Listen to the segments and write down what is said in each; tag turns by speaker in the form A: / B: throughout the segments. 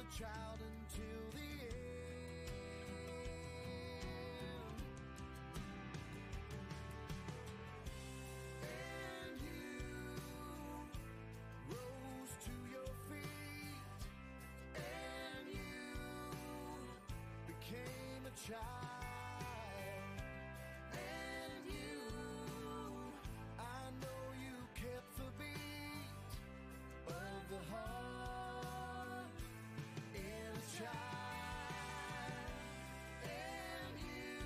A: child until the end. And you rose to your feet, and you became a child. And you, I know you kept the beat of the heart in a child. And you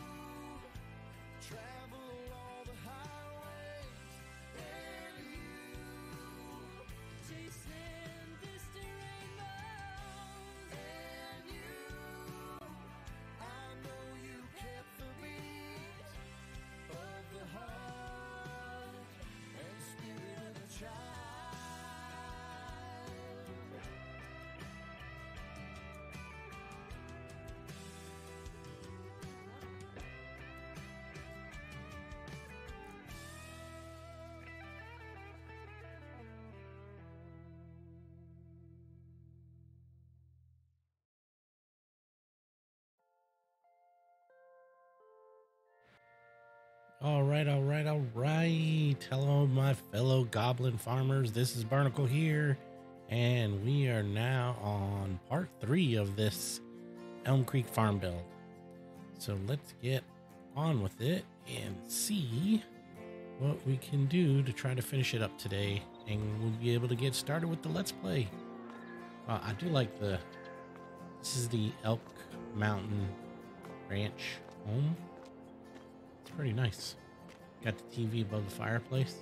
A: travel all the highways, and you
B: Chasing distant rainbows.
A: and you, I know you kept the beat of the heart and spirit of a child.
C: All right. Hello, my fellow goblin farmers. This is Barnacle here, and we are now on part 3 of this Elm Creek farm build. So let's get on with it and see what we can do to try to finish it up today, and we'll be able to get started with the Let's Play. I do like this is the Elk Mountain Ranch home. It's pretty nice. Got the TV above the fireplace.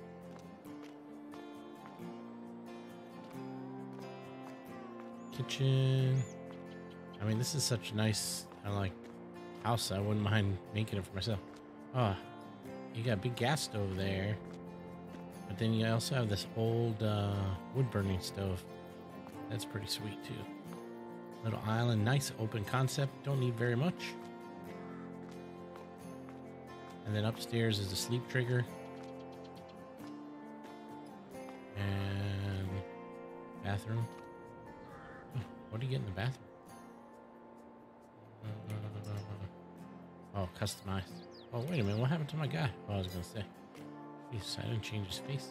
C: Kitchen. I mean, this is such a nice kind of like house. I wouldn't mind making it for myself. Oh, you got a big gas stove there. But then you also have this old wood burning stove. That's pretty sweet too. Little island, nice open concept. Don't need very much. And then upstairs is a sleep trigger. And bathroom. What do you get in the bathroom? Oh, customized. Oh, wait a minute. What happened to my guy? Oh, I was going to say. Jeez, I didn't change his face.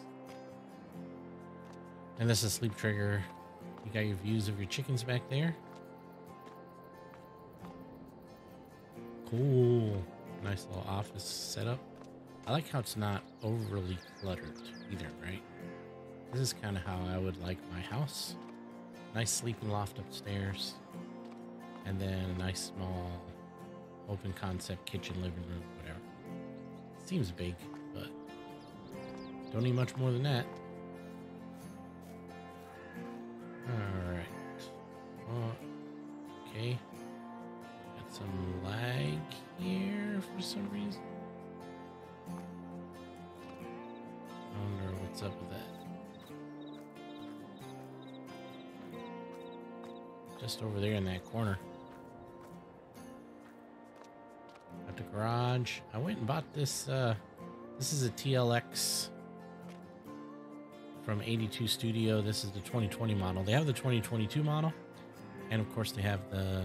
C: And this is a sleep trigger. You got your views of your chickens back there. Cool. Nice little office setup. I like how it's not overly cluttered either, right? This is kind of how I would like my house. Nice sleeping loft upstairs. And then a nice small open concept kitchen, living room, whatever. Seems big, but don't need much more than that. Alright. Oh, okay. Got some lag here for some reason. I wonder what's up with that. Just over there in that corner. At the garage. I went and bought this. This is a TLX from 82 Studio. This is the 2020 model. They have the 2022 model. And of course they have the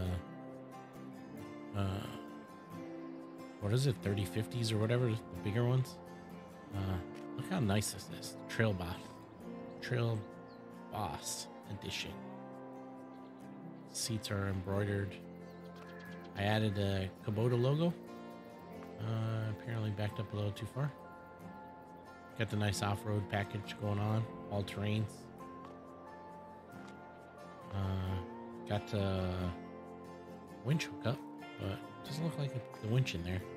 C: what is it, 3050s or whatever, the bigger ones. Look how nice this is. Trail Boss edition. Seats are embroidered. I added a Kubota logo. Apparently backed up a little too far. Got the nice off-road package going on, all terrains. Got the winch hookup, but it doesn't look like the winch in there.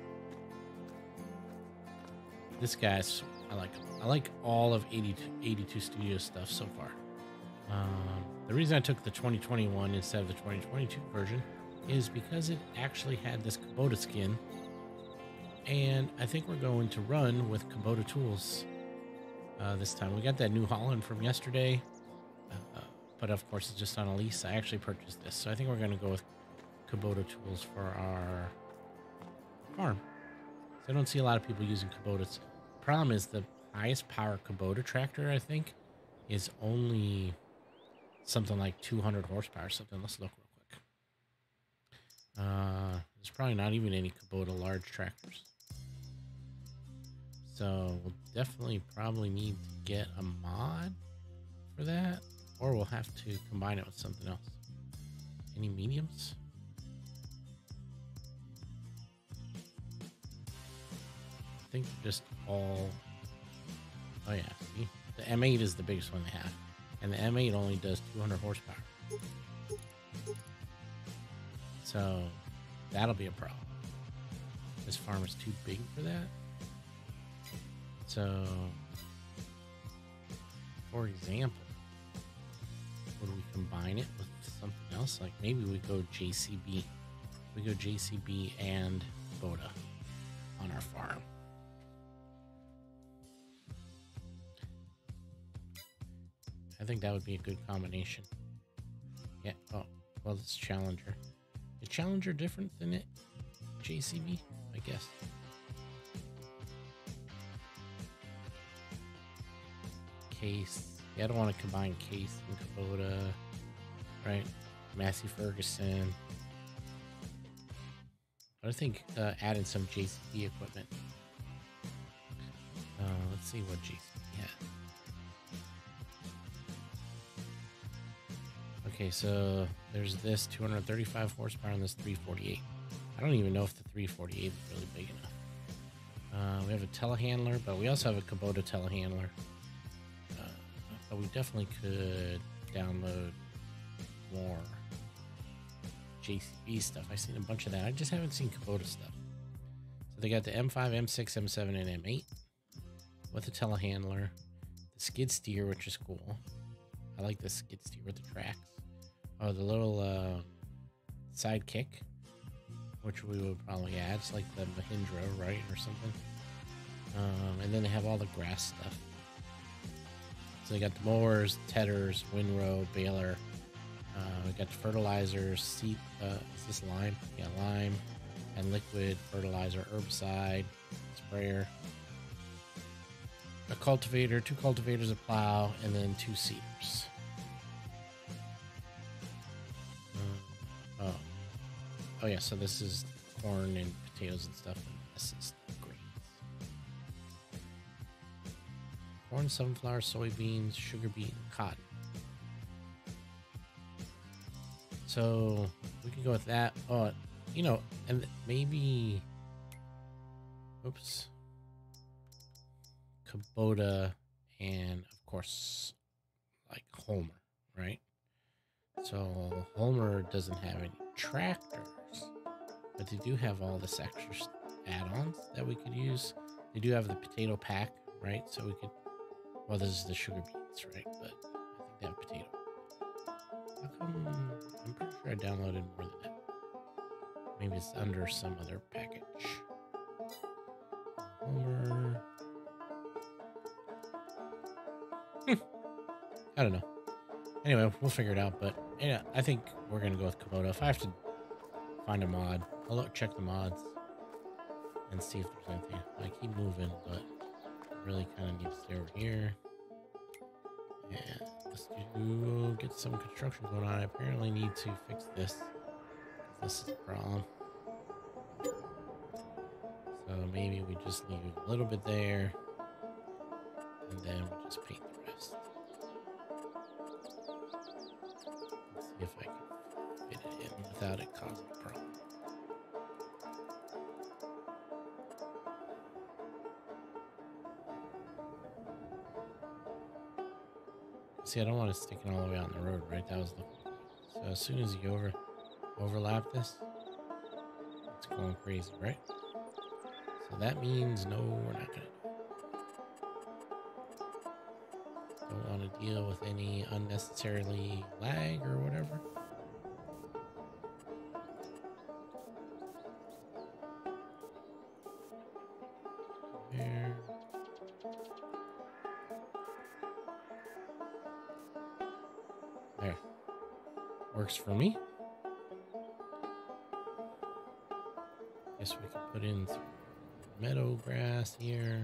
C: This guy's, I like him. I like all of 82 Studio stuff so far. The reason I took the 2021 instead of the 2022 version is because it actually had this Kubota skin, and I think we're going to run with Kubota tools this time. We got that New Holland from yesterday, but of course it's just on a lease. I actually purchased this, so I think we're going to go with Kubota tools for our farm. So I don't see a lot of people using Kubotas. Problem is the highest power Kubota tractor, I think, is only something like 200 horsepower or something. Let's look real quick. There's probably not even any Kubota large tractors. So we'll definitely probably need to get a mod for that, or we'll have to combine it with something else. Any mediums? I think just all. Oh yeah, see? The M8 is the biggest one they have, and the M8 only does 200 horsepower. So that'll be a problem. This farm is too big for that. So, for example, would we combine it with something else? Like maybe we go JCB. We go JCB and Kubota on our farm. I think that would be a good combination. Yeah. Oh, well, it's Challenger. Is Challenger different than it? JCB, I guess. Case. Yeah, I don't want to combine Case and Kubota, right? Massey Ferguson. But I think adding some JCB equipment. Let's see what JCB has. Okay, so there's this 235 horsepower and this 348. I don't even know if the 348 is really big enough. We have a telehandler, but we also have a Kubota telehandler. But we definitely could download more JCB stuff. I've seen a bunch of that. I just haven't seen Kubota stuff. So they got the M5, M6, M7, and M8 with a telehandler. The skid steer, which is cool. I like the skid steer with the tracks. Oh, the little sidekick, which we would probably add. It's like the Mahindra, right, or something. And then they have all the grass stuff. So they got the mowers, tedders, windrow, baler. We got the fertilizers, seed. Is this lime? Yeah, lime and liquid fertilizer, herbicide, sprayer, a cultivator, 2 cultivators, a plow, and then 2 seeders. Oh yeah, so this is corn and potatoes and stuff, and this is the grains. Corn, sunflower, soybeans, sugar beet, and cotton. So we can go with that. Oh, you know, and maybe, oops, Kubota, and of course, like Homer, right? So Homer doesn't have any tractors, but they do have all this extra add-ons that we could use. They do have the potato pack, right? So we could, well, this is the sugar beets, right? But I think they have potato. How come? I'm pretty sure I downloaded more than that. Maybe it's under some other package. Homer. I don't know. Anyway, we'll figure it out. But yeah, I think we're gonna go with Kubota. If I have to find a mod, I'll check the mods and see if there's anything. I keep moving, but I really kind of need to stay over here. And let's get some construction going on. I apparently need to fix this. This is a problem. So maybe we just leave a little bit there, and then we just paint the rest. Let's see if I can fit it in without it causing a problem. See, I don't want it sticking all the way out on the road, right? That was the... So as soon as you overlap this, it's going crazy, right? So that means no, we're not gonna do it. Don't want to deal with any unnecessarily lag or whatever. There. There. Works for me. Guess we can put in some meadow grass here.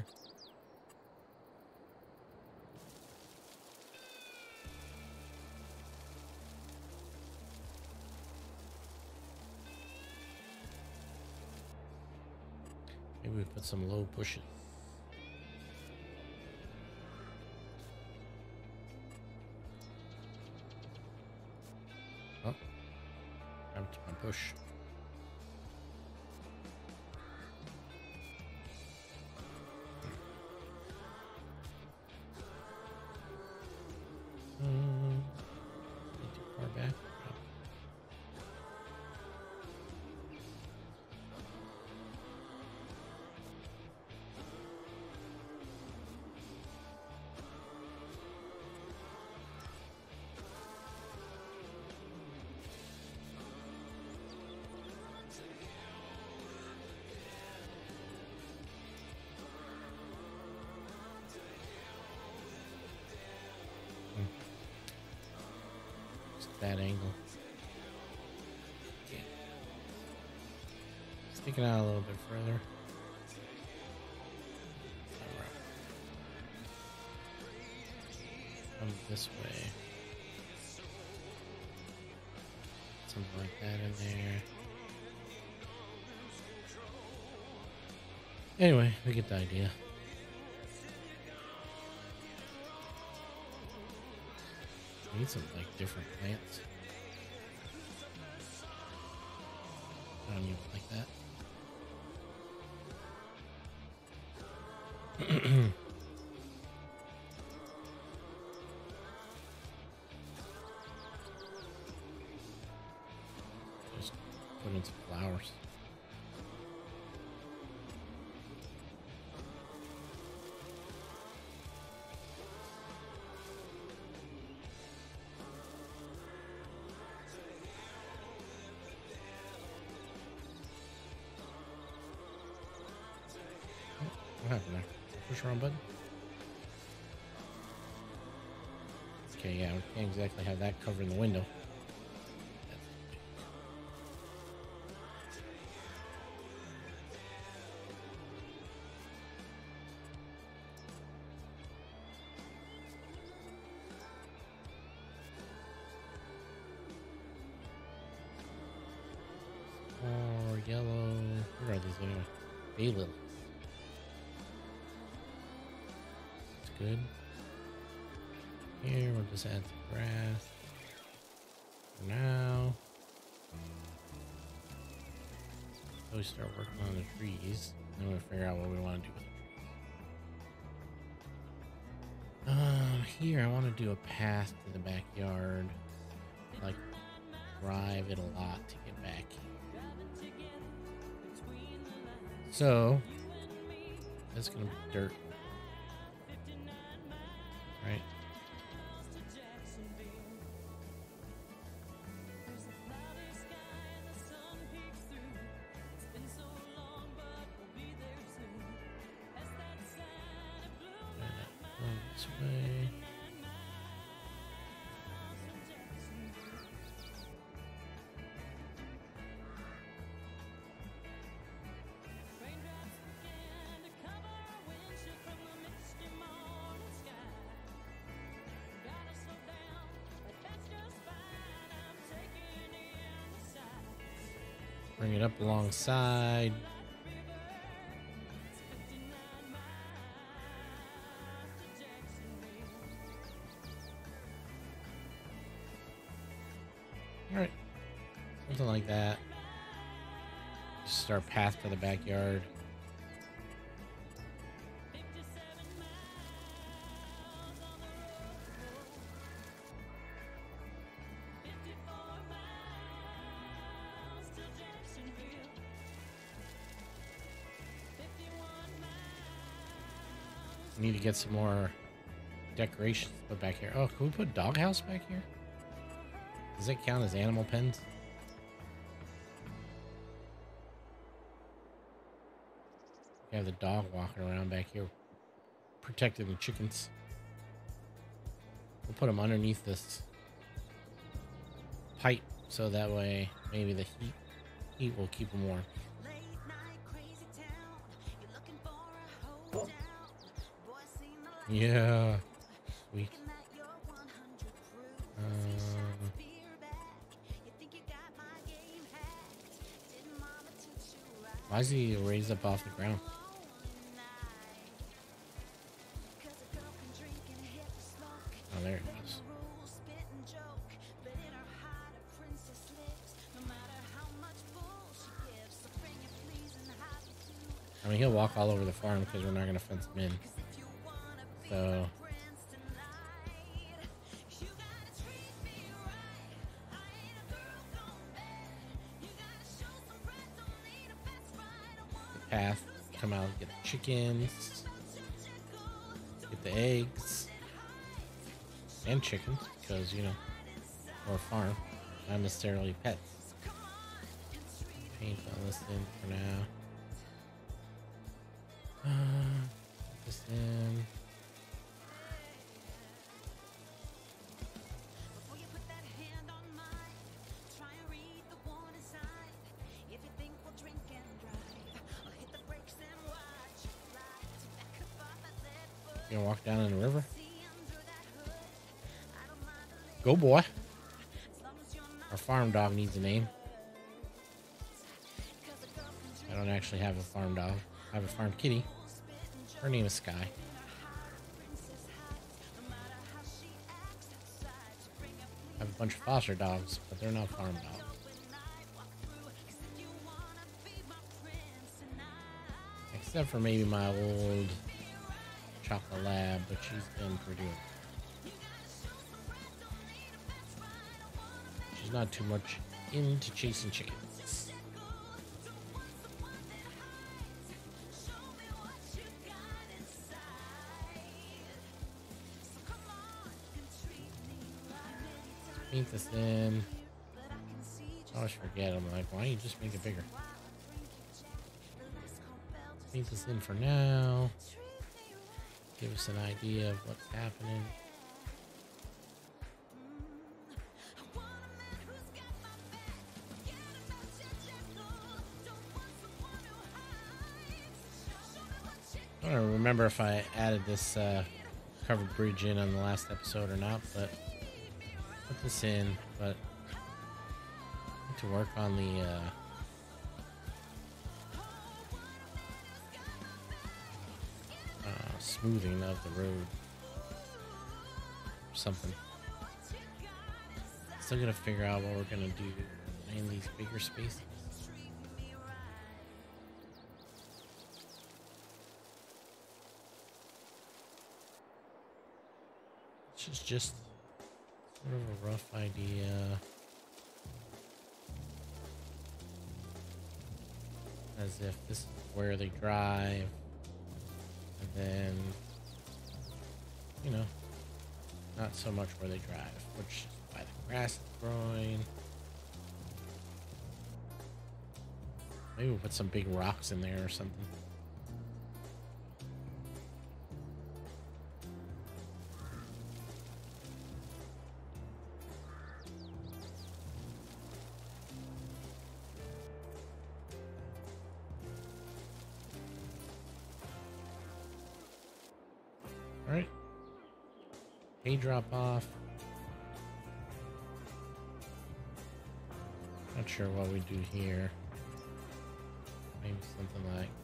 C: Maybe we put some low pushes. Oh, time to push. Not too far back. That angle. Okay. Stick it out a little bit further. Come this way. Something like that in there. Anyway, we get the idea. Need some like different plants. I don't even like that. Just put in some flowers. What happened there? Push the wrong button? Okay, yeah, we can't exactly have that covering the window. Or yellow. Where are these anyway? Baylil. Good. Here, we'll just add some grass for now. So we start working on the trees. Then we'll figure out what we want to do with the trees. Here I want to do a path to the backyard. Like, drive it a lot to get back here. So, that's going to be dirt. Right. This way. Bring it up alongside. All right, something like that. Just our path to the backyard. Need to get some more decorations put back here. Oh, can we put a doghouse back here? Does that count as animal pens? We have the dog walking around back here, protecting the chickens. We'll put them underneath this pipe, so that way maybe the heat will keep them warm. Yeah, sweet. Why is he raised up off the ground? Oh, there it is. I mean, he'll walk all over the farm because we're not going to fence him in. So... path, come out, get the chickens, get the eggs, and chickens, because, you know, we're a farm, not necessarily pets. Paint all this in for now. Put this in. You gonna walk down in the river? Go, boy. Our farm dog needs a name. I don't actually have a farm dog. I have a farm kitty. Her name is Sky. I have a bunch of foster dogs, but they're not farm dogs. Except for maybe my old chocolate lab, but she's been pretty good. She's not too much into chasing chickens. Paint this in. I always forget. I'm like, why don't you just make it bigger? Paint this in for now. Give us an idea of what's happening. I don't remember if I added this covered bridge in on the last episode or not, but put this in. But I need to work on the smoothing of the road or something. Still gotta figure out what we're gonna do in these bigger spaces. This is just sort of a rough idea. As if this is where they drive. And then, you know, not so much where they drive, which is why the grass is growing. Maybe we'll put some big rocks in there or something. Alright. Hay drop off. Not sure what we do here. Maybe something like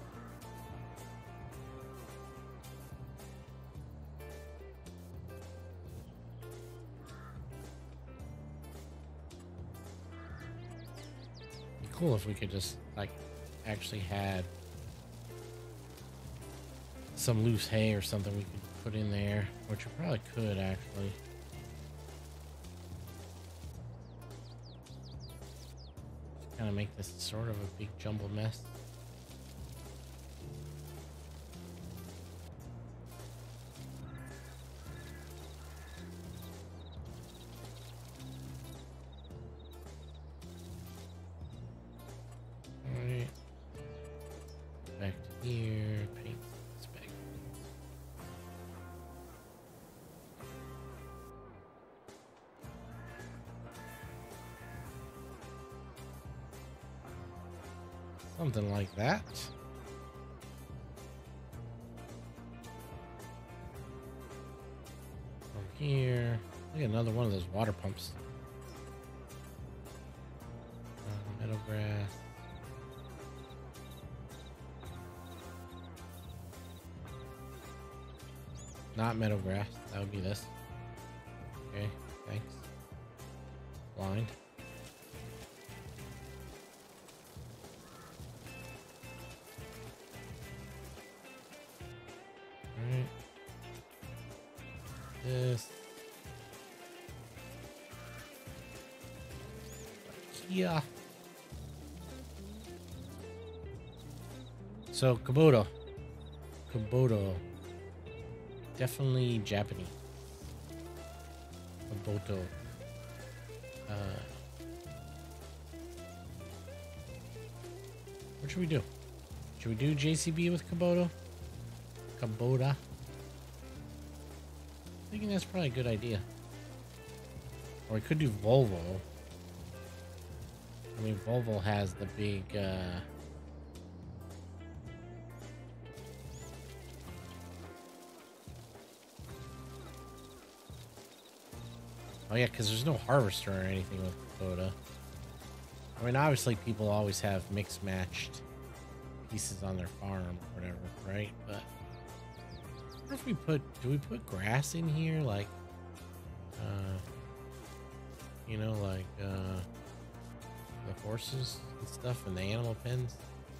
C: it'd be cool if we could just like actually had some loose hay or something we could put in there, which we probably could actually. Just kind of make this sort of a big jumbled mess. Alright. Back to here. Paint. Something like that. Over here. Look at another one of those water pumps. Meadow grass. not meadow grass. That would be this. Okay, thanks. Blind. Alright. This. Yeah. So Kubota. Definitely Japanese. Kubota. What should we do? Should we do JCB with Kubota? Thinking that's probably a good idea. Or we could do Volvo. I mean, Volvo has the big, oh yeah, because there's no harvester or anything with Kubota. I mean, obviously people always have mixed matched pieces on their farm or whatever, right? But what if we do we put grass in here? Like, you know, like, the horses and stuff in the animal pens?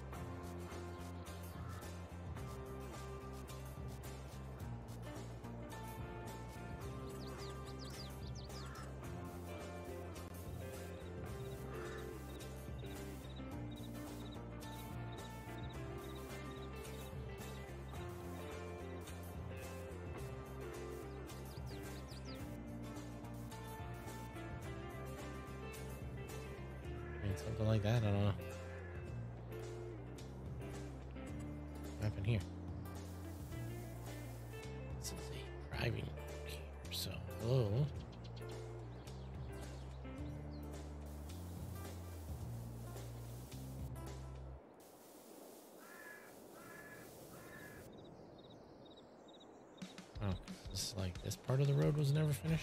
C: Something like that, I don't know. What happened here? This is a driving camp, so hello. Oh, this is like this part of the road was never finished.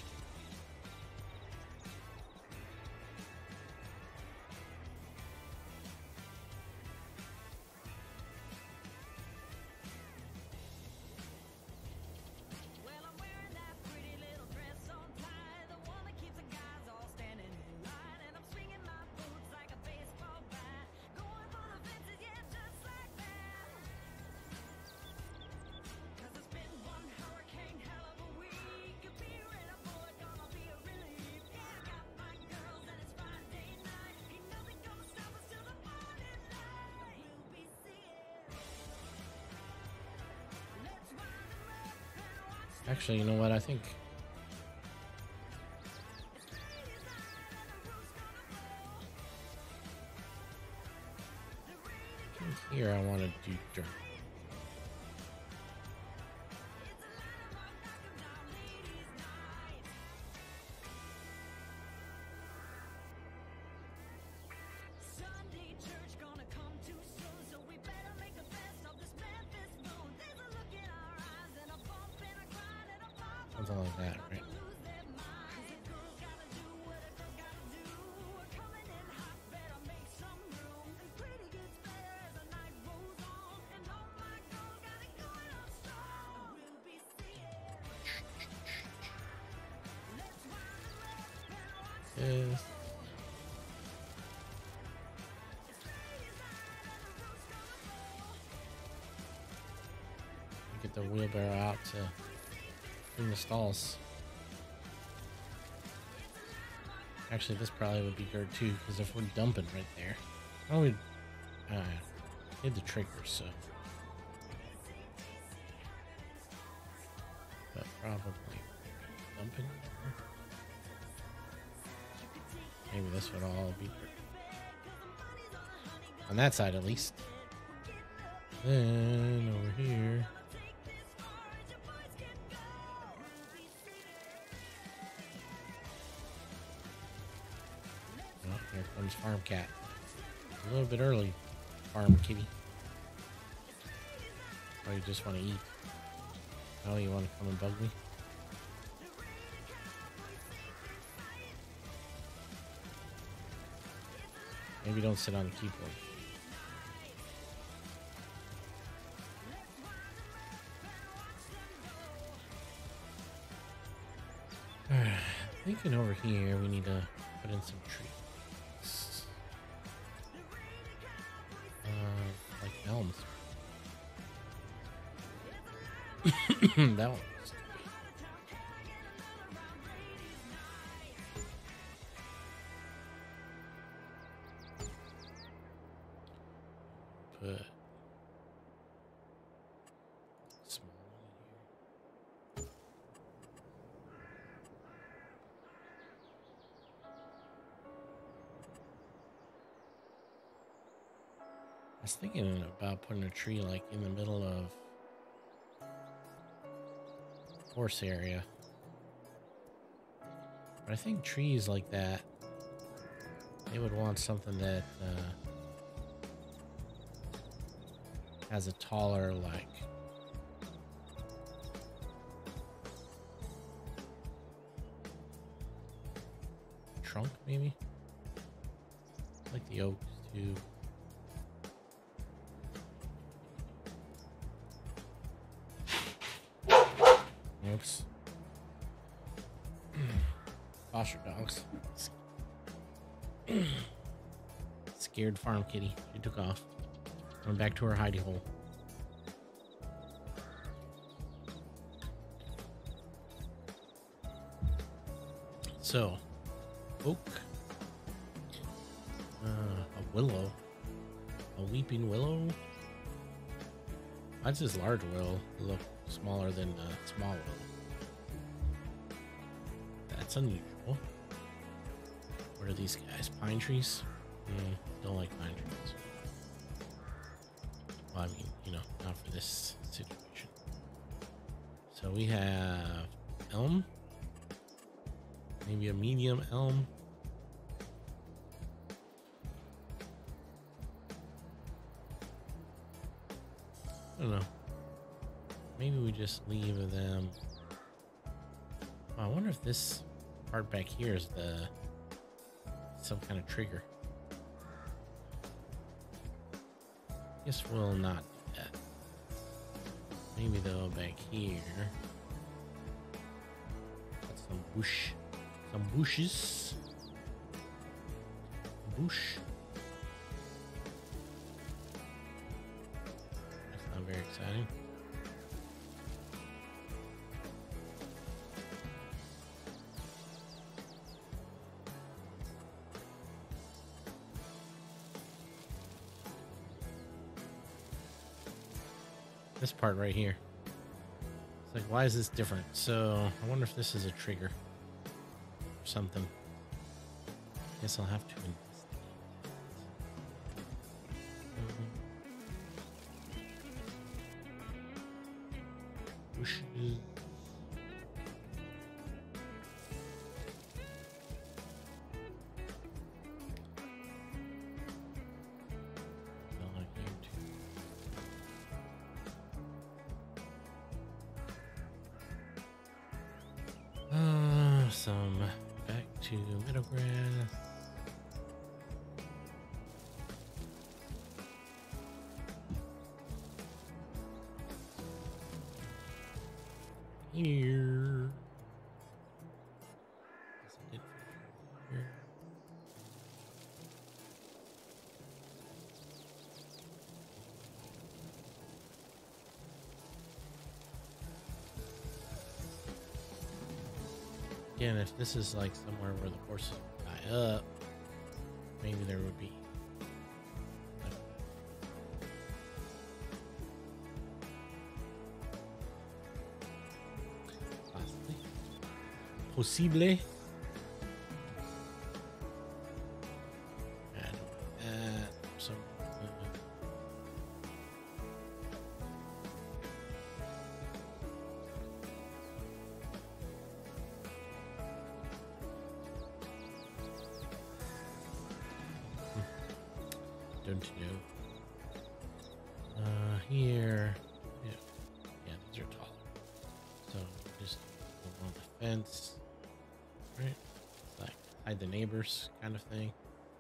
C: Actually, you know what? I think here I want to do dirt. Something like that, right? Yes. Get the wheelbarrow out to in the stalls. Actually, this probably would be dirt too, because if we're dumping right there, oh, we hit the triggers, so. But probably dumping. Maybe this would all be dirt. On that side, at least. Then over here. Oh, here comes Farm Cat. A little bit early, Farm Kitty. Oh, you just want to eat. Oh, you want to come and bug me? Maybe don't sit on the keyboard. thinking over here we need to put in some trees. Like elms. That one. Put small one in here. I was thinking about putting a tree like in the middle of forest area, but I think trees like that, they would want something that has a taller like trunk, maybe like the oaks too. Oops. Foster dogs. Scared farm kitty. She took off. Went back to her hidey hole. So, oak. A willow. A weeping willow. That's this large willow. Look smaller than a small willow. That's unusual. What are these guys? Pine trees? Don't like pine trees. Well, I mean, you know, not for this situation. So we have elm. Maybe a medium elm. I don't know. Maybe we just leave them. Oh, I wonder if this part back here is some kind of trigger. Guess we'll not do that. Maybe though back here. Got some bushes. Bush. That's not very exciting. This part right here. It's like, why is this different? So I wonder if this is a trigger or something. Guess I'll have to investigate. Bushes. Some back to middle grass. Here. Again, if this is like somewhere where the horses tie up, maybe there would be possibly. Add that. So don't know. Here. Yeah, these are tall. So just along the fence. Right? It's like hide the neighbors kind of thing.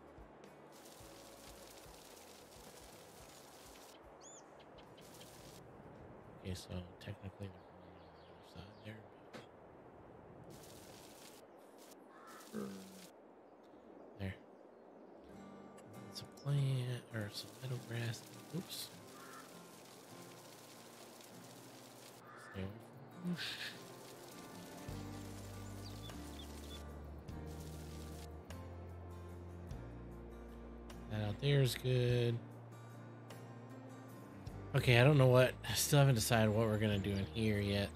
C: Okay, so technically they're going on the other side there. There. Some plant or some meadow grass. Oops. Stay away from the bush. That out there is good. Okay, I don't know what. I still haven't decided what we're gonna do in here yet.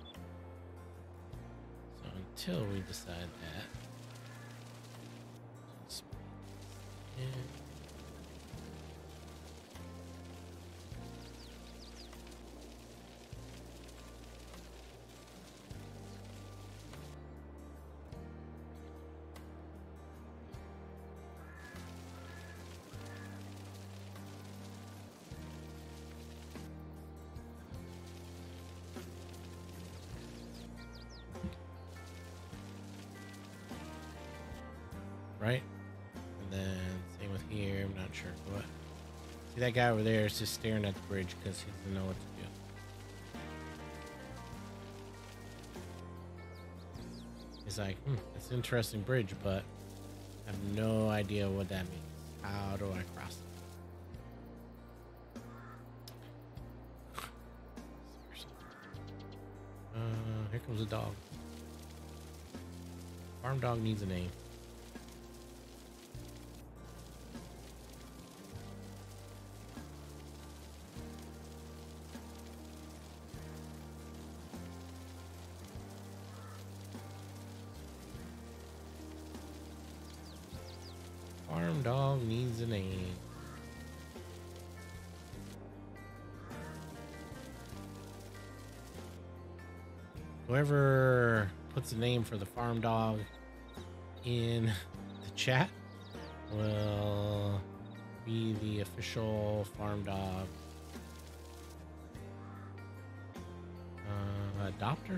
C: So until we decide that. Yeah. Right? And then same with here. I'm not sure what. See that guy over there is just staring at the bridge because he doesn't know what to do. He's like, it's an interesting bridge, but I have no idea what that means. How do I cross it? Here comes a dog. Farm dog needs a name. Farm dog needs a name. Whoever puts a name for the farm dog in the chat will be the official farm dog adopter.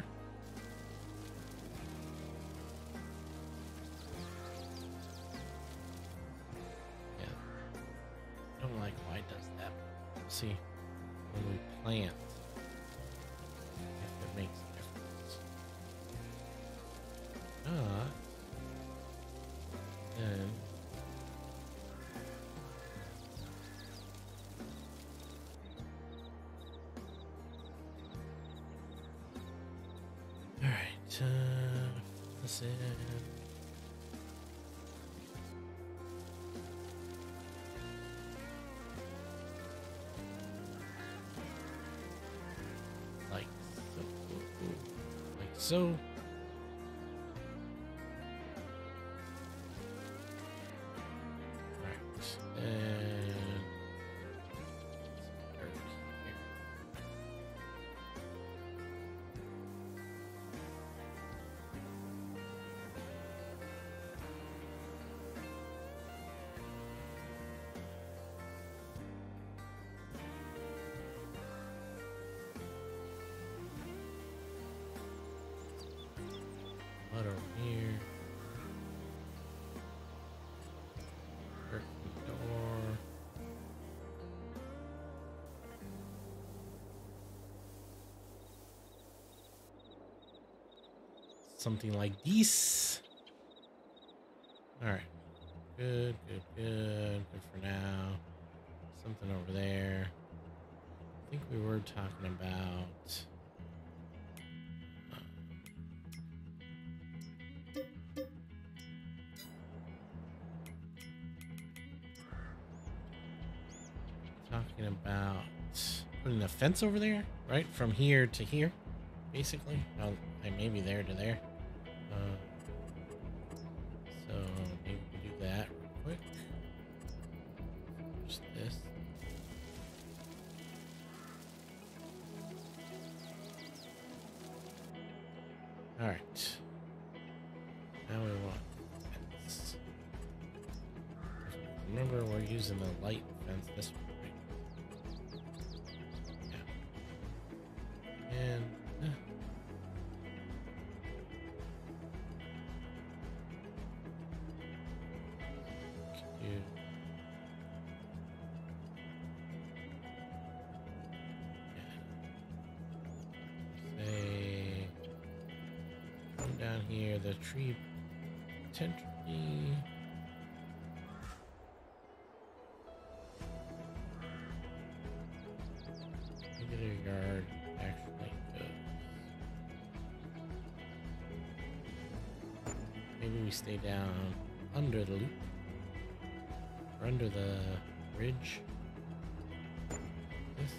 C: I don't like why it does that. See, when we plant, if it makes a difference. Then all right, listen. So right, and what over here? Curtain door. Something like this. All right. Good, good, good. Good for now. Something over there. I think we were talking about. Talking about putting a fence over there, right? From here to here, basically. Oh, maybe there to there. So maybe we do that real quick. Just this. All right. Now we want fence. Remember, we're using the light fence this way. And say come down here, the tree potentially. Look at your yard actually goes. Maybe we stay down under the loop or under the ridge. This.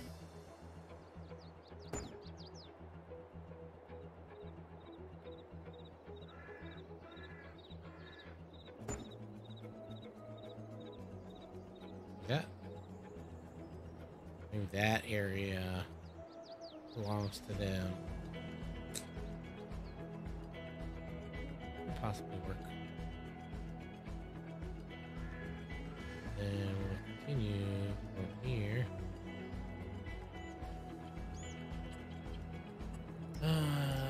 C: That. Maybe that area belongs to them. Could possibly work. Then we'll continue from here. I don't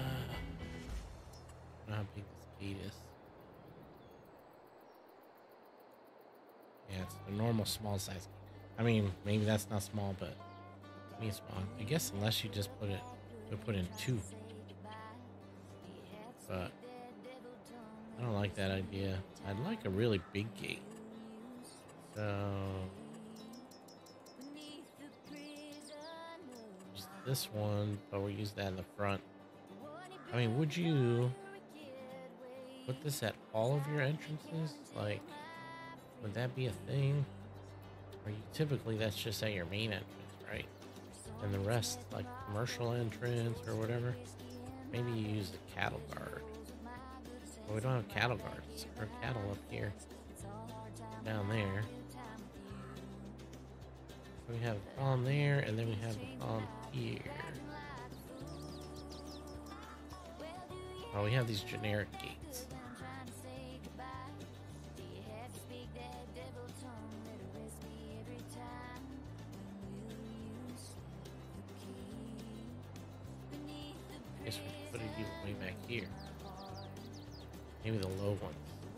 C: know how big this gate is. Yeah, it's a normal small size gate. I mean, maybe that's not small, but to me it's small. I guess unless you just put in 2. But I don't like that idea. I'd like a really big gate. So just this one, but we'll use that in the front. I mean, would you put this at all of your entrances? Like, would that be a thing? Or you typically that's just at your main entrance, right? And the rest, like commercial entrance or whatever. Maybe you use a cattle guard. Well, we don't have cattle guards or cattle up here. Down there. We have a column there, and then we have a column here. Oh, we have these generic gates. Guess we should put it even way back here. Maybe the low ones.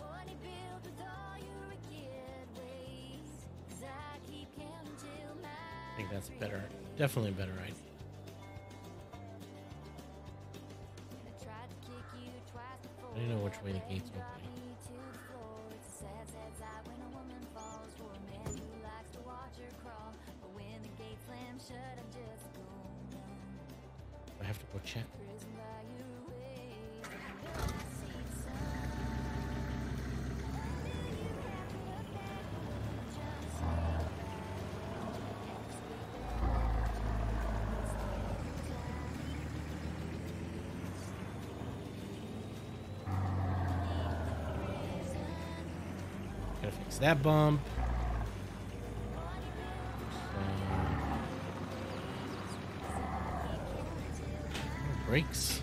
C: I think that's better. Definitely a better idea. I don't know which way the gate's opening. I have to go check. Gotta fix that bump. Brakes.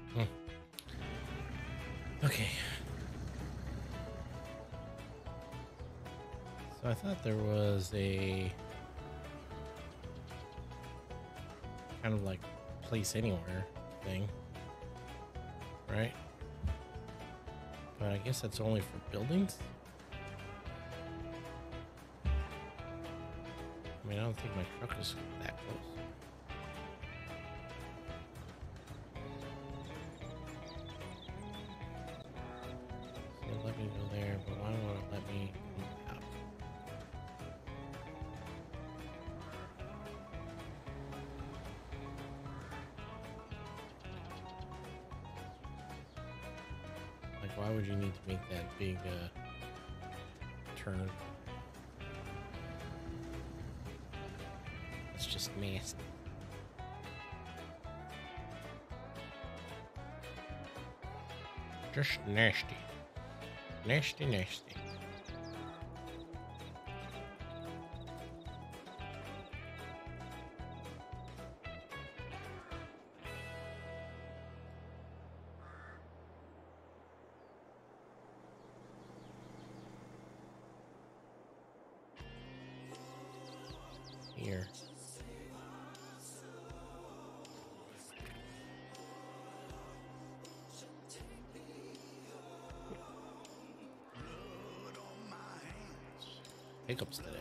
C: Hmm. Okay. So I thought there was a kind of like place anywhere thing, right? But I guess that's only for buildings. I mean, I don't think my truck is that close. So let me go there, but why won't it let me come out? Like, why would you need to make that big turn? It's just nasty. Just nasty. Nasty, nasty. Here. Hiccups today.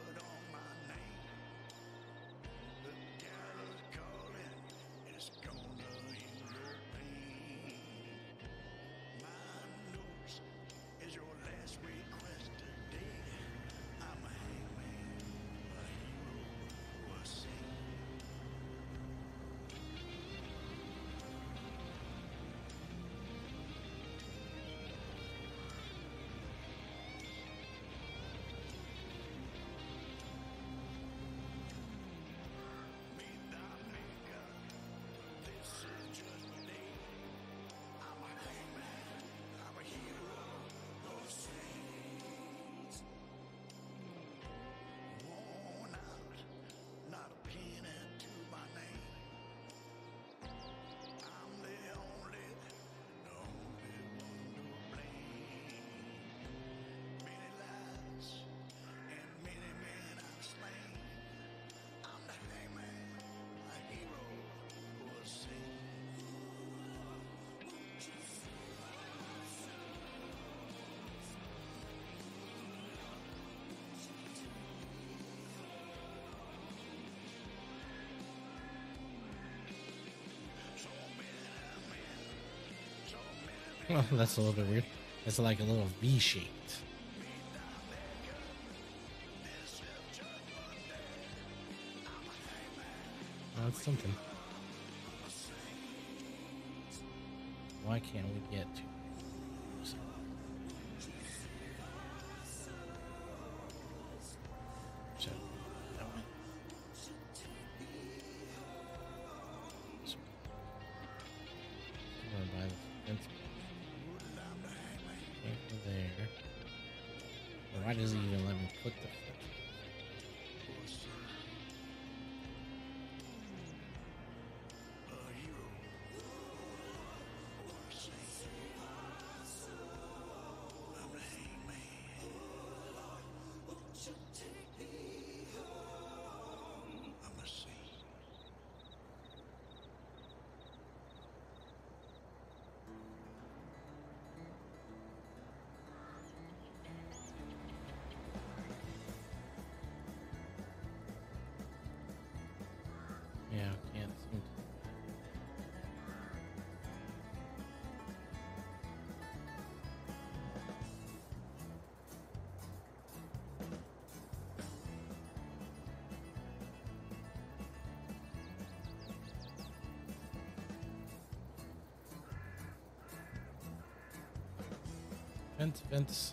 C: Well, that's a little bit weird. It's like a little V-shaped. Oh, that's something. Why can't we get to? So, that way. So, I'm gonna buy the fence. Can't go there. Why does he even let me put the fence? Yeah, can't seem to. Fence.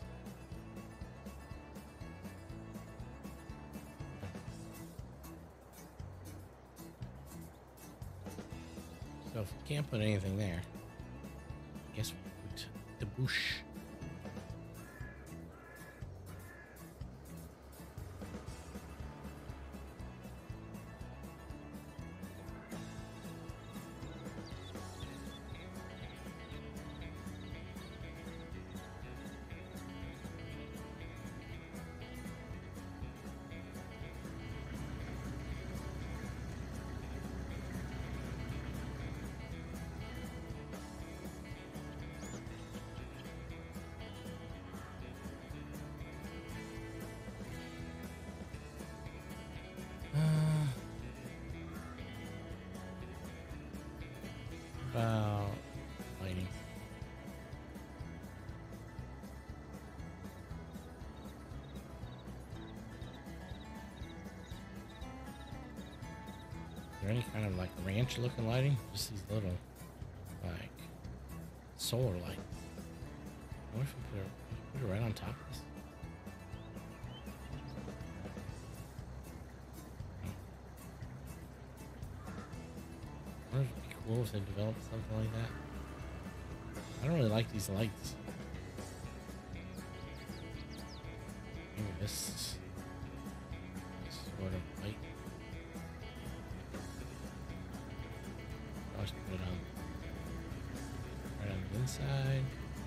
C: So if we can't put anything there, I guess we'll put the bush. about lighting? Is there any kind of like ranch looking lighting? Just these little like solar lights. What if we put it right on top of this? I wonder if it'd be cool if they developed something like that. I don't really like these lights. Maybe this sort of light. I'll just put it on right on the inside.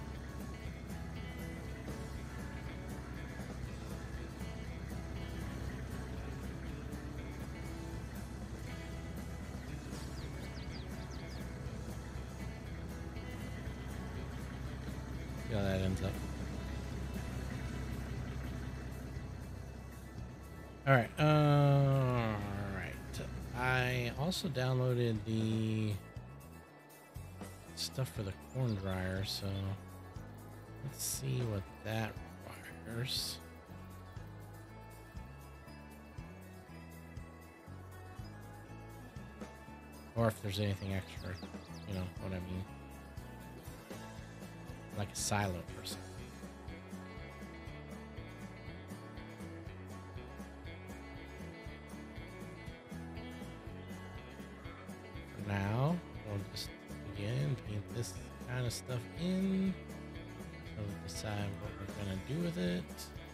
C: See how that ends up. All right. I also downloaded the stuff for the corn dryer, so let's see what that requires. Or if there's anything extra, you know what I mean. Like a silo or something. For now, we'll just again paint this kind of stuff in. So we decide what we're gonna do with it.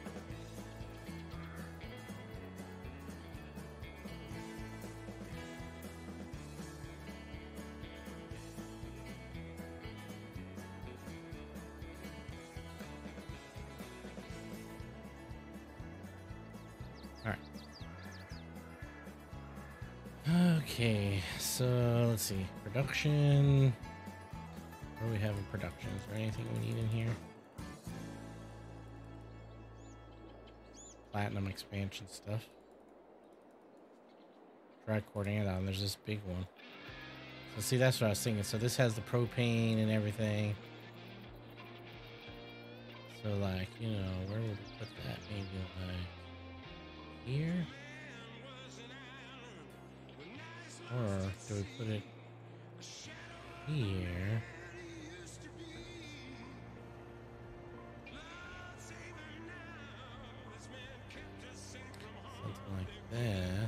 C: Okay, so let's see. Production. What do we have in production? Is there anything we need in here? Platinum expansion stuff. Tricord and on. There's this big one. So see, that's what I was thinking. So this has the propane and everything. So like, you know, where would we put that? Maybe like here. Or do we put it here? Something like that.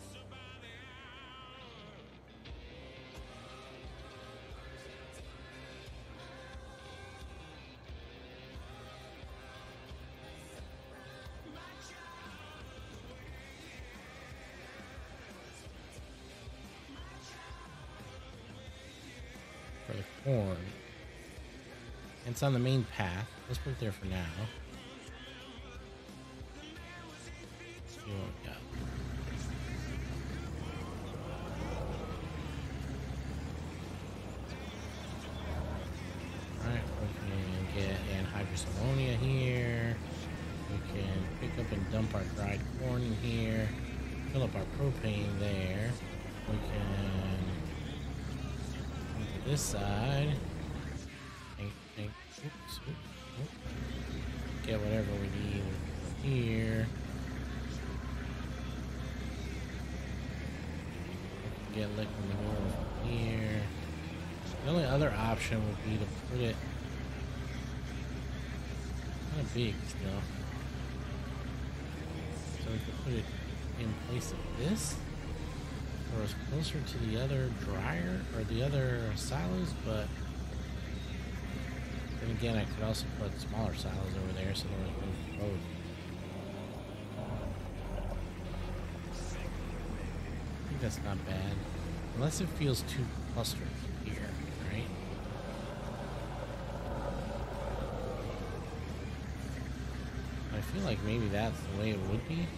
C: For the corn. It's on the main path. Let's put it there for now. See what we got. Alright, we can get anhydrous ammonia here. We can pick up and dump our dried corn in here. Fill up our propane there. We can this side. Oops. Get whatever we need here. Get liquid manure from here. The only other option would be to put it kind of big still. So we could put it in place of this. Or it's closer to the other dryer or the other silos, but then again, I could also put smaller silos over there so there was room for both. I think that's not bad, unless it feels too clustered here, right? I feel like maybe that's the way it would be.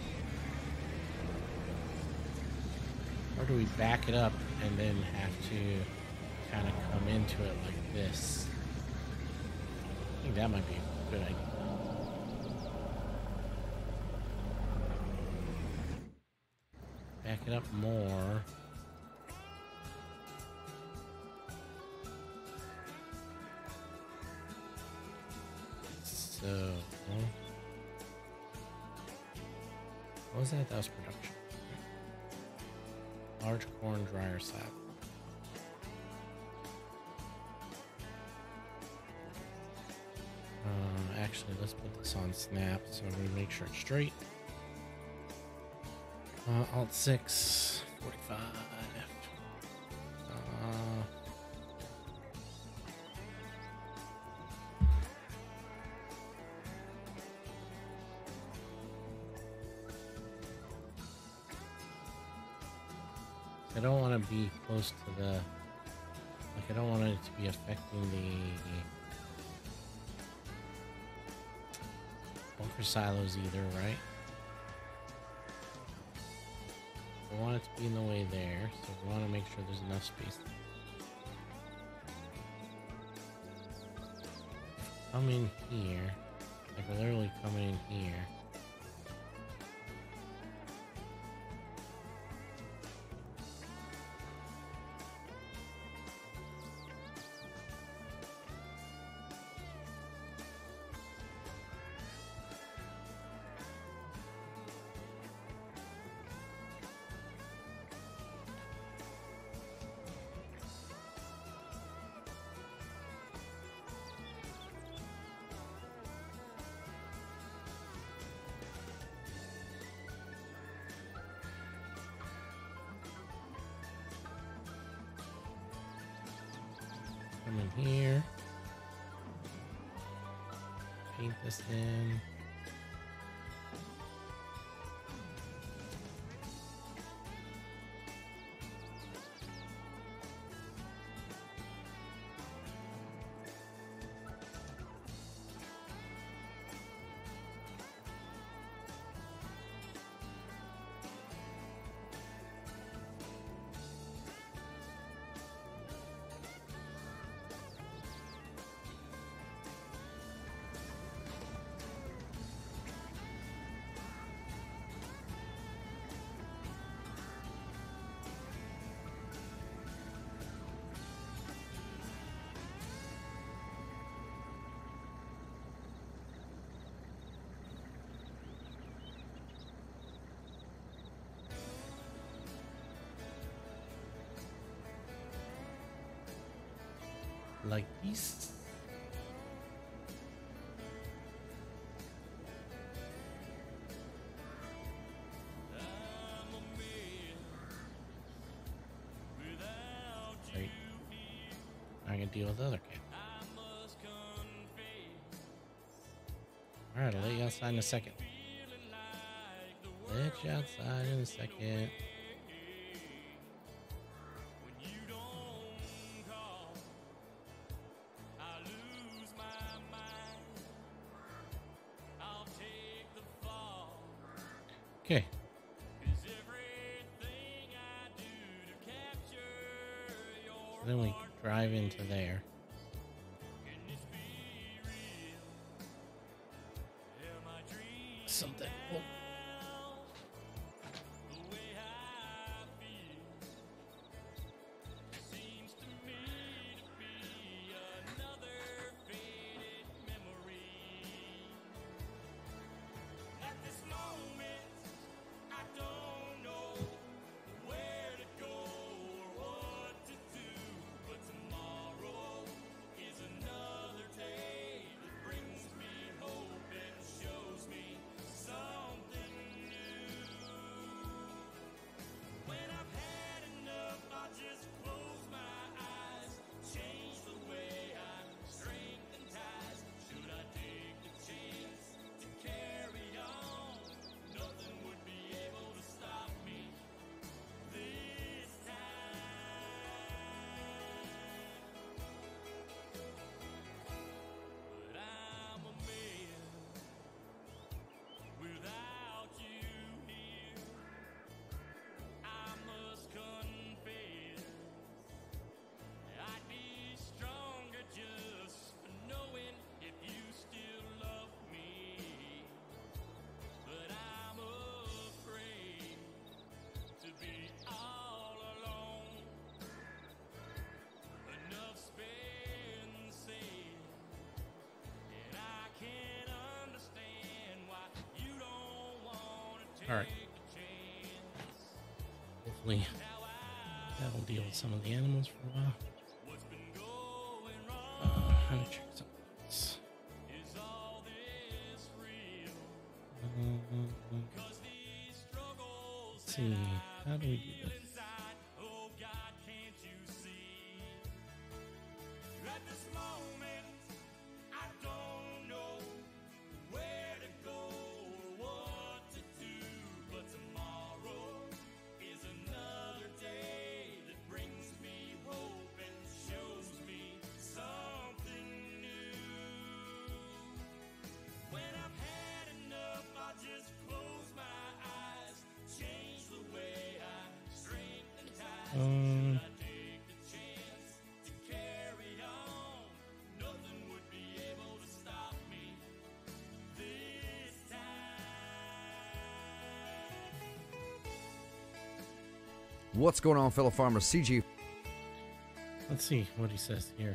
C: Or do we back it up and then have to kind of come into it like this? I think that might be a good idea. Back it up more. So, what was that? That was production. Large corn dryer silo. Actually, let's put this on snap so we make sure it's straight. Alt 6, 45. I don't want to be close to the, like, I don't want it to be affecting the bunker silos either, right? I want it to be in the way there, so we want to make sure there's enough space. Come in here, like we're literally coming in here. Come in here. Paint this in. Like this. Right. I can deal with the other cat. Alright, I'll let you outside in a second. Let you outside in a second. Okay. So then we drive into there. Something. Oh. All right. Hopefully that will deal with some of the animals for a while. How to check something else. Let's see. How do we do this?
D: What's going on, fellow farmers? CG.
C: Let's see what he says here.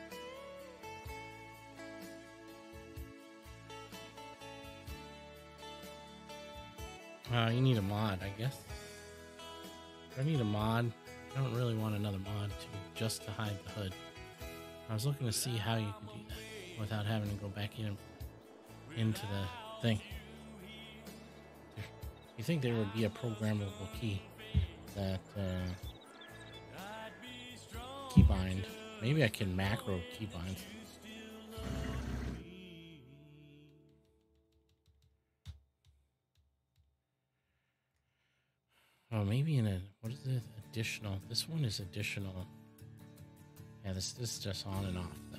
C: You need a mod, I guess. I need a mod. I don't really want another mod just to hide the hood. I was looking to see how you can do that without having to go back into the thing. You think there would be a programmable key that keybind? Maybe I can macro keybind. Oh, maybe in a, what is it? Additional. This one is additional. Yeah, this is just on and off though.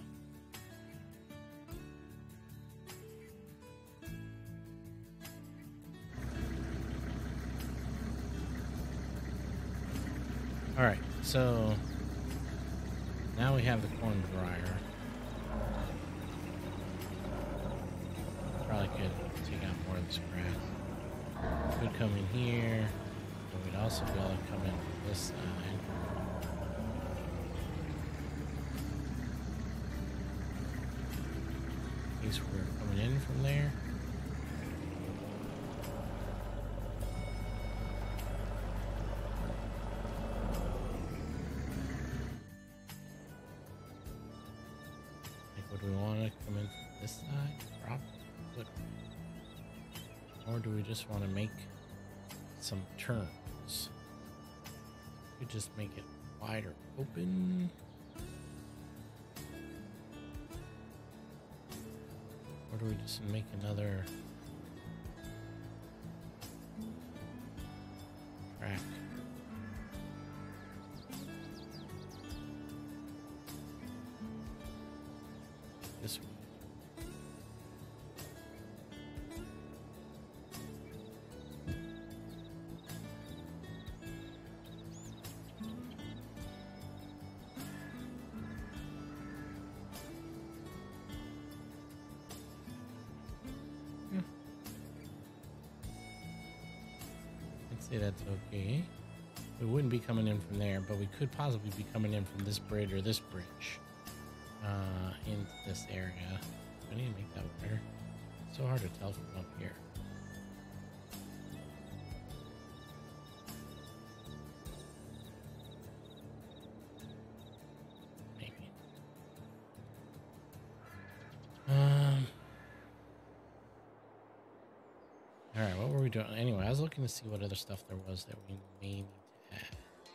C: All right, so now we have the corn dryer. Probably could take out more of this grass. Could come in here. We'd also be able to come in from this side. In case we're coming in from there. Like, would we want to come in from this side? Probably. Good. Or do we just want to make some turns? We could just make it wider open. Or do we just make another track? This one. Say that's okay. We wouldn't be coming in from there, but we could possibly be coming in from this bridge or this bridge into this area. I need to make that wider. It's so hard to tell from up here. Maybe. All right, what were we doing? Anyway, I was looking to see what other stuff there was that we may need to add.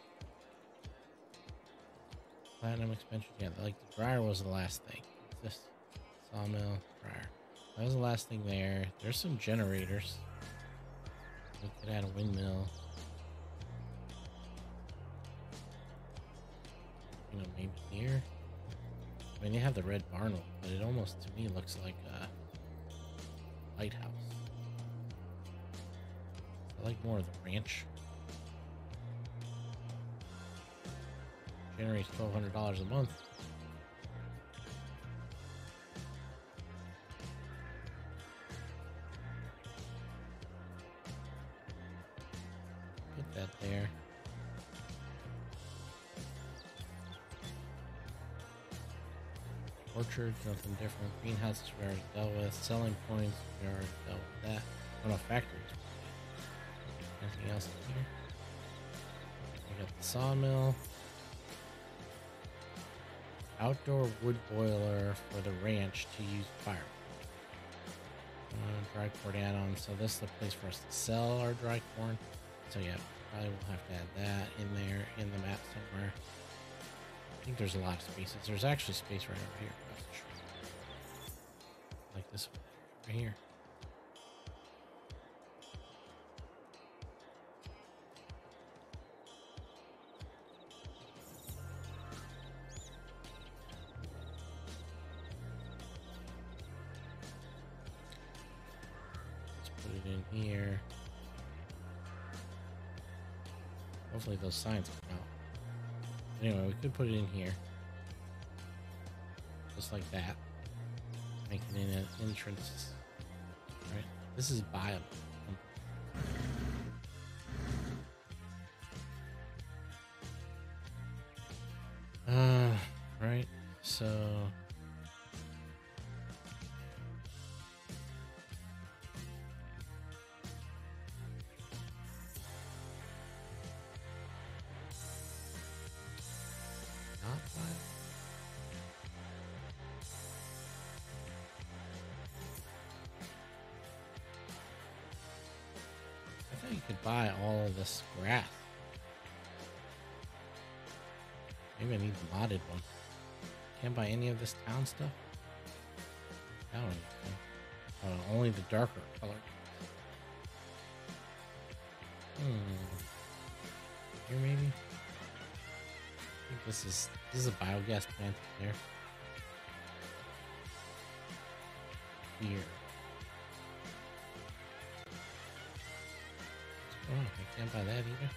C: Platinum expansion, yeah, like the dryer was the last thing. This sawmill, dryer. That was the last thing there. There's some generators. We could add a windmill. You know, maybe here. I mean, they have the red barn, but it almost to me looks like a lighthouse. I like more of the ranch. Generates $1,200 a month. Put that there. Orchards, nothing different. Greenhouses we already dealt with. Selling points, we already dealt with that. Oh no, factories. Anything else in here? We got the sawmill. Outdoor wood boiler for the ranch to use fire. Dry corn add-on. So this is the place for us to sell our dry corn. So yeah, probably we'll have to add that in there in the map somewhere. I think there's a lot of spaces. There's actually space right over here. Like this one right here. In here. Hopefully those signs come out. Anyway, we could put it in here. Just like that. Make it in an entrance. Right? This is viable. Right. So you could buy all of this grass. Maybe I need the modded one. Can't buy any of this town stuff. I don't know. Only the darker color. Here maybe. I think this is a biogas plant there. Here. Oh, I can't buy that either.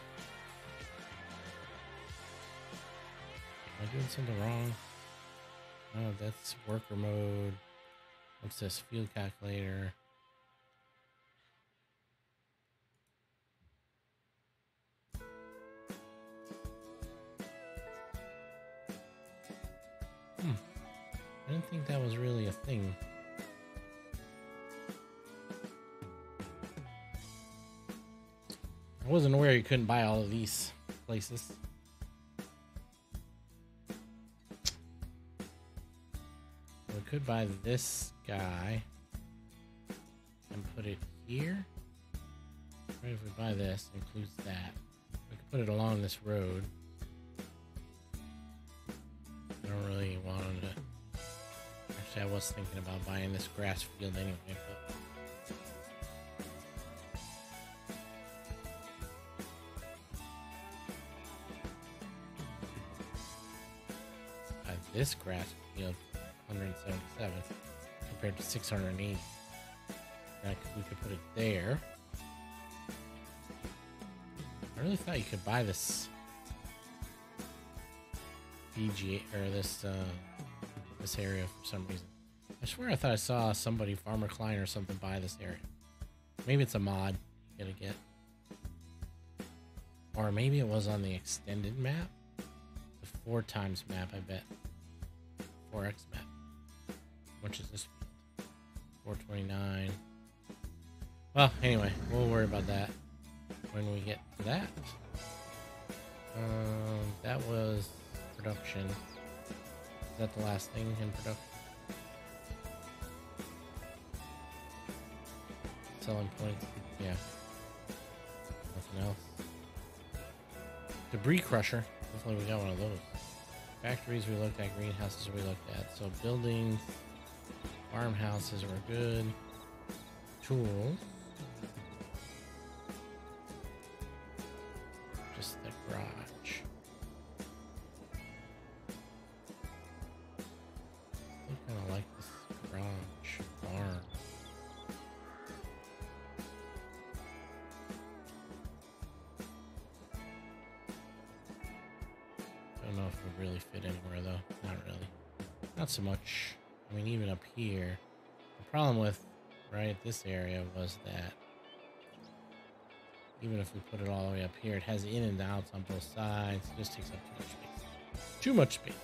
C: Am I doing something wrong? Oh, that's worker mode. What's this? Field calculator. I didn't think that was really a thing. I wasn't aware you couldn't buy all of these places. We could buy this guy and put it here. Right, if we buy this, includes that. We could put it along this road. I don't really want to. Actually, I was thinking about buying this grass field anyway, but this grass field 177 compared to 680. We could put it there. I really thought you could buy this PGA or this area for some reason. I swear I thought I saw somebody, Farmer Klein or something, buy this area. Maybe it's a mod you gotta get, or maybe it was on the extended map, the 4x map. I bet 4x map. How much is this field? 429. Well, anyway, we'll worry about that when we get to that. That was production. Is that the last thing in production? Selling points. Yeah. Nothing else. Debris crusher. Hopefully we got one of those. Factories we looked at. Greenhouses we looked at. So buildings, farmhouses were good. Tools. Just the garage. Still kind of like this garage barn. Don't know if it would really fit anywhere though. Not really. Not so much. I mean, even up here. The problem with this area was that even if we put it all the way up here, it has in and outs on both sides. It just takes up too much space. Too much space.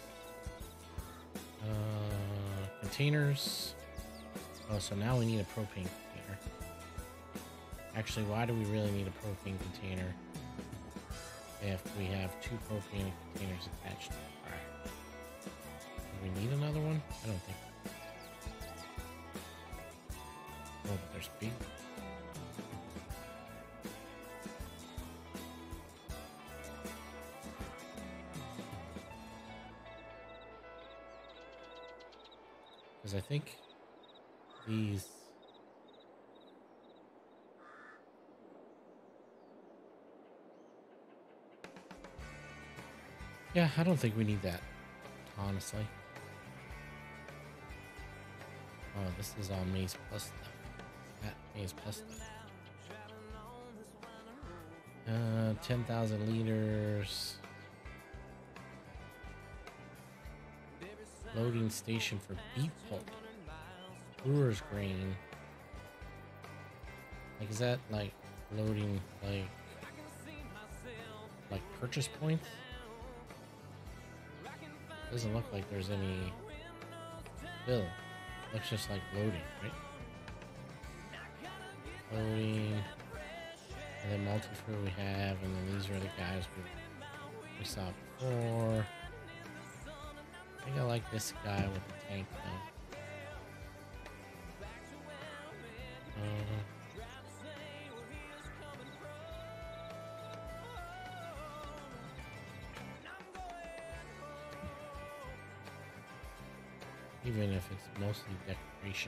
C: Containers. Oh, so now we need a propane container. Actually, why do we really need a propane container if we have 2 propane containers attached to the fire? Do we need another one? I don't think. Oh, but there's big. Because I think these. Yeah, I don't think we need that, honestly. Oh, this is all Maze Plus stuff. That Maze Plus stuff. 10,000 liters. Loading station for beef pulp. Brewer's grain. Like, is that like loading like purchase points? Doesn't look like there's any fill. Looks just like loading, right? Loading. And then multi-fruit we have, and then these are the guys we saw before. I think I like this guy with the tank though. Even if it's mostly decoration.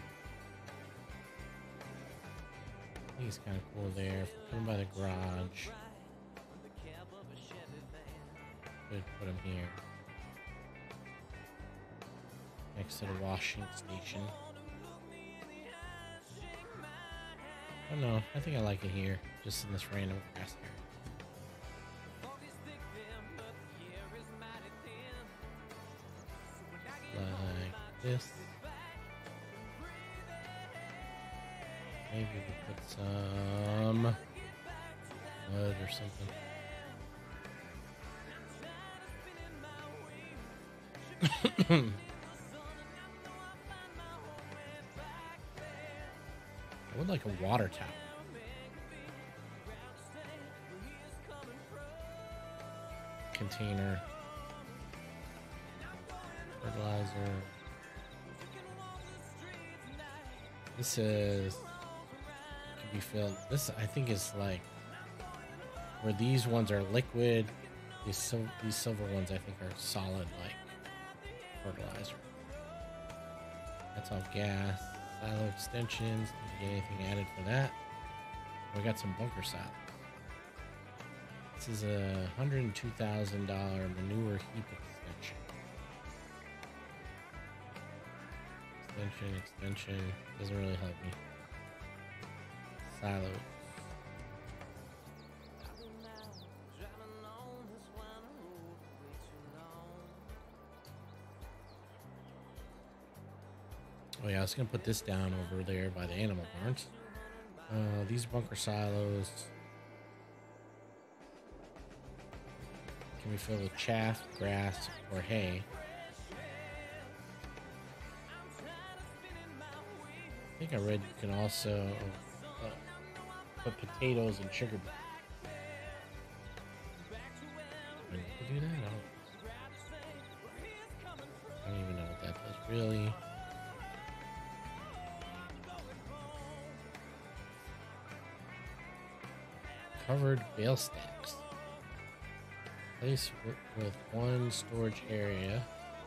C: I think it's kind of cool there. If we put him by the garage, could put him here. Next to the washing station. I don't know. I think I like it here. Just in this random grass area. Like this. Maybe we put some mud or something. I would like a water tower. Container. Fertilizer. This is can be filled. This I think is like where these ones are liquid. These silver ones I think are solid like fertilizer. That's all gas. Silo extensions. Didn't get anything added for that. We got some bunker silos. This is a $102,000 manure heap extension. Extension doesn't really help me. Silo. Oh yeah, I was gonna put this down over there by the animal barns. These bunker silos can be filled with chaff, grass, or hay. I think I read you can also put potatoes and sugar. When you do that, I don't even know what that does really. Covered bale stacks. Place with one storage area.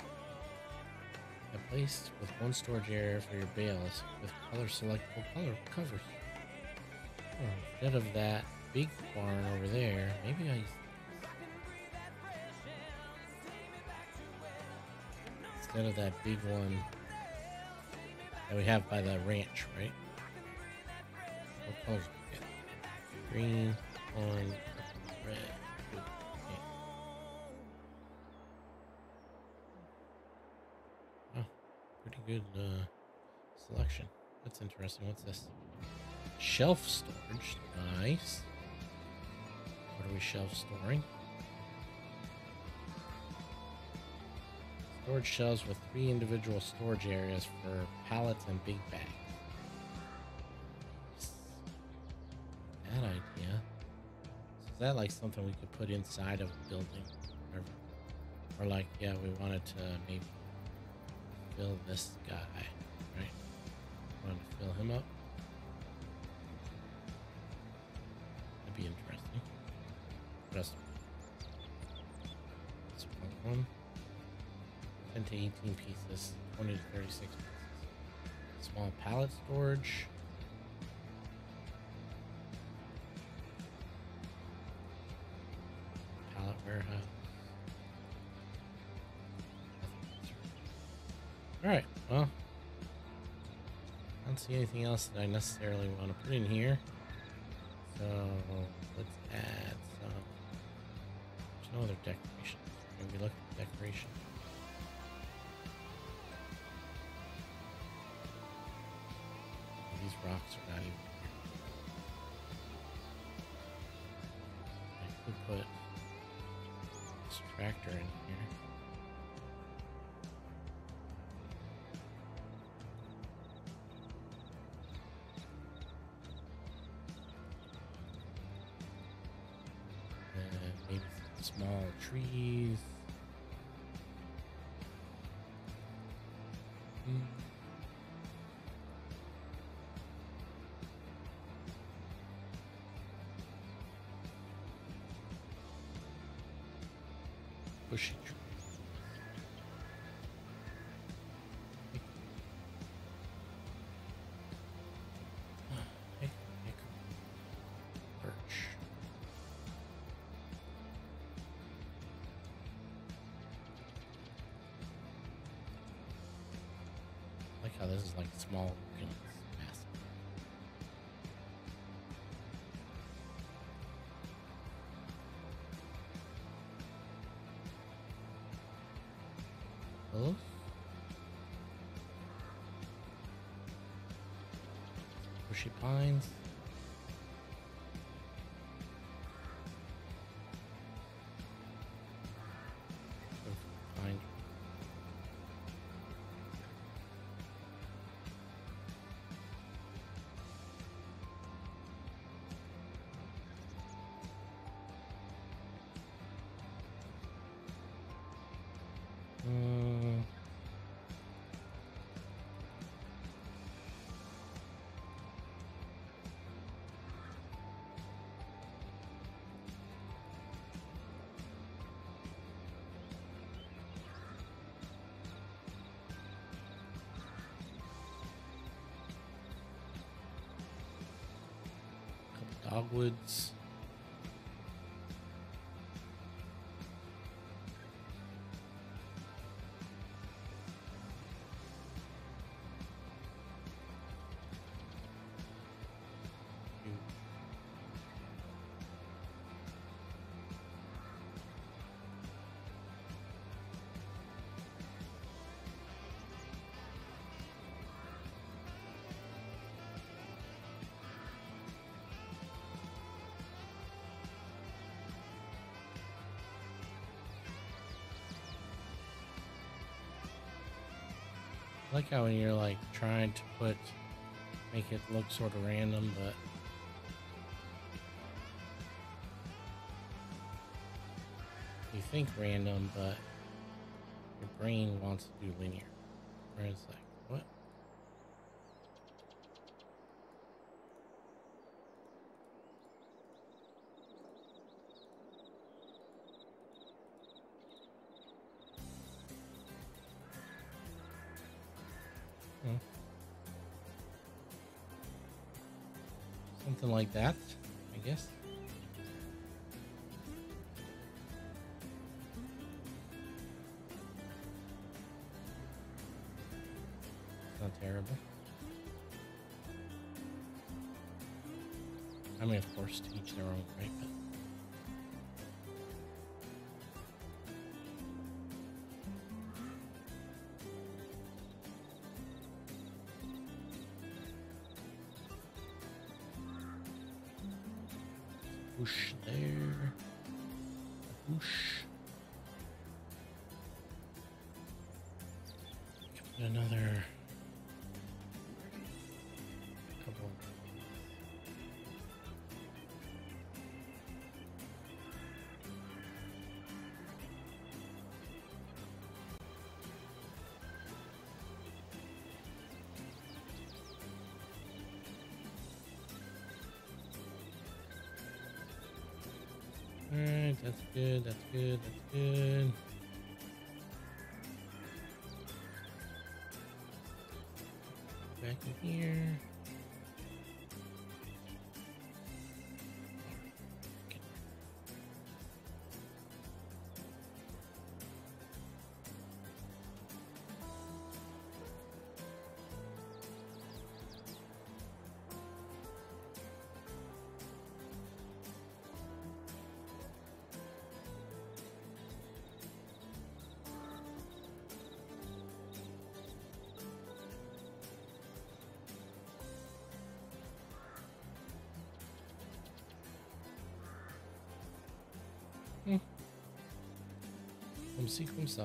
C: A place with one storage area for your bales with color selectable color covers. Oh, instead of that big barn over there, maybe instead of that big one that we have by the ranch, right? What colors do we get? Green, orange, red. Okay. Oh, pretty good selection. That's interesting. What's this? Shelf storage. Nice. What are we shelf storing? Storage shelves with 3 individual storage areas for pallets and big bags. that like something we could put inside of a building? Or like, yeah, we wanted to maybe fill this guy, right? Wanted to fill him up. That'd be interesting. What else? One. 10 to 18 pieces, 20 to 36 pieces. Small pallet storage. Pallet warehouse. Alright, well, I don't see anything else that I necessarily want to put in here. So let's add some. There's no other decorations. Maybe look at the decoration. These rocks are not even here. I could put this tractor in here. Maybe some small trees. Bushy tree. Birch. I like how this is like small, you know, massive. Hello? Bushy pines. Pine. Dogwoods. I like how when you're like trying to make it look sort of random, but you think random, but your brain wants to do linear. Where it's like, what? Something like that, I guess. It's not terrible. I mean, of course, to each their own, right? But push there. Push. Put another couple. Alright, that's good, that's good, that's good. Back in here. Comme ça.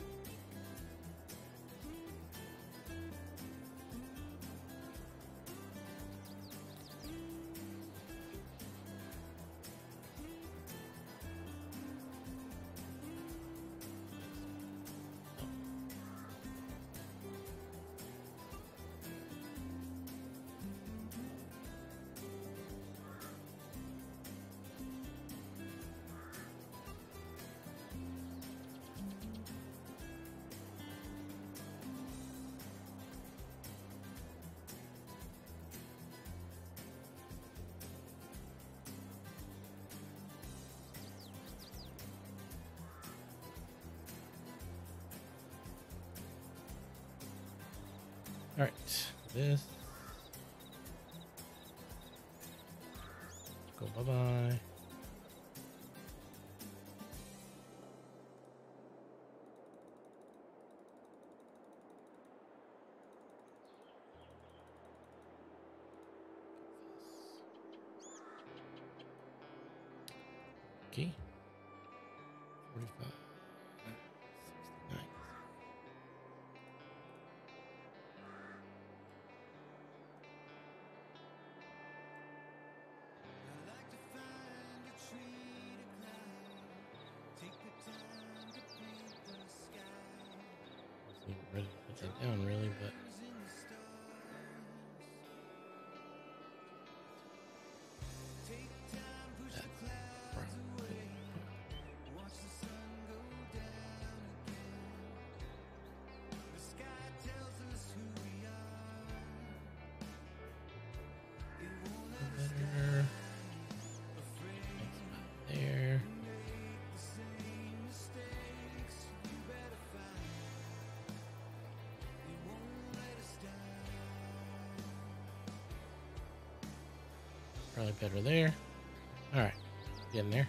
C: All right, this. Go bye-bye. Okay. 45. 69. Wasn't even ready to put that down, really, but. There. Probably better there. All right, getting there.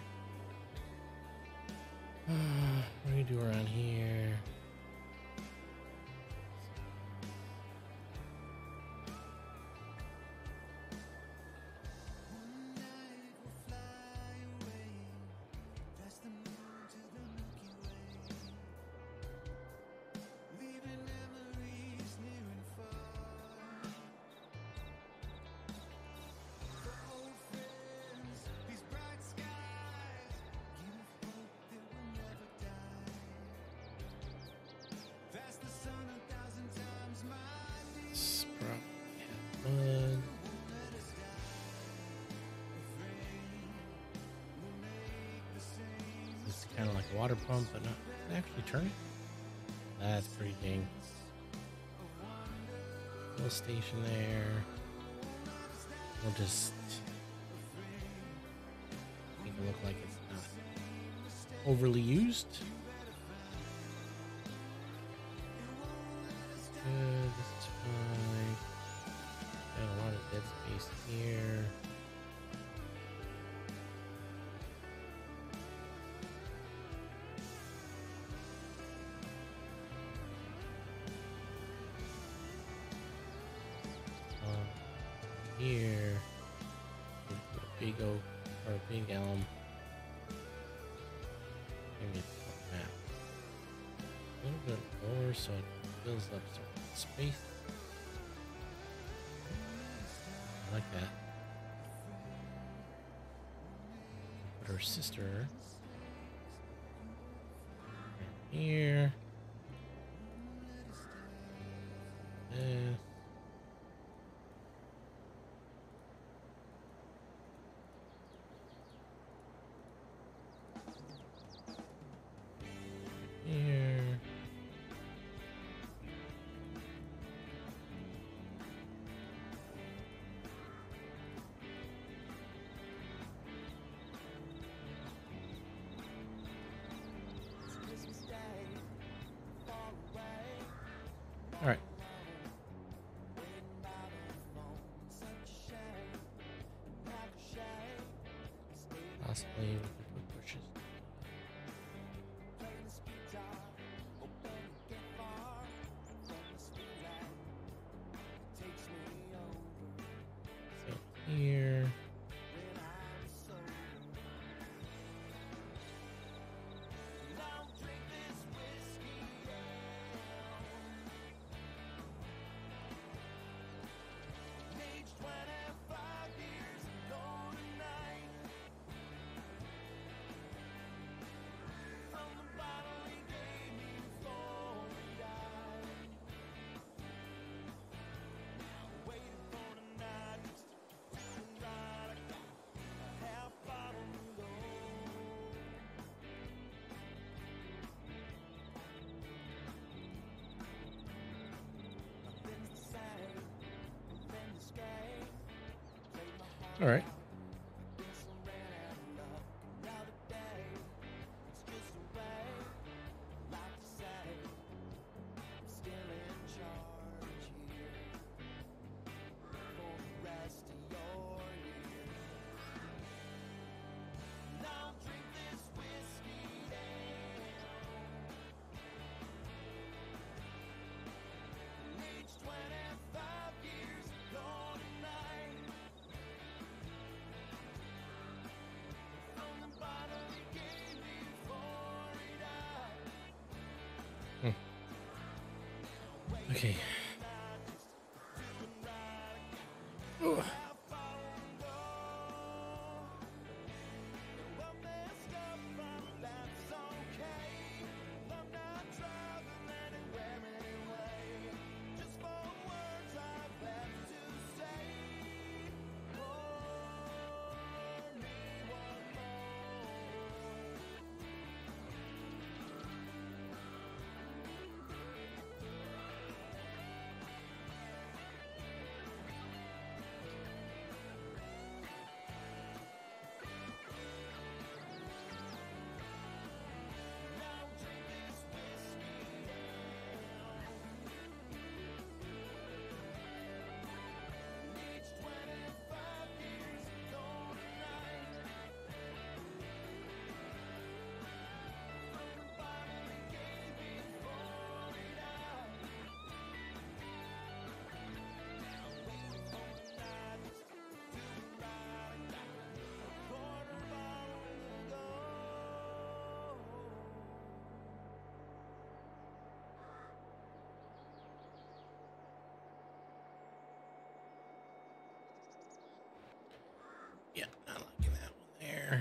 C: What do we do around here? It's kind of like a water pump, but not actually turning. That's pretty dang. Little station there. We'll just make it look like it's not overly used. Good, this is fine. Got a lot of dead space here. Here, a big oak or a big elm. Maybe it's map. A little bit lower so it fills up some space. I like that. Put her sister right here. This. All right. Possibly we can put bushes. So here. All right. Okay. Ugh. Yeah, not liking that one there.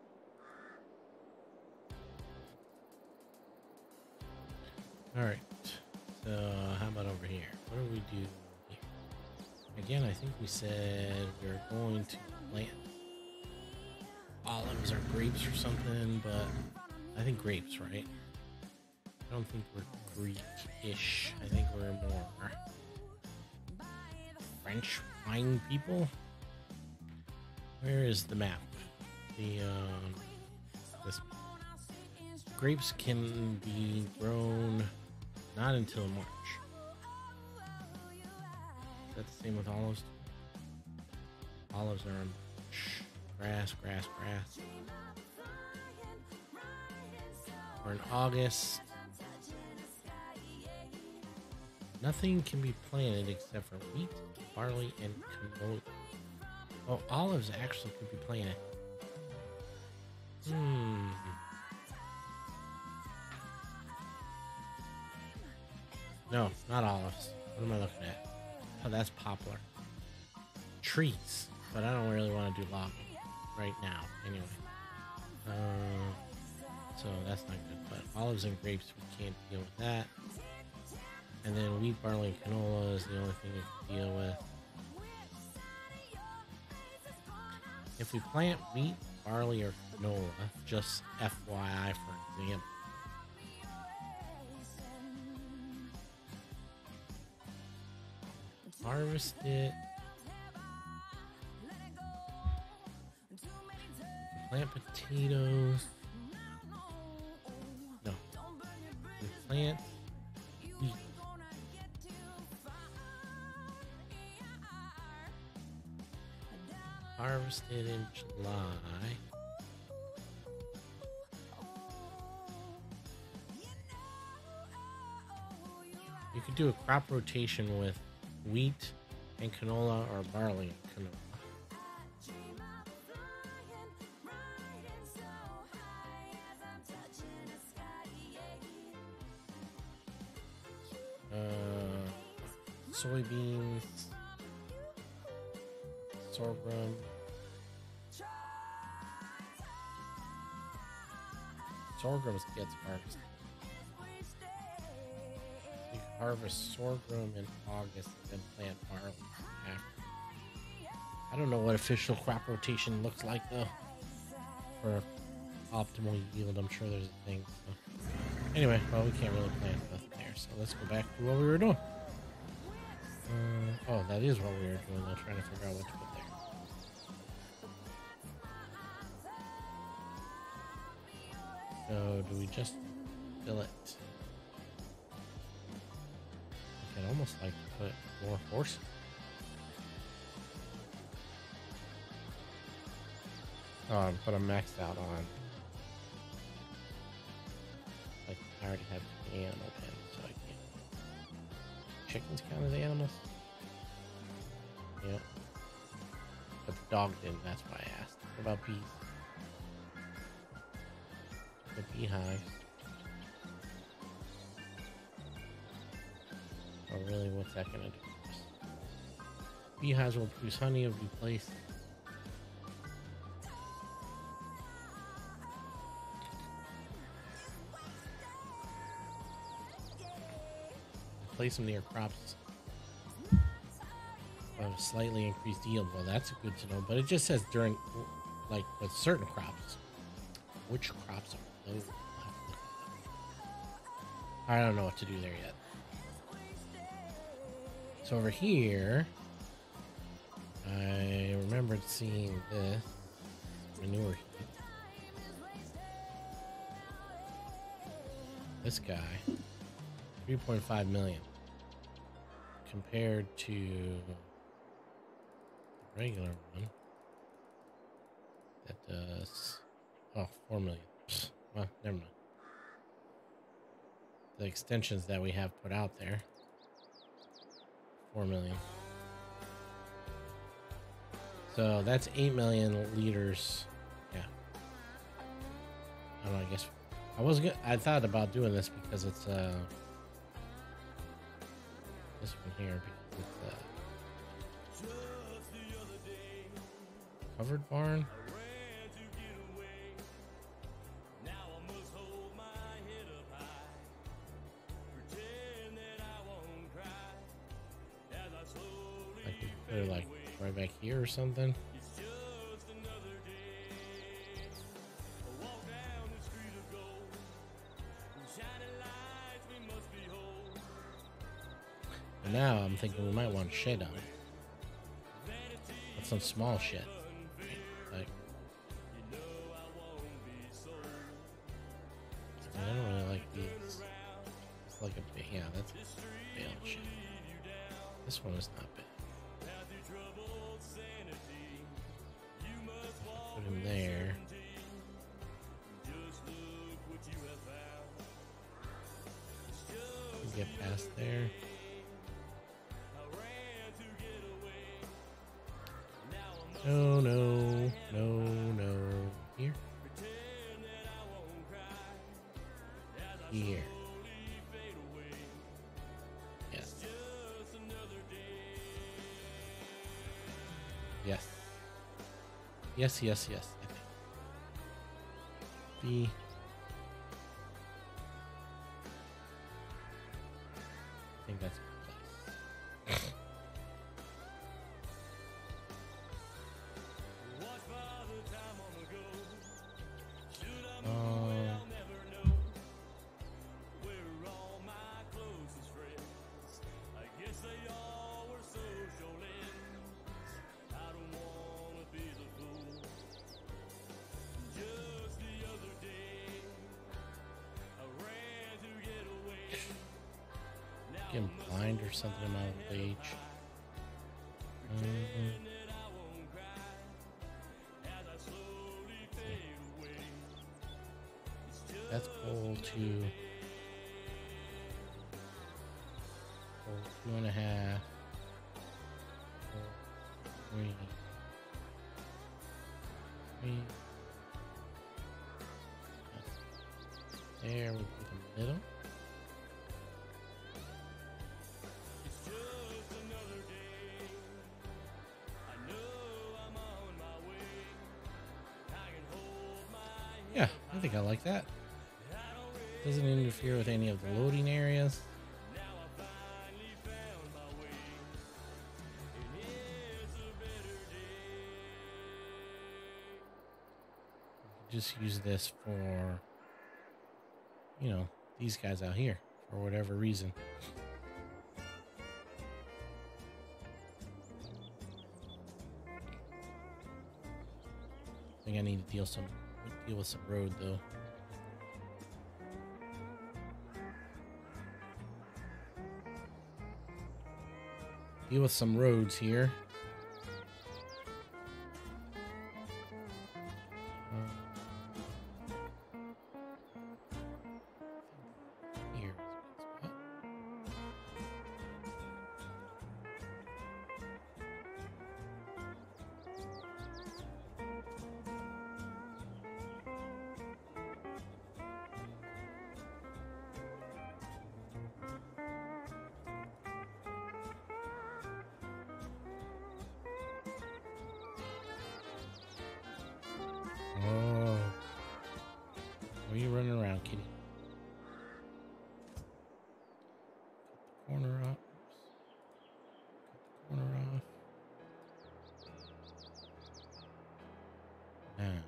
C: All right. So how about over here? What do we do here? Again, I think we said we're going to plant olives or grapes or something, but I think grapes, right? I don't think we're Greek-ish. I think we're more French wine people. Where is the map? This grapes can be grown not until March. Is that the same with olives? Olives are in March. Grass. Or in August. Nothing can be planted except for wheat, barley, and canola. Oh, olives actually could be planted. No, not olives. What am I looking at? Oh, that's poplar. Trees. But I don't really want to do logging right now. Anyway. So that's not good. But olives and grapes, we can't deal with that. And then wheat, barley, and canola is the only thing we can deal with. If we plant wheat, barley, or canola, just FYI for example, harvest it, plant potatoes, no, we plant wheat, harvested in July. You could do a crop rotation with wheat and canola or barley and canola. Soybeans, sorghum, sorghum gets harvested. You can harvest sorghum in August and then plant barley after. I don't know what official crop rotation looks like though for optimal yield. I'm sure there's a thing. So. Anyway, well, we can't really plant nothing there, so let's go back to what we were doing. Oh, that is what we were doing. I'm trying to figure out what to put there. So, do we just fill it? I'd almost like to put more horses. Oh, but I'm maxed out on. Like, I already have the animal pen, so I can't. Chickens count as animals? Yep. But the dog didn't, that's why I asked. What about bees? The beehive. Oh, really? What's that gonna do for us? Beehives will produce honey if we place. Place them near crops of slightly increased yield. Well, that's good to know, but it just says during, like with certain crops. Which crops are those? I don't know what to do there yet. So over here, I remembered seeing this manure heap. This guy, 3.5 million. Compared to the regular one that does 4 million. Well, never mind. The extensions that we have put out there, 4 million. So that's 8 million liters. Yeah. I don't know. I guess I thought about doing this because it's this one here because it's covered barn. Like we put it like right back here or something. And now I'm thinking we might want shed on it. That's some small shed. Like, I don't really like these. It's like a big, yeah, that's a bale shed. This one is not bad. Put him there. Get past there. No, no, no, no. Here. Here. Yes. Yes. Yes, yes, yes. I think. I think that's a good place. Getting blind or something in my old age. That's coal to coal 2.5. Coal 3. 3. There we go in the middle.
A: It's just another day. I know I'm on my way. I can hold my head.
C: Yeah, I think I like that. Doesn't interfere with any of the loading areas.
A: Now I finally found my way. And it's a better day.
C: Just use this for, you know, these guys out here for whatever reason. I think I need to deal with some road though. Deal with some roads here. Here. Oh. Where are you running around, kitty? Cut the corner off. Cut the corner off. Now.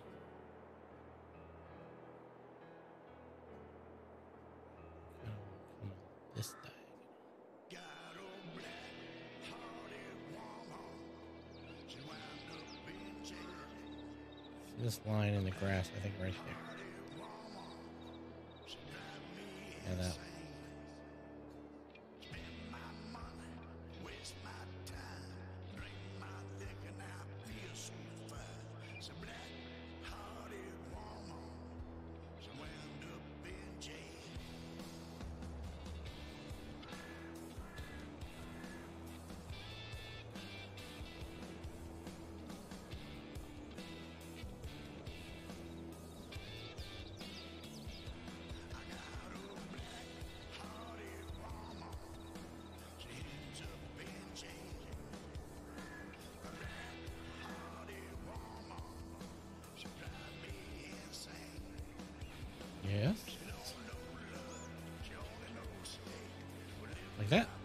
C: Come on, this diagonal. See this line in the grass, I think right there. Yeah, that one. Yes. Like that.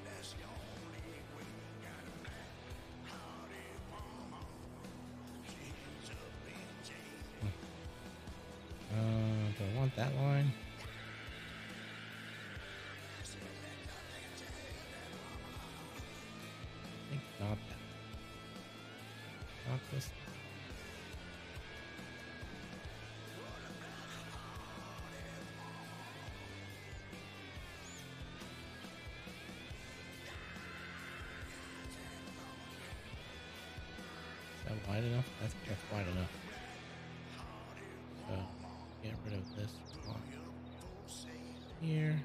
C: Do I want that line? I think not that. Not this. Is that wide enough? I think that's wide enough. So, get rid of this one here.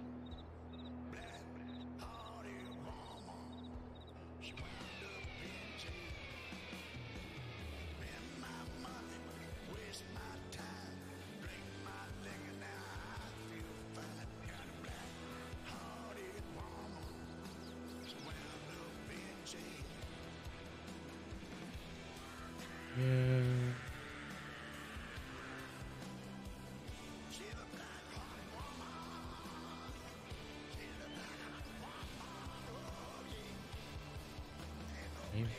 C: Yeah. Maybe.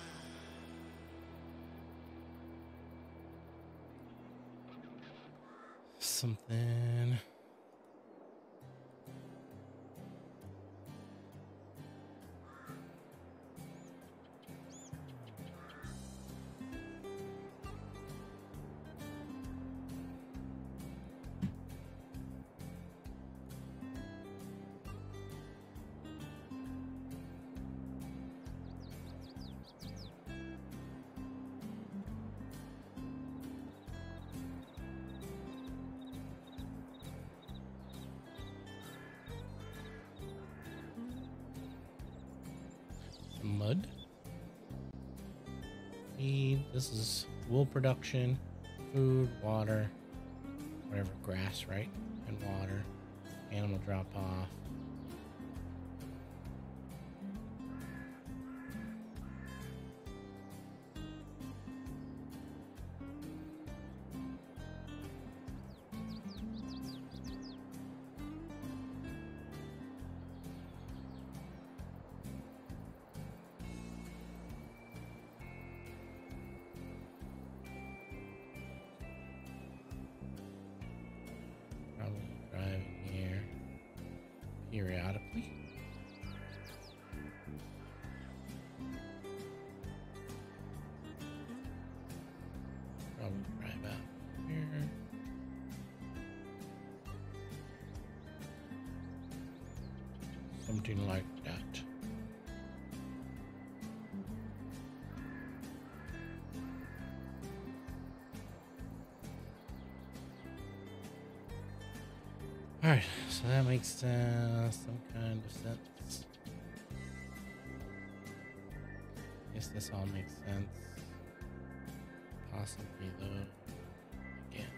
C: Something. some mud. Feed. This is wool production, food, water, whatever, grass, right? And water. Animal drop off. Probably driving here periodically. Probably drive out here. Something like that. All right, so that makes some kind of sense. Guess this all makes sense. Possibly though. Again.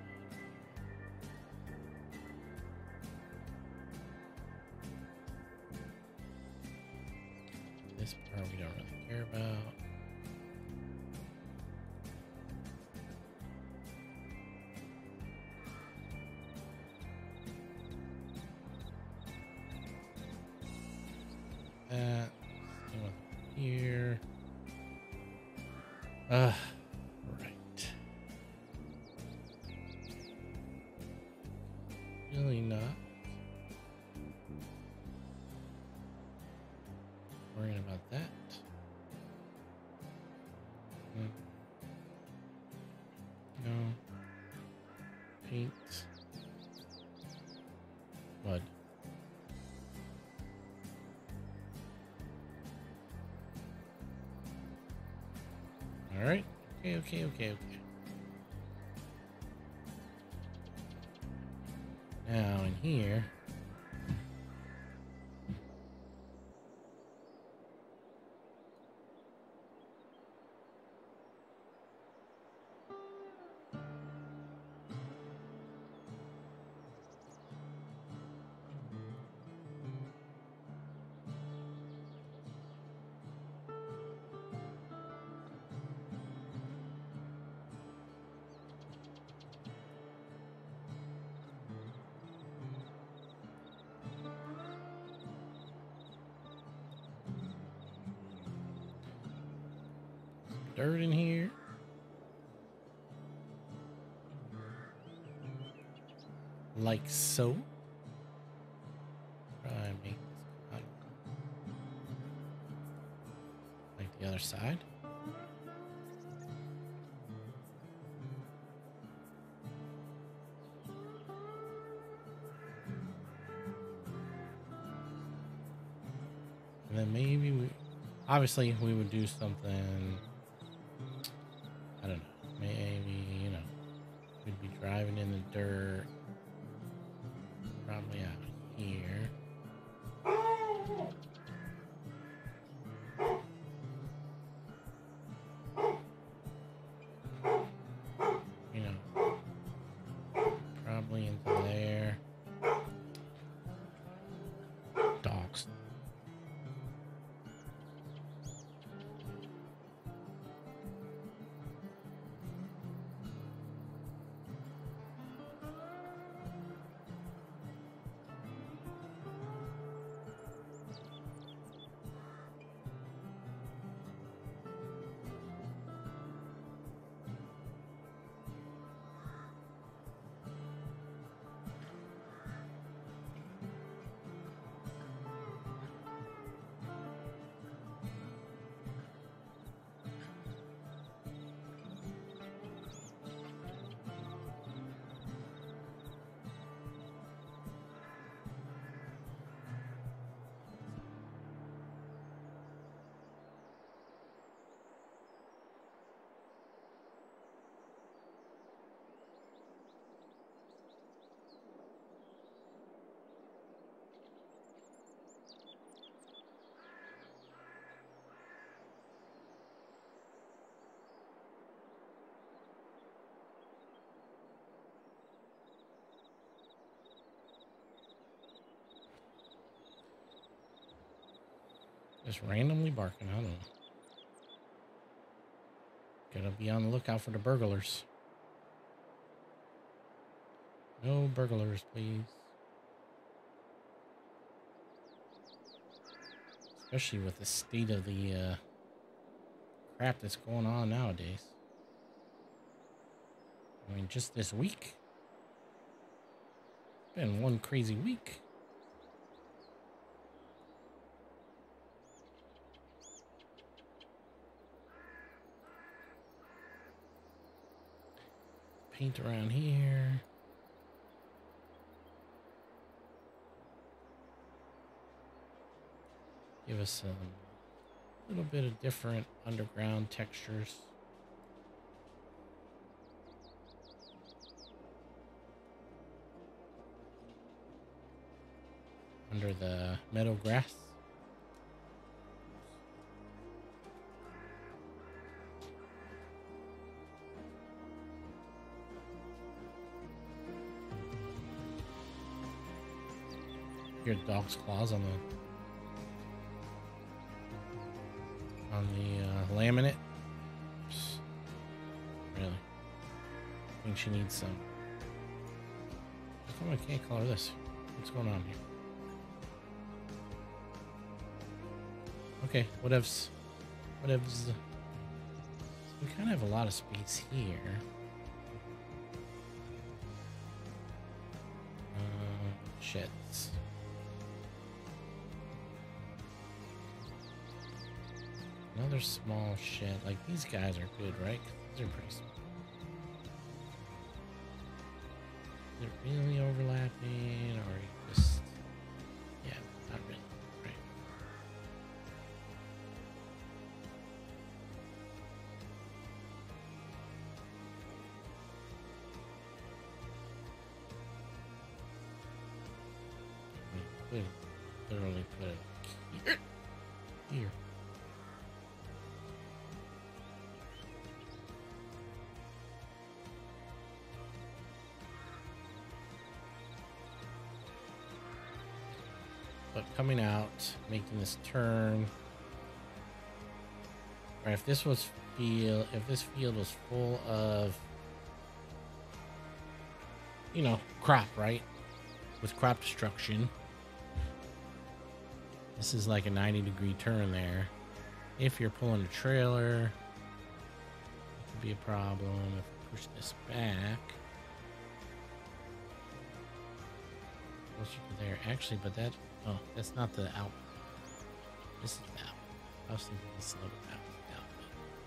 C: This part we don't really care about. That. Same with here. Right. Really not worrying about that. No. Paint. Mud. All right. Okay. Now in here. Dirt in here. Like so. Try and make this kind of like the other side. And then maybe obviously we would do something. I don't know. Maybe, we'd be driving in the dirt. Probably out here. Probably into there. Dogs. Just randomly barking. I don't know. Gotta be on the lookout for the burglars. No burglars, please. Especially with the state of the crap that's going on nowadays. I mean, just this week. It's been one crazy week. Paint around here. Give us a little bit of different underground textures. Under the meadow grass. Your dog's claws on the laminate. Oops. Really? I think she needs some. How come I can't color this? What's going on here? Okay, whatevs. Whatevs. We kind of have a lot of space here. Sheds. Another small shed. Like, these guys are good, right? These are pretty small. Is it really overlapping, or you just... Yeah, not really. Right. I mean, literally put it here. Here. But coming out, making this turn. Right, if this field was full of, you know, crop, right? With crop destruction. This is like a 90-degree turn there. If you're pulling a trailer, it could be a problem. If we push this back closer to there. Actually, but that, oh, that's not the outlet. This is the outlet. I was thinking this little outlet.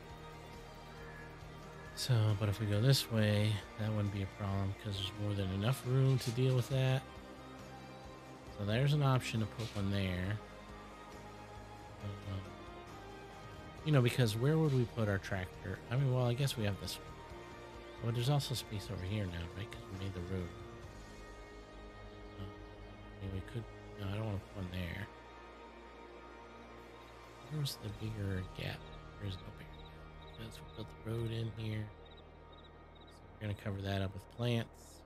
C: So, but if we go this way, that wouldn't be a problem because there's more than enough room to deal with that. So there's an option to put one there. You know, because where would we put our tractor? I mean, well, I guess we have this one. But there's also space over here now, right? Because we made the road. I mean, we could... No, I don't want to put one there. Where's the bigger gap? There's no bigger gap. Because we built the road in here. So we're going to cover that up with plants.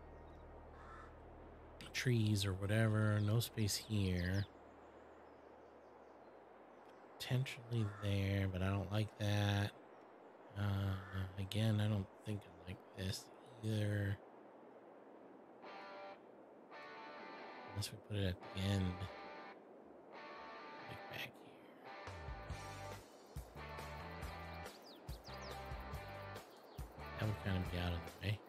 C: Trees or whatever. No space here. Potentially there, but I don't like that. Again, I don't think I like this either. Unless we put it at the end. Like back here. That would kind of be out of the way.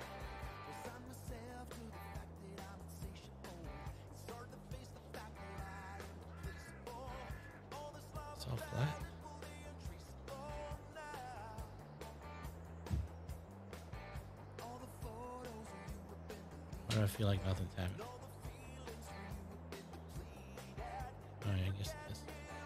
C: It's all flat. Why do I feel like nothing's happening? Oh, yeah, I guess this.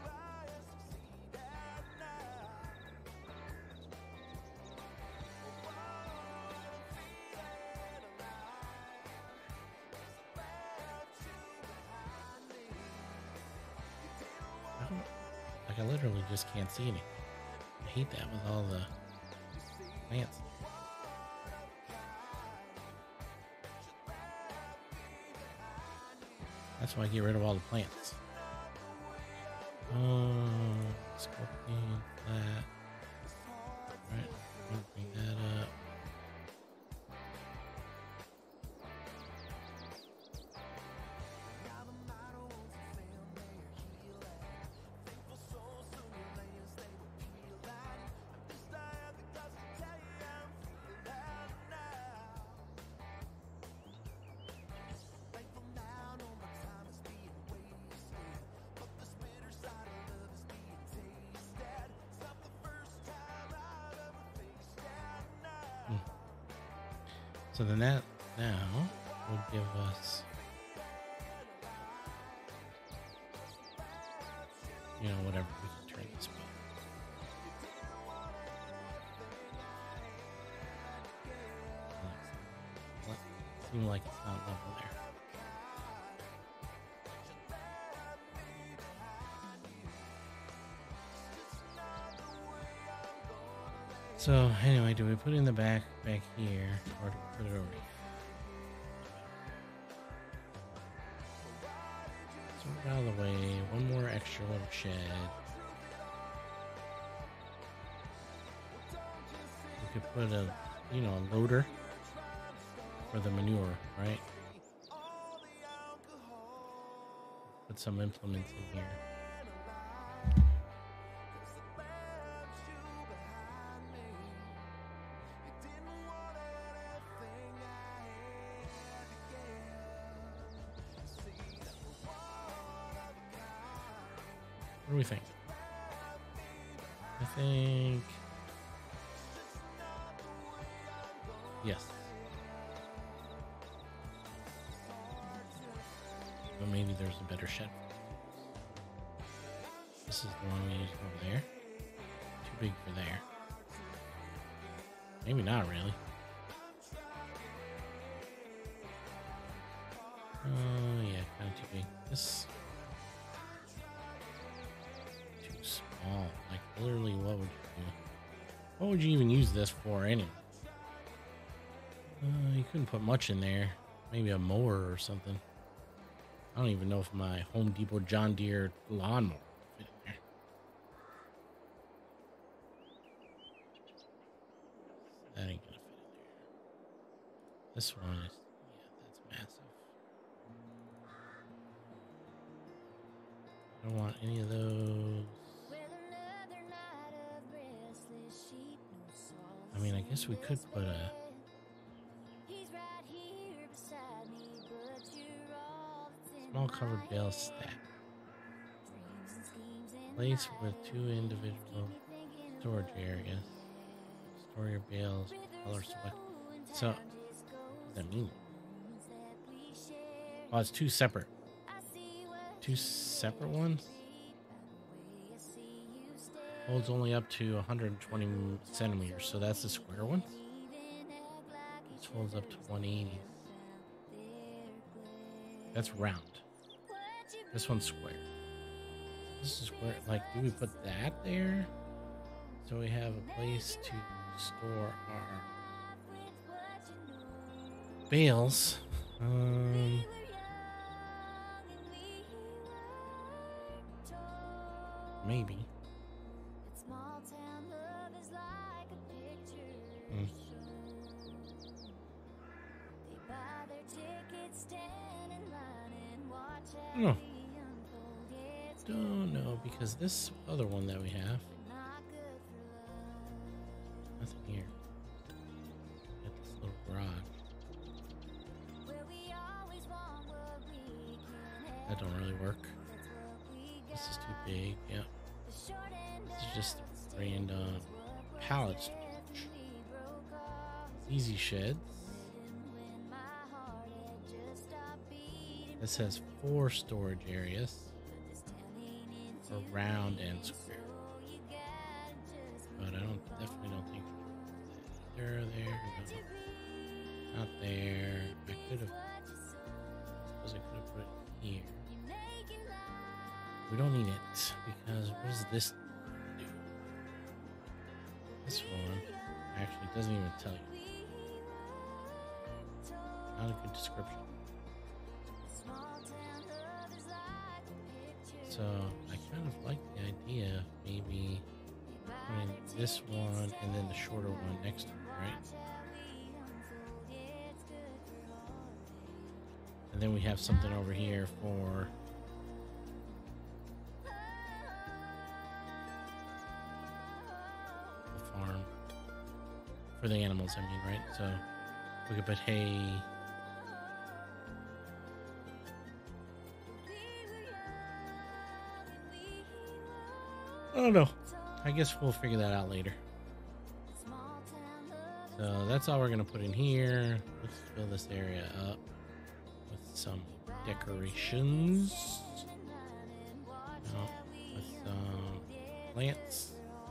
C: I literally just can't see anything. I hate that with all the plants. That's why I get rid of all the plants. Sculpting that. Right. Bring that up. So then that now will give us, you know, whatever we can turn this on. Seems like it's not level there. So anyway, do we put it in the back here, or do we put it over here? So we're out of the way. One more extra little shed. We could put a, you know, a loader for the manure, right? Put some implements in here. What do we think? I think yes. But maybe there's a better shed. This is the one we need over there. Too big for there. Maybe not really. Oh yeah, kind of too big. This too small. Like literally, what would you do? What would you even use this for anyway? You couldn't put much in there. Maybe a mower or something. I don't even know if my Home Depot John Deere lawnmower would fit in there. That ain't gonna fit in there. This one is, yeah, that's massive. I don't want any of those. I mean, I guess we could put a small covered bale stack. Place with 2 individual storage areas. Store your bales. Color select. So, what does that mean? Oh, it's 2 separate. 2 separate ones? Holds only up to 120 centimeters. So that's the square one. This holds up to 180. That's round. This one's square. This is square. Like, do we put that there? So we have a place to store our bales. Maybe. No. Don't know, because this other one that we have, nothing here. Got this little garage. That don't really work. This is too big. Yep. This is just random pallet storage. Easy sheds. This has 4 storage areas for round and square. But I definitely don't think there, no. Not there. I could have, suppose I could have put it here. We don't need it because what does this do? This one actually doesn't even tell you. Not a good description. So I can kind of like the idea of maybe putting this one and then the shorter one next to it, right? And then we have something over here for the farm. For the animals, I mean, right? So we could put hay. I don't know. I guess we'll figure that out later. So that's all we're going to put in here. Let's fill this area up with some decorations. No, with some plants.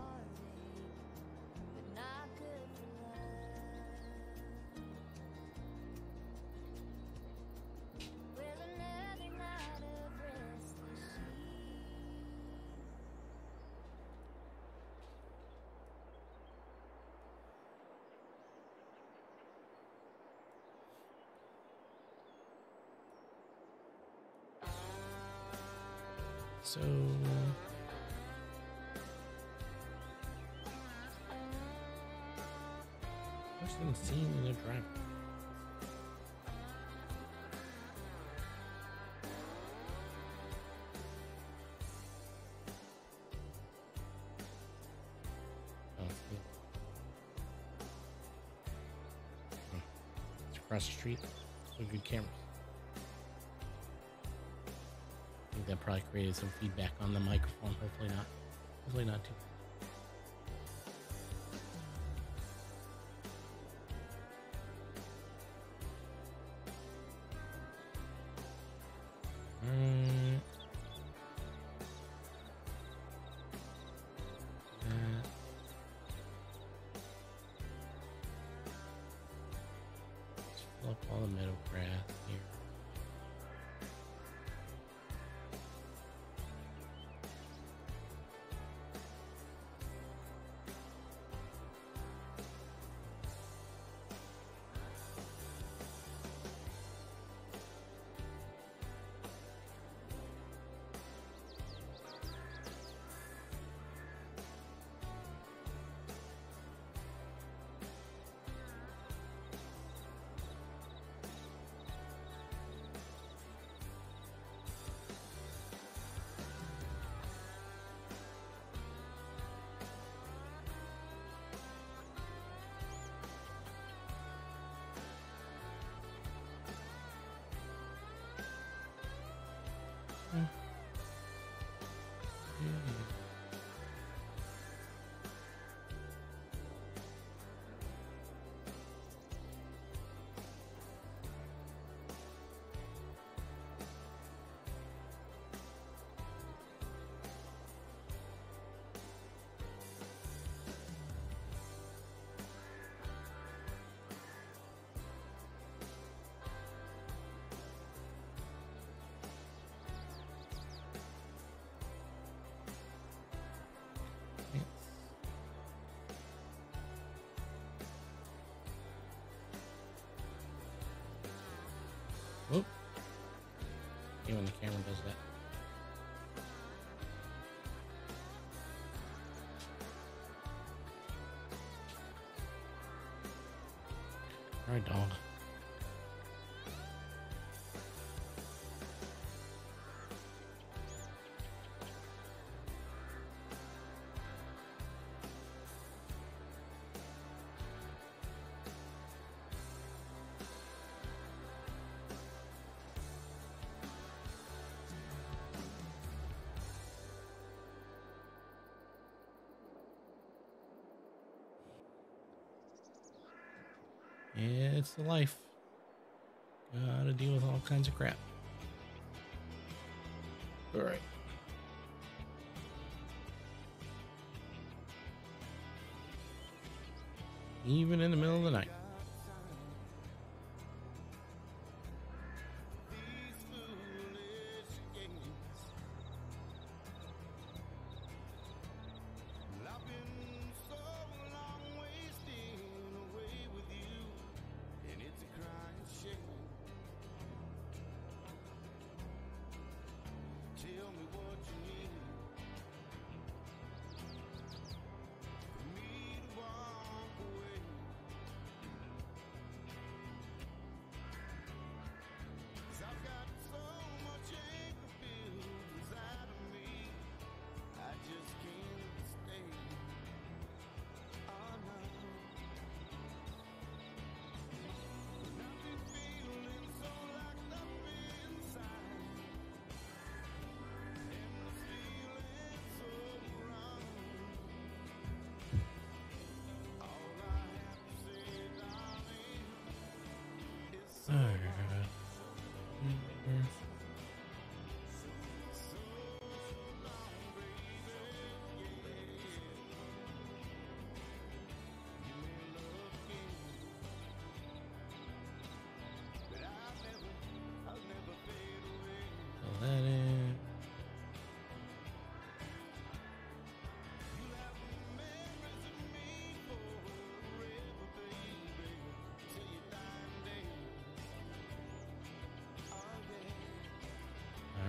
C: So person seen in a driveway. Oh, it's across the street. With good cameras. I think that probably created some feedback on the microphone. Hopefully not. Hopefully not too. Let's fill up all the meadow grass here. Whoop. Yeah, when the camera does that. All right, dog. Yeah, it's the life. Gotta deal with all kinds of crap. All right. Even in the middle of the night.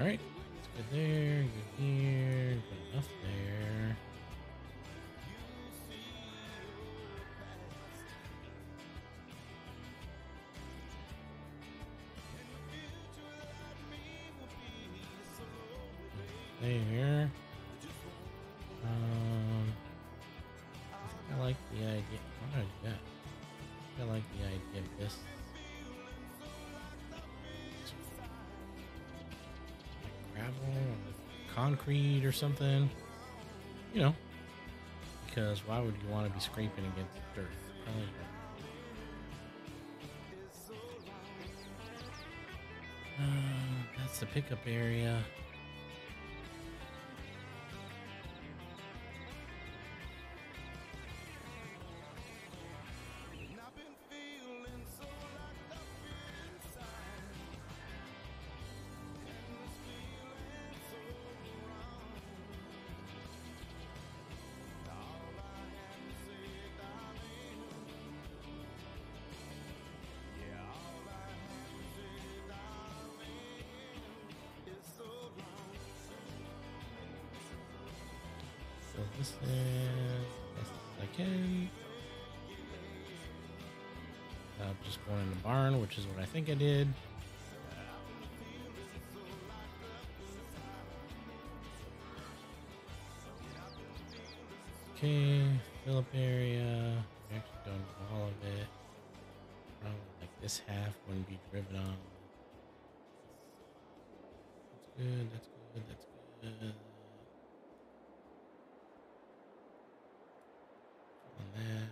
C: Alright. It's good there, good here, good enough there. There. I like the idea. Why did I do that? I like the idea of this. Like gravel or concrete or something. You know. Because why would you want to be scraping against dirt? Probably don't. That's the pickup area. So this is as I can. Just going in the barn, which is what I think I did. Okay, fill up area. We actually don't do all of it. Probably like this half wouldn't be driven on. That's good, that's good, that's good. On that.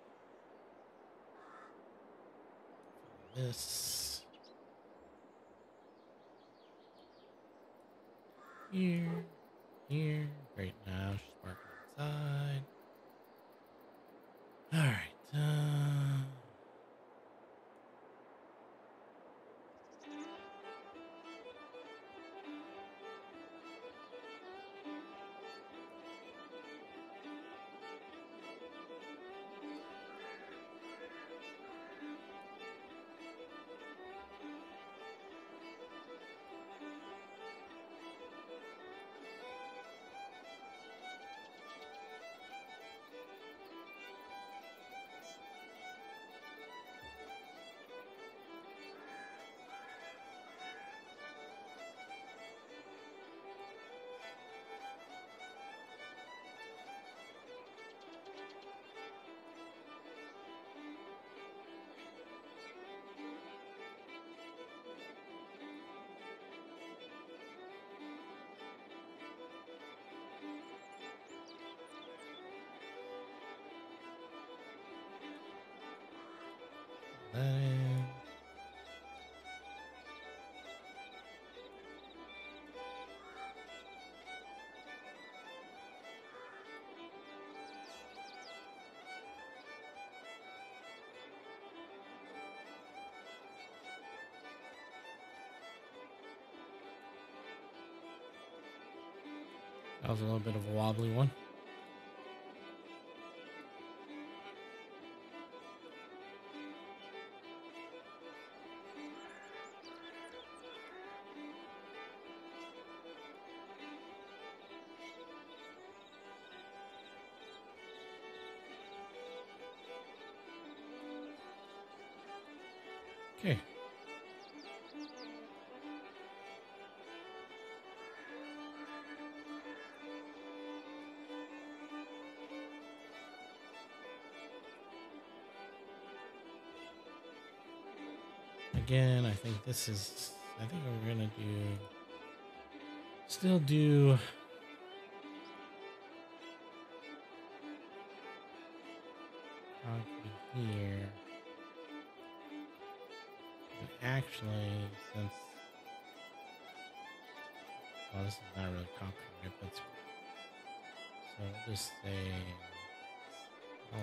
C: This. Here. Here. Great, now she's parking inside. Alright, that in. That was a little bit of a wobbly one. Okay. Again, I think this is, I think we're gonna still do concrete here. And actually, since, well, this is not really concrete, but so we'll just say, oh.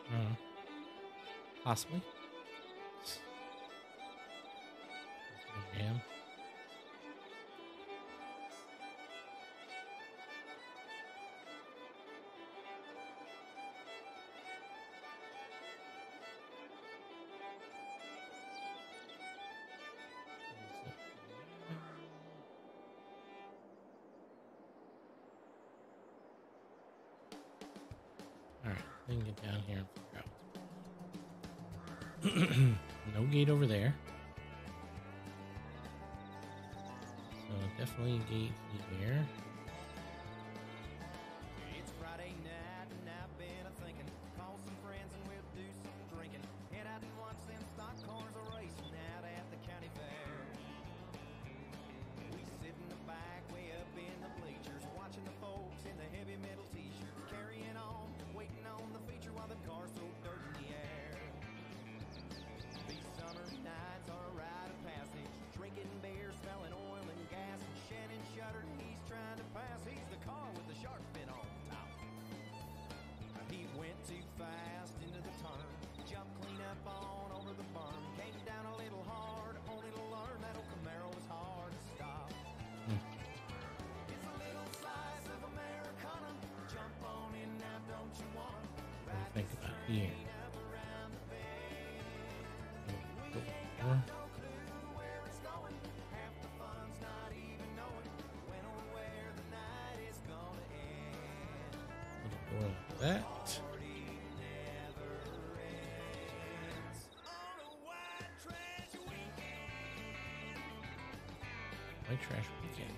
C: Possibly. Jam. All right, we can get down here and figure out. No gate over there. So definitely a gate here.
A: It's Friday night and I've been a-thinking. Call some friends and we'll do some drinking. Head out and watch them stock cars a-racing out at the county fair. We sit in the back way up in the bleachers, watching the folks in the heavy metal t-shirts, carrying on, waiting on the feature while the cars throw dirt in the air. These summer nights are a rite of passage, drinking beer, smelling oil and gas, and Shannon shuddered, he's trying to pass. He's the car with the shark fin on top. He went too fast into the turn, jumped clean up on over the berm, came down a little hard, only to learn that old Camaro was hard to stop. It's a little slice of Americana, jump on in now, don't you wanna
C: What do you
A: ride
C: think
A: this
C: about here?
A: train up around the bend?
C: Go
A: Got
C: for-
A: no clue where it's going, half the fun's not even knowing when or where the night is gonna end.
C: Little door like that.
A: Party never ends on a white trash weekend.
C: White trash weekend.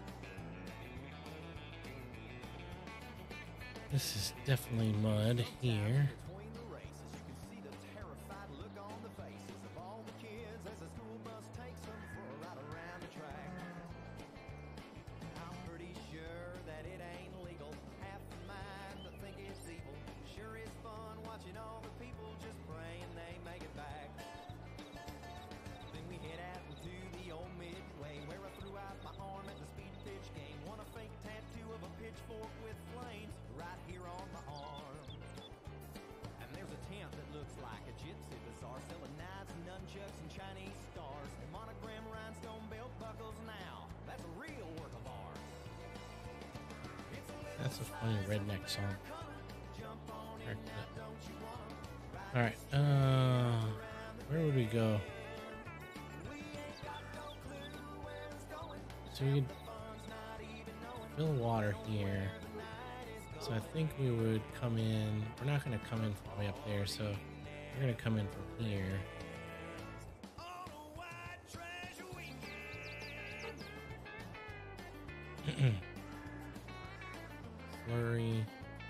C: This is definitely mud here.
A: Between the races, you can see the terrified look on the faces of all the kids as the school bus takes them for a ride around the track. I'm pretty sure that it ain't legal. Half the mind to think it's evil. Sure is fun watching all the people just praying they make it back. Then we head out into the old midway where I threw out my arm at the speed pitch game. Won a fake tattoo of a pitchfork with flames right here on my arm. And there's a tent that looks like a gypsy bazaar, selling knives, nunchucks, and Chinese stars. And monogram rhinestone belt buckles now. That's a real work of art. It's a little
C: That's a funny redneck song.
A: jump on in
C: Right
A: now,
C: there.
A: don't you wanna
C: All right. Where would we go? So we could fill water here. So I think we would come in. We're not going to come in from way up there. So we're going to come in from here. Slurry.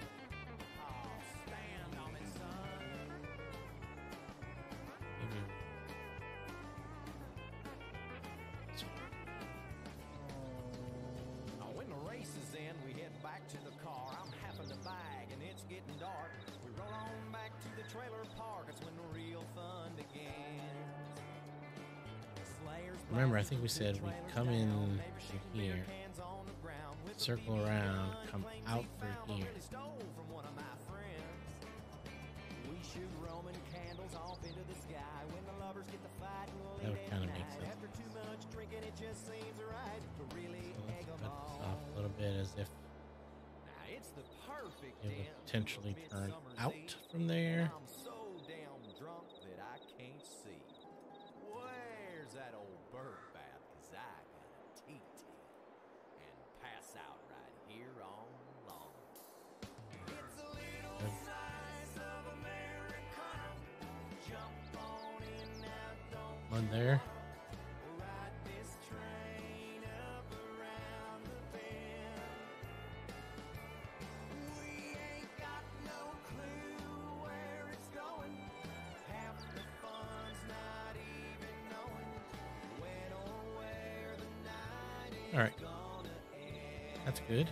C: Maybe.
A: When the race is in, we head back to the car. I'm having the bag and it's getting dark. We roll on back to the trailer park. It's when the real fun begins. Slayers
C: Remember, I think we said we come in through here, circle around, come out through here.
A: We shoot Roman candles off into the sky. When the lovers get the fight, we'll
C: That
A: eat
C: would
A: at
C: kinda
A: night.
C: make sense.
A: After too much drinking, it just seems right to really
C: So
A: egg
C: let's
A: 'em
C: cut this
A: on.
C: off a little bit as if
A: Now it's the perfect
C: it would
A: end
C: potentially
A: for a
C: turn
A: midsummer's
C: out
A: eve.
C: from there.
A: I'm so damn drunk that I can't see. Where's that old bird bath? 'Cause I got a TT and pass out right here on lawn. It's a little slice of Americana. Jump on in now, don't
C: Mud there.
A: ride this train up around the bend. We ain't got no clue where it's going. Half the fun's not even knowing when or where the night is
C: All right.
A: gonna end.
C: That's good.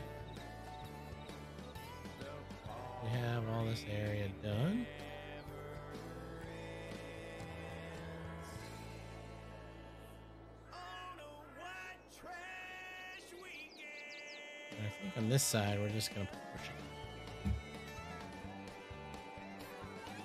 C: We have all this area done.
A: On a white trash weekend.
C: And I think on this side, we're just going to push it.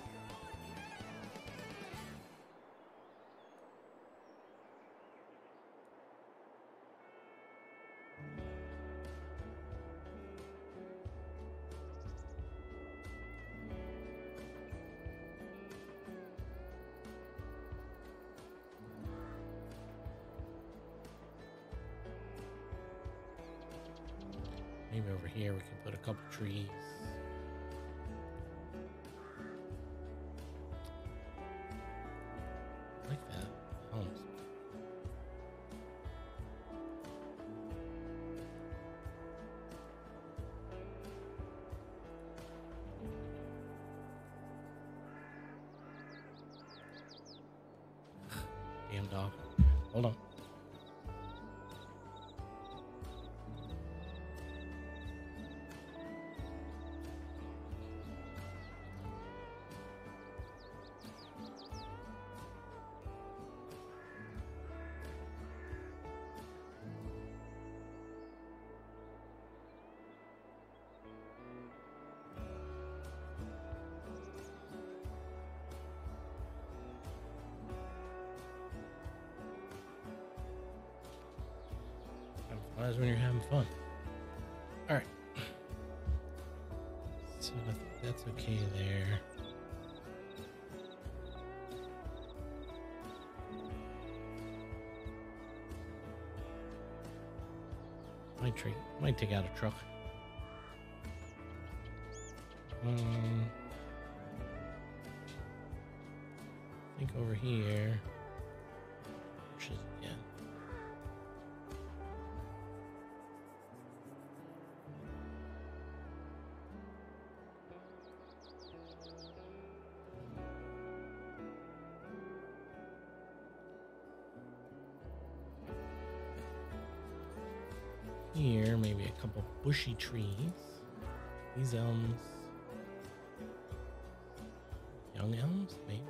C: Maybe over here we can put a couple trees. I like that. Homes. Damn dog. Hold on. That's when you're having fun. All right. So I think that's okay there. Might take out a truck. I think over here. Bushes again. Here, maybe a couple bushy trees. These elms. Young elms, maybe.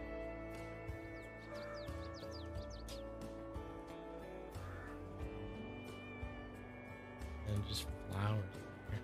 C: And just flowers there.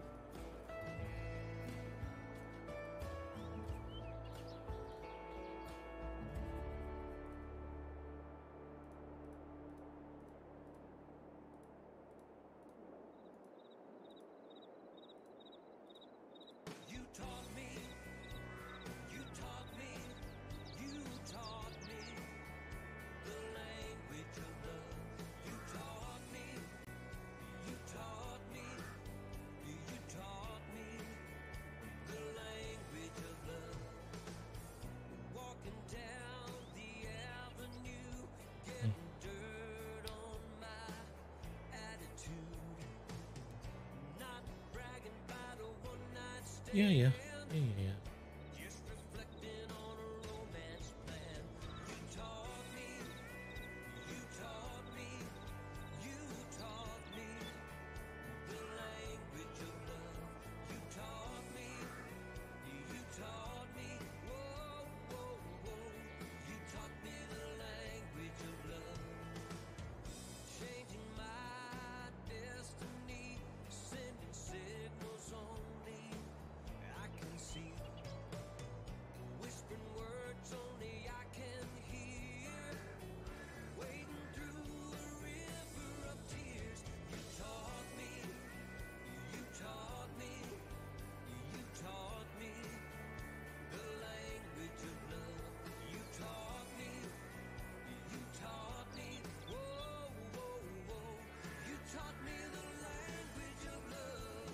A: You taught me, you taught me, you taught me the language of love. You taught me, you taught me, you taught me the language of love. Walking down the avenue, getting dirt on my attitude. Not bragging about a one-night stand.
C: Yeah.
A: Just reflecting on a romance plan. You taught me, you taught me, you taught me the language of love. You taught me, you taught me, whoa, whoa, whoa. You taught me the language of love. Changing my destiny, sending signals only I can see. Whispering words only I can hear. Wading through a river of tears. You taught me, you taught me, you taught me the language of love. You taught me, you taught me, whoa, whoa, whoa. You taught me the language of love.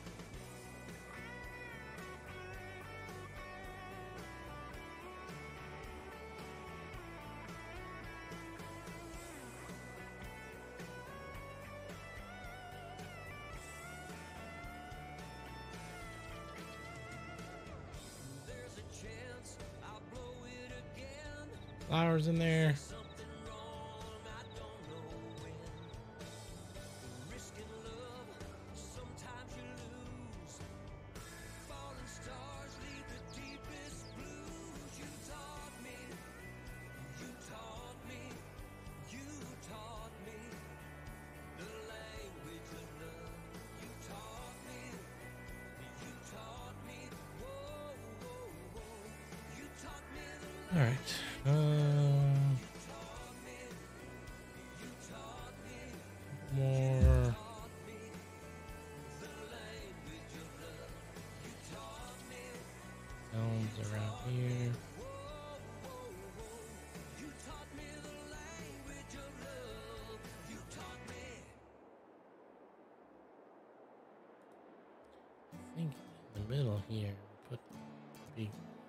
A: There's a chance I'll blow it again.
C: Flowers in there.
A: Something wrong, I don't know when. Risking love, sometimes you lose. Falling stars lead the deepest blues. You taught me, you taught me, you taught me the language of love. You taught me, you taught me, whoa, whoa, whoa. You taught me the
C: All right. More. Elms around here.
A: You taught me the language of love. You taught me.
C: middle here. Put big.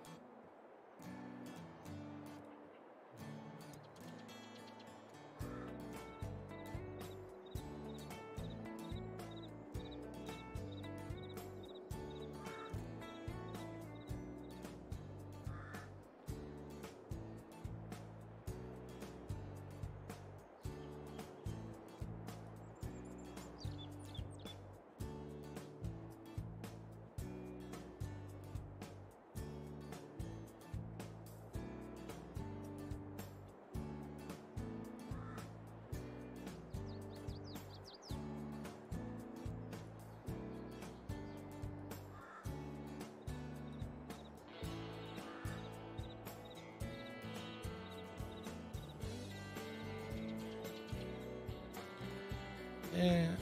C: And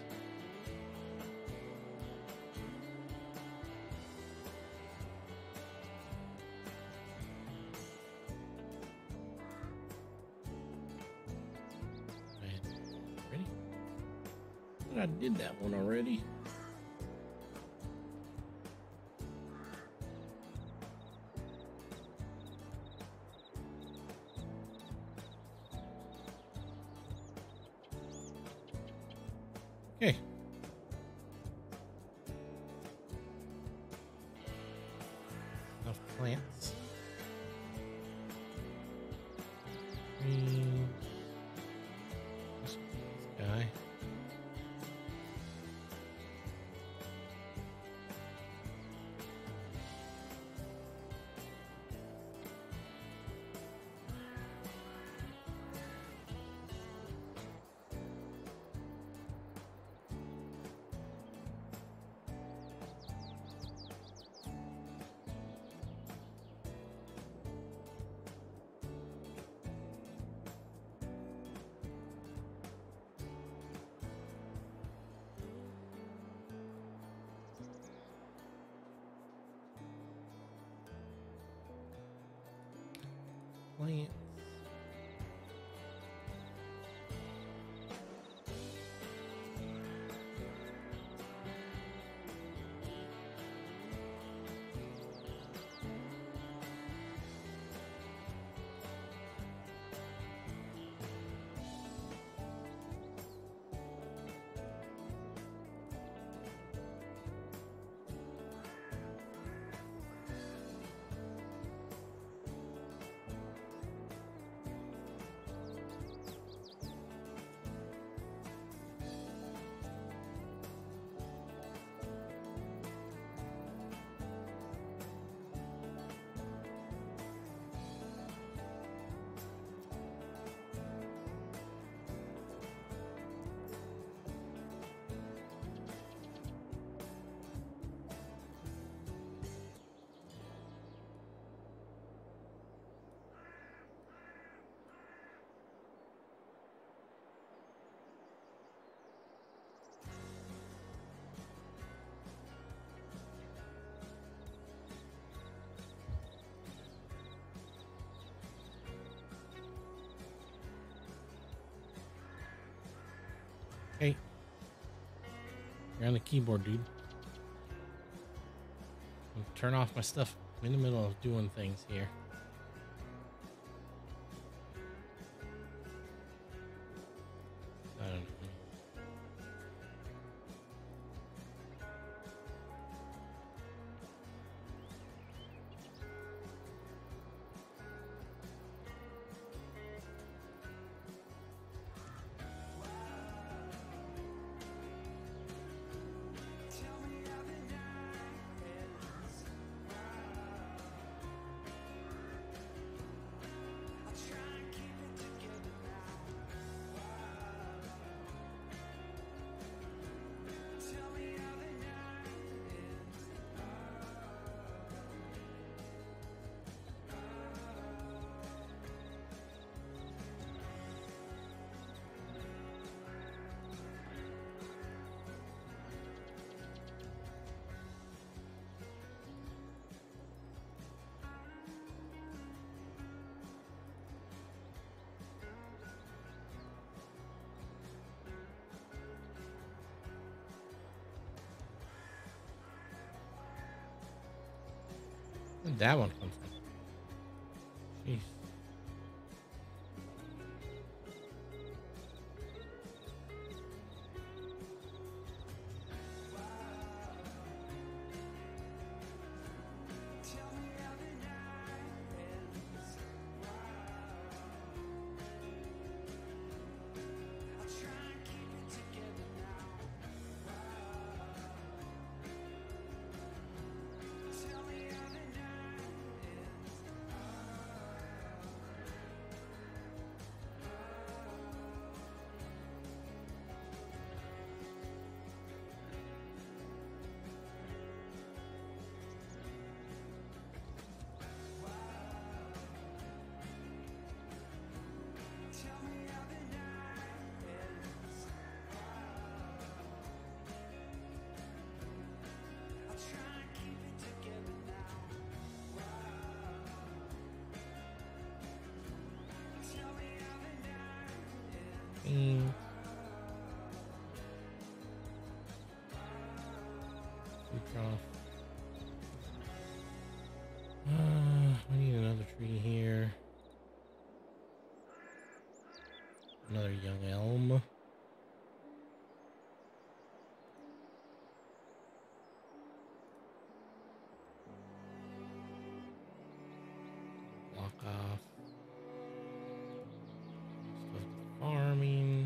C: ready? I did that one already. Okay. Enough plants. Green. This guy. Plants. Hey, you're on the keyboard, dude. I'll turn off my stuff. I'm in the middle of doing things here. I don't know. Where'd that one come from? Jeez. We need another tree here. Another young elm. Block off. Stuff to farming.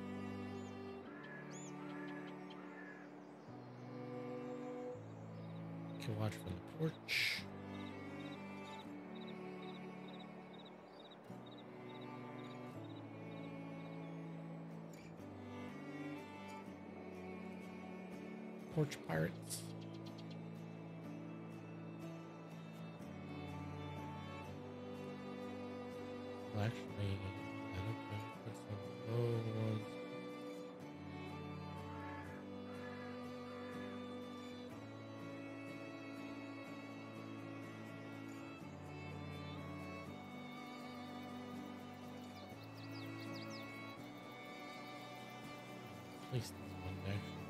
C: Can watch from the porch. Porch pirates. Well, actually, I don't think I put some low ones. At least this one actually.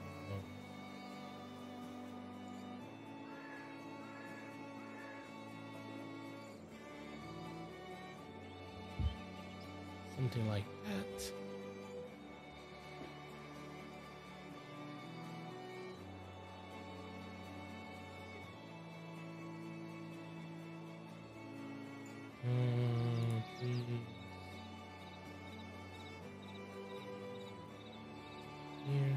C: Something like that. Please. Here.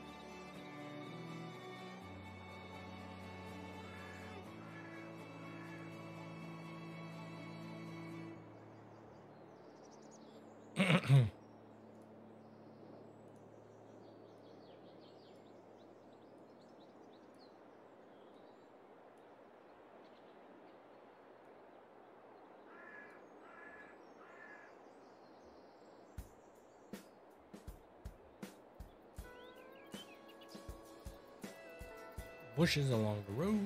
C: Bushes along the road.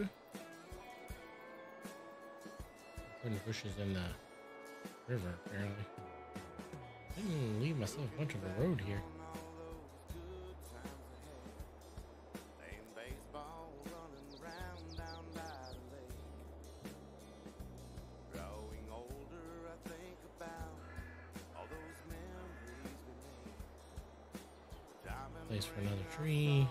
C: Putting bushes in the river, apparently. I didn't leave myself much of a road here. Place for another tree.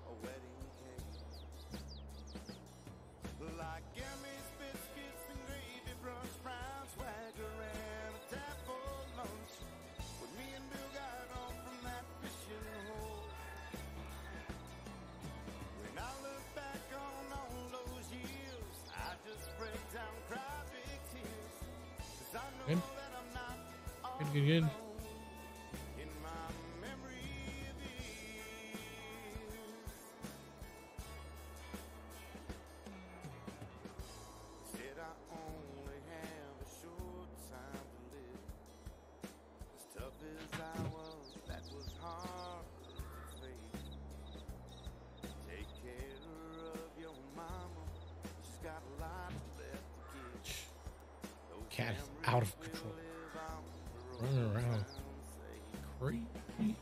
C: Good. Good. Cat is out of control. Running around. Crazy.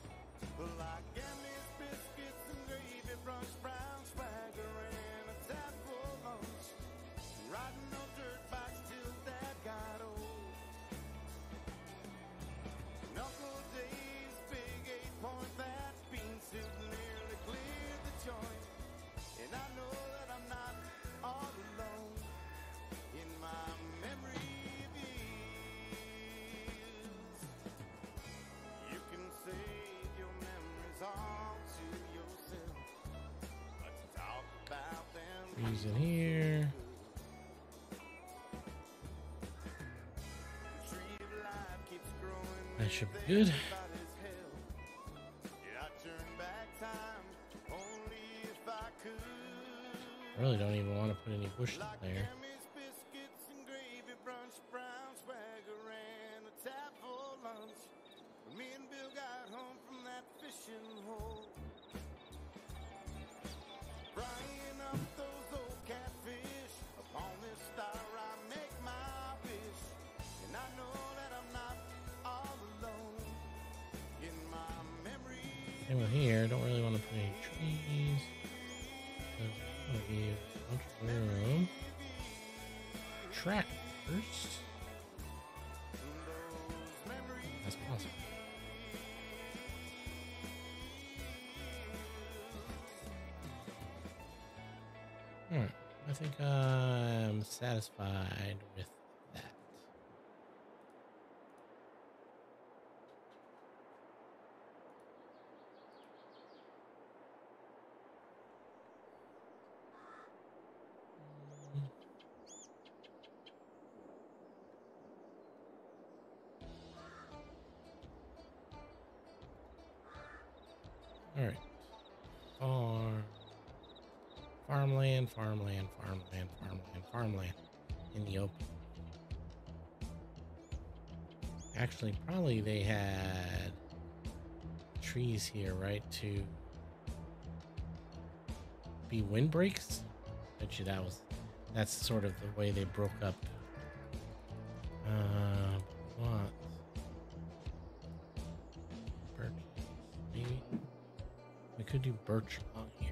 A: Riding
C: Trees in here. That should be good. I really don't even want to put any bushes there. Same with here. Don't really want to put any trees. There's a bunch of room. Tractors. That's possible. Alright. I think I'm satisfied with that. All right. Farmland in the open. Actually, probably they had trees here, right, to be windbreaks. Bet you that's sort of the way they broke up. What? Birch, maybe. We could do birch on here.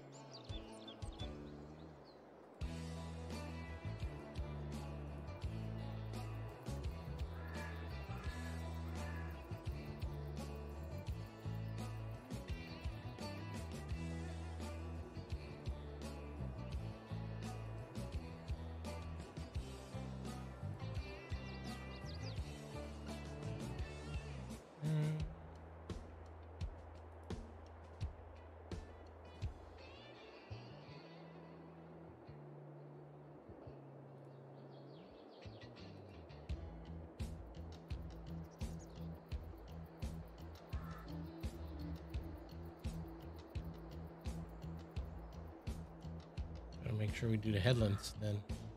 C: Gotta make sure we do the headlands then.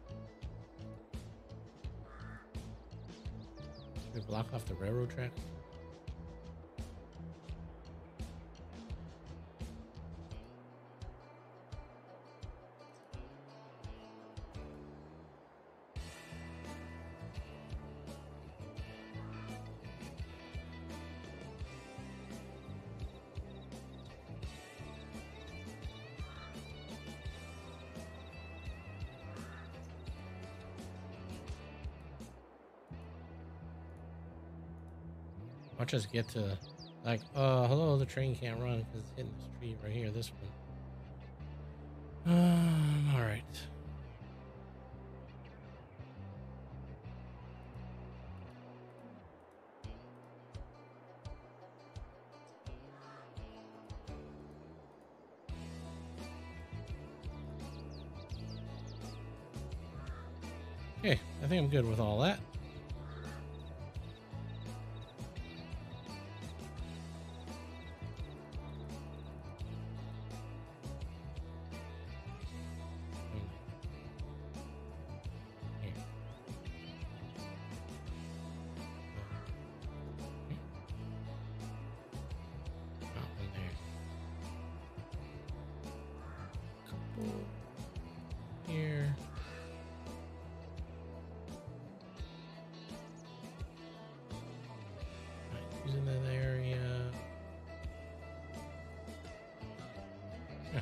C: Should we block off the railroad track? Watch us get to, like, hello, the train can't run because it's hitting this tree right here, this one. All right. Okay, I think I'm good with all that. Here. Right, using that area. Yeah.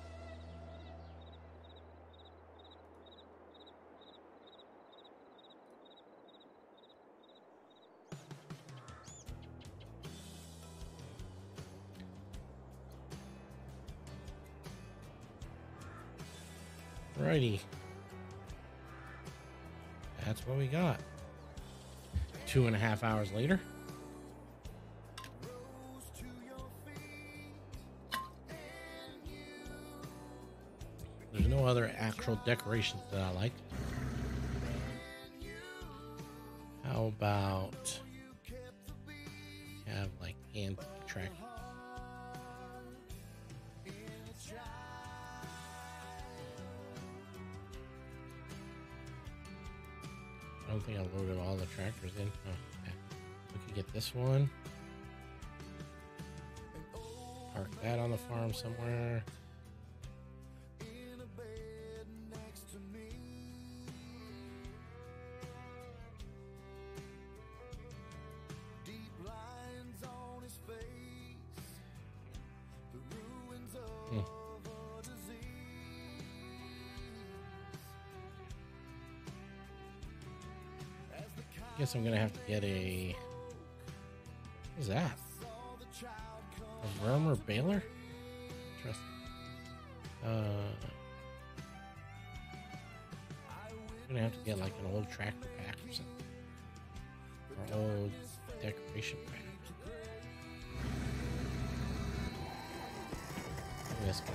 C: Righty. That's what we got. 2.5 hours later. There's no no other actual decorations that I like. How about have like antique track? I don't think I loaded all the tractors in. Oh, okay. We could get this one. Park that on the farm somewhere. Guess I'm gonna have to get a. What is that? A Vermeer baler? Interesting. I'm gonna have to get like an old tractor pack or something, or old decoration pack. Look at this guy.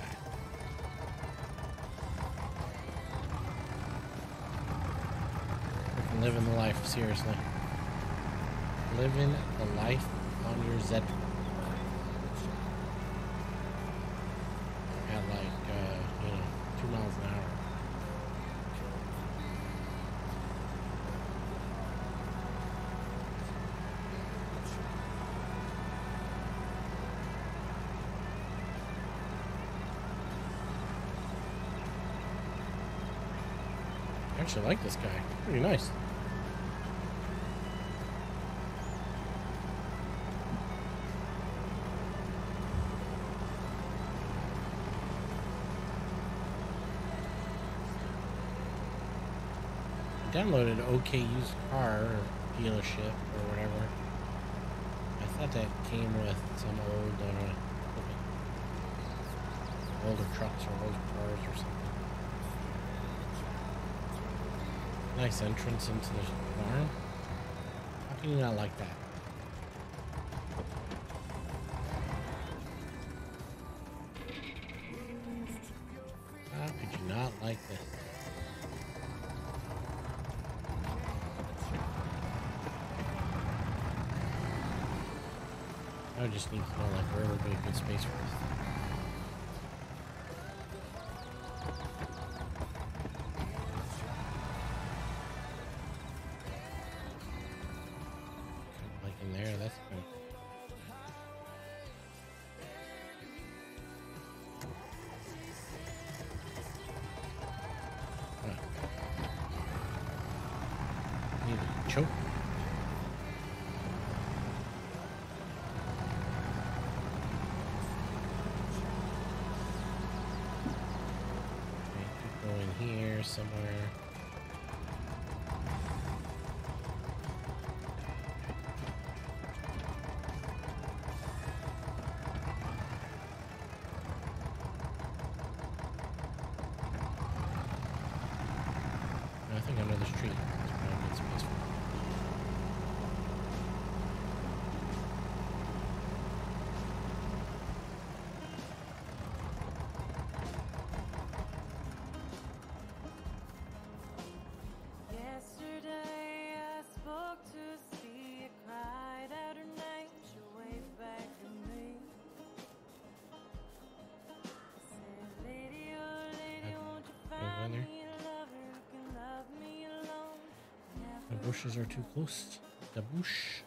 C: Living the life, seriously. Living the life on your Z. At like, 2 miles an hour. I actually like this guy. Pretty nice. Downloaded OK Used Car dealership or whatever. I thought that came with some old older trucks or older cars or something. Nice entrance into the farm. How can you not like that? How could you not like this? I just need to know like where would be a good space for this. Like in there, that's good. Need a choke. Here somewhere. I think under this tree. That's probably a good space for it. The bushes are too close. The bush.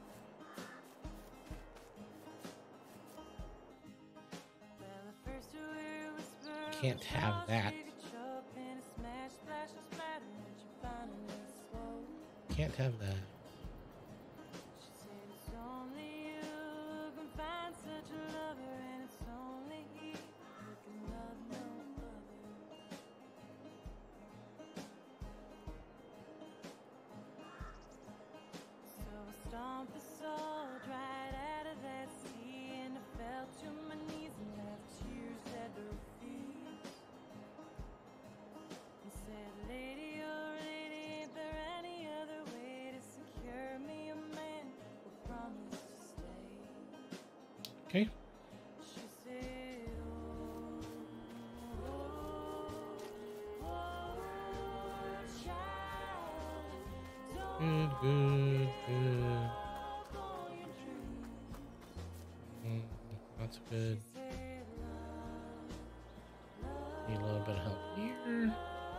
C: Can't have that. Can't have that. Okay. Good, good, good. That's good. Need a little bit of help here.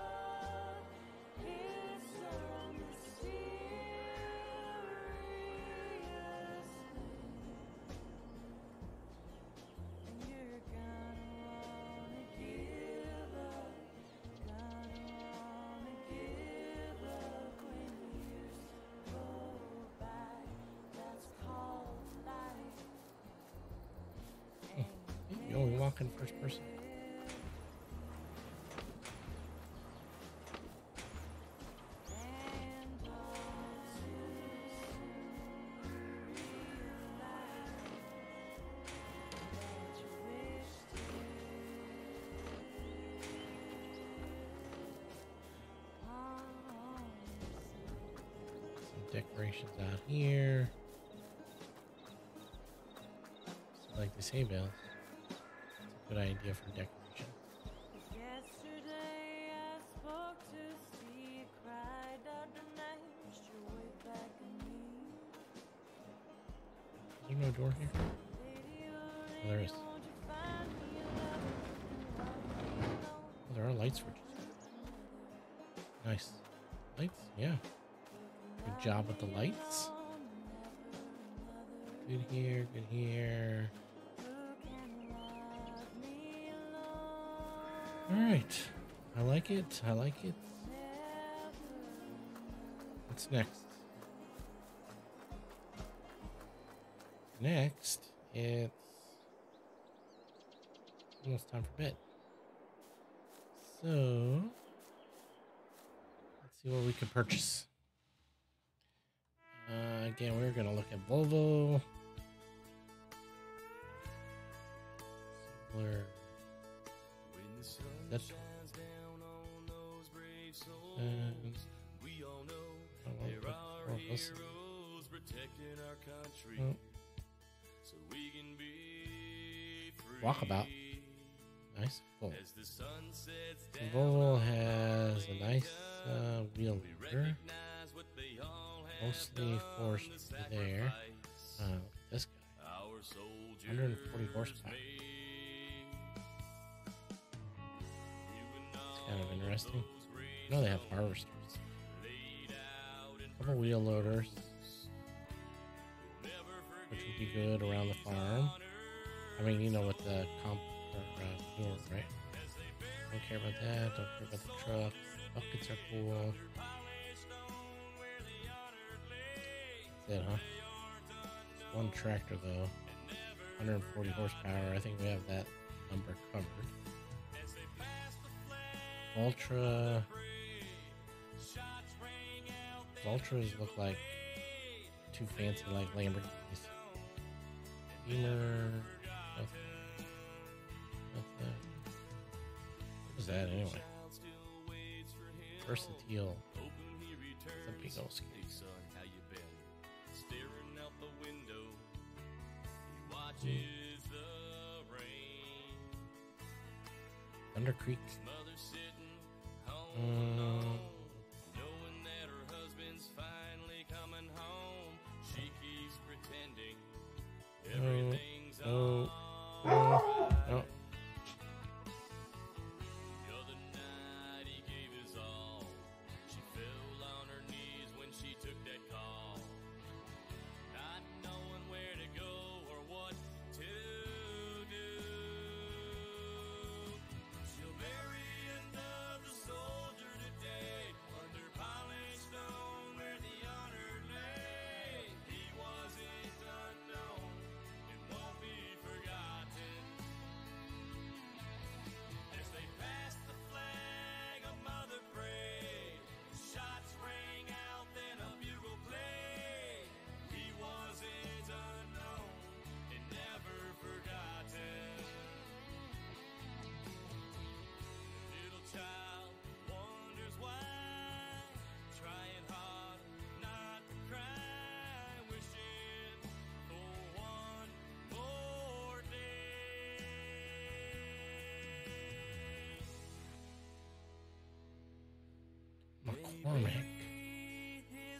C: You only walk in first person. Some decorations out here. So like this hay bale. Good idea for decoration.
B: Yesterday I spoke to sea, cried out the name, your way back at me.
C: Is there no door here? Oh, there is. Oh, there are light switches. Nice. Lights? Yeah. Good job with the lights. Good here, good here. Alright. I like it. I like it. What's next? Next, it's almost time for bed. So, let's see what we can purchase. Again, we're going to look at Volvo. Similar. That's Walkabout. Nice. Cool. Volvo has a nice wheel loader. Mostly forced there. This guy. 140 horsepower. Kind of interesting. I know they have harvesters. Couple wheel loaders, which would be good around the farm. I mean, you know, with the comp or manure, right? Don't care about that. Don't care about the truck. Buckets are cool. That's it, huh? One tractor though, 140 horsepower. I think we have that number covered. Ultras look like too fancy, like Lamborghinis. Beamer. What is that anyway? Versatile. It's a big old scale. Thunder Creek. No.
E: The other night he gave his all. She fell on her knees when she took that call. Not knowing where to go or what to do. She'll bury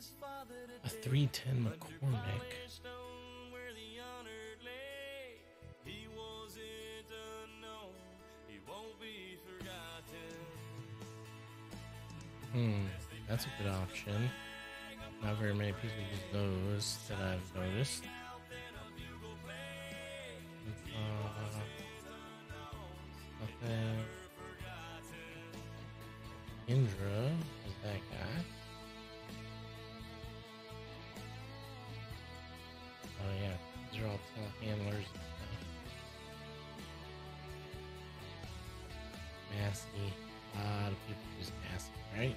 C: A 310 McCormick.
E: Where the honored lay, he wasn't unknown, he won't be forgotten.
C: That's a good option. Not very many people use those that I've noticed. Nothing. Indra is that guy. Oh yeah, these are all telehandlers and stuff. Massey. A lot of people use Massey, right?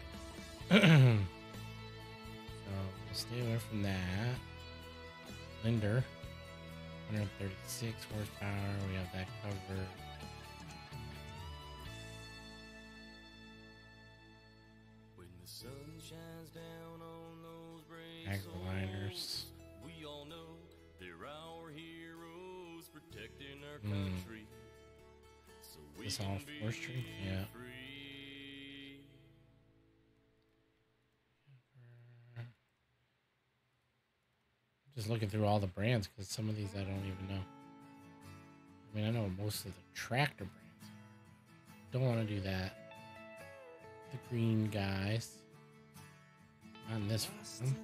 C: So we'll stay away from that. Linder. 136 horsepower. We have that covered.
E: When the sun shines down on those brave
C: Agri-liners.
E: we all know they're our heroes protecting our country. So we
C: This
E: can
C: all
E: be
C: forestry? Yeah.
E: free.
C: Just looking through all the brands because some of these I don't even know. I mean, I know most of the tractor brands. Don't want to do that. The green guys. On this one.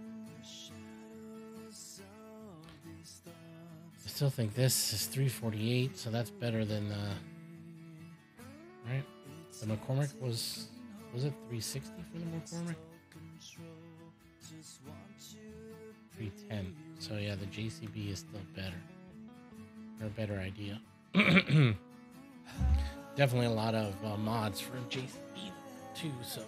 C: I still think this is 348, so that's better than the. Right? The McCormick was it 360 for the McCormick? 310. So yeah, the JCB is still better. Or a better idea. Definitely a lot of mods for JCB too, so.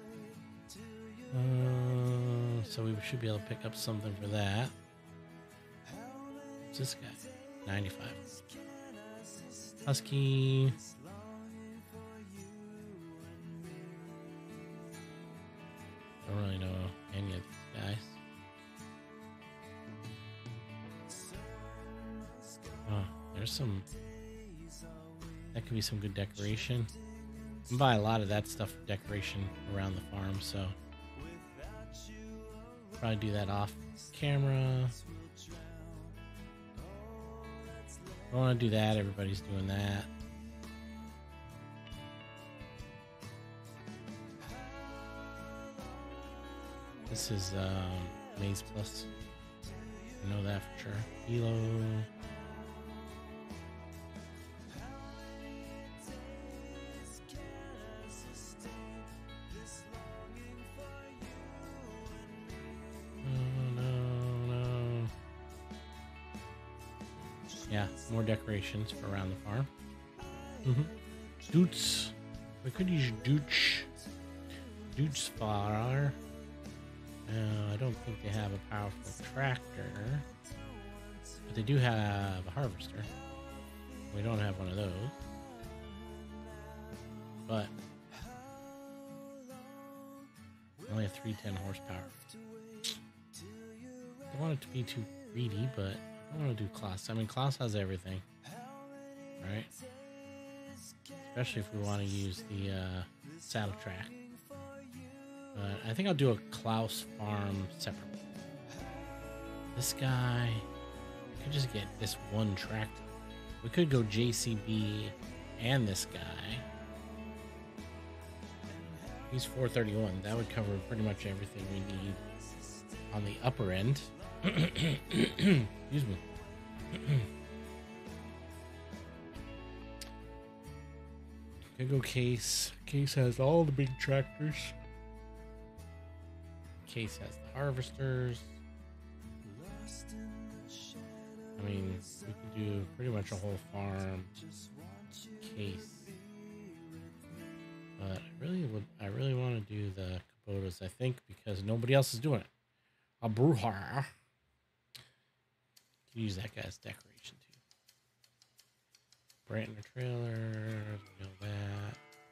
C: So we should be able to pick up something for that. What's this guy? 95. Husky. Don't really know any of these guys. Oh, there's some. That could be some good decoration. I buy a lot of that stuff for decoration around the farm, so probably do that off camera. I don't want to do that. Everybody's doing that. This is Maze Plus. I know that for sure. Hilo. Yeah, more decorations for around the farm. Doots. We could use Dooch. Dooch Farer. I don't think they have a powerful tractor. But they do have a harvester. We don't have one of those. But only have 310 horsepower. Don't want it to be too greedy, but I want to do Klaus. I mean, Klaus has everything, right? Especially if we want to use the saddle track. But I think I'll do a Klaus farm separately. This guy, I could just get this one tractor. We could go JCB and this guy. He's 431. That would cover pretty much everything we need on the upper end. Excuse me. Could go Case. Case has all the big tractors. Case has the harvesters. I mean, we could do pretty much a whole farm. Case. But I really want to do the Kubotas, I think, because nobody else is doing it. A Bruhar. Could use that guy's decoration too. Brantner trailer, you know that.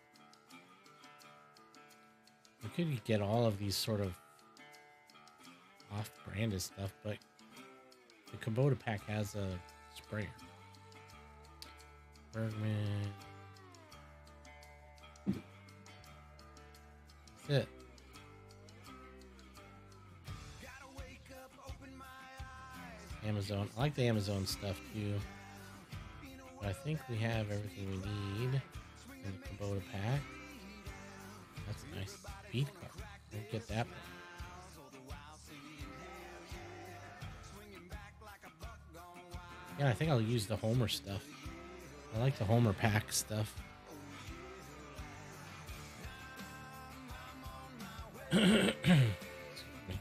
C: We could get all of these sort of off-branded stuff, but the Kubota pack has a sprayer. Bergman. That's it. Amazon. I like the Amazon stuff too. But I think we have everything we need in the Kubota pack. That's nice. Beat card. We'll get that one. Yeah, I think I'll use the Homer stuff. I like the Homer pack stuff. Excuse me.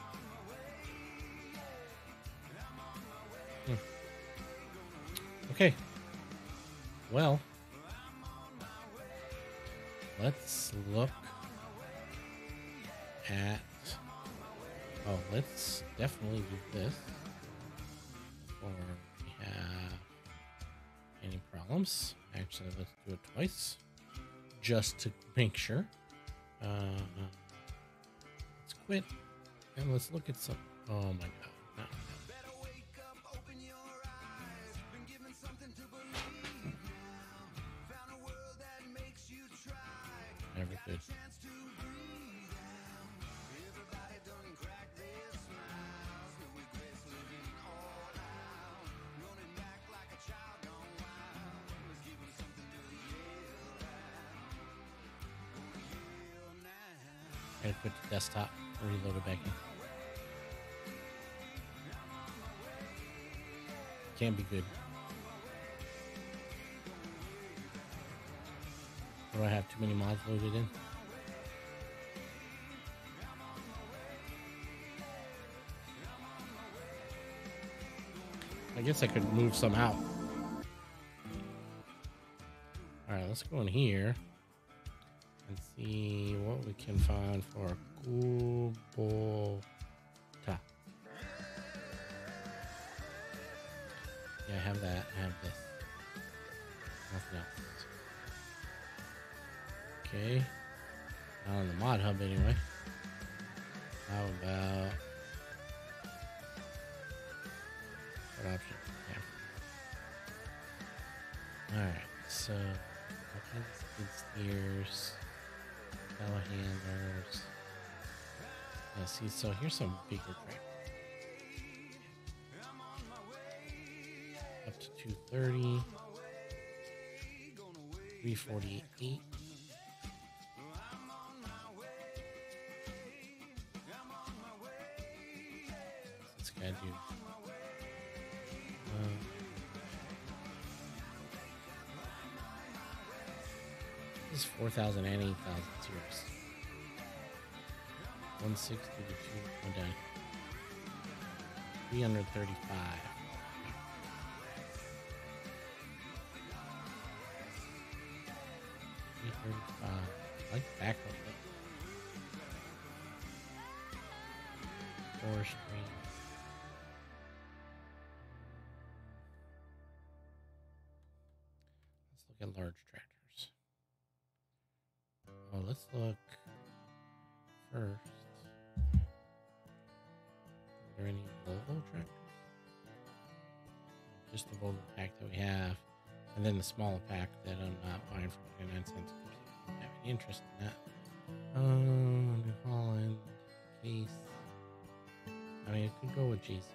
C: Okay. Well, let's look at... Oh, let's definitely do this before we have any problems. Actually, let's do it twice just to make sure. Let's quit and let's look at some... Oh my god. No. Never good. Gotta quit the desktop and reload it back in. Can't be good. Or I have too many mods loaded in. I guess I could move some out. Alright, let's go in here and see what we can find for Kubota. Yeah, I have that. I have this. Nothing else. Okay. Not on the mod hub anyway. How about... What option? Yeah. Alright, so... skid steers. Telehandlers. Yeah, see, so here's some bigger tractors. Up to 230. 348. What's this guy do? This is 4,000 and 8,000 series. 160 to 2. I'm done. 335. I like the back of it. Forestry. Let's look at large tractors. Oh, let's look first. Are there any Volvo tractors? Just the Volvo pack that we have. And then the smaller pack that I'm not buying for 99 cents. I don't have any interest in that. New Holland case. I mean, it could go with JCB.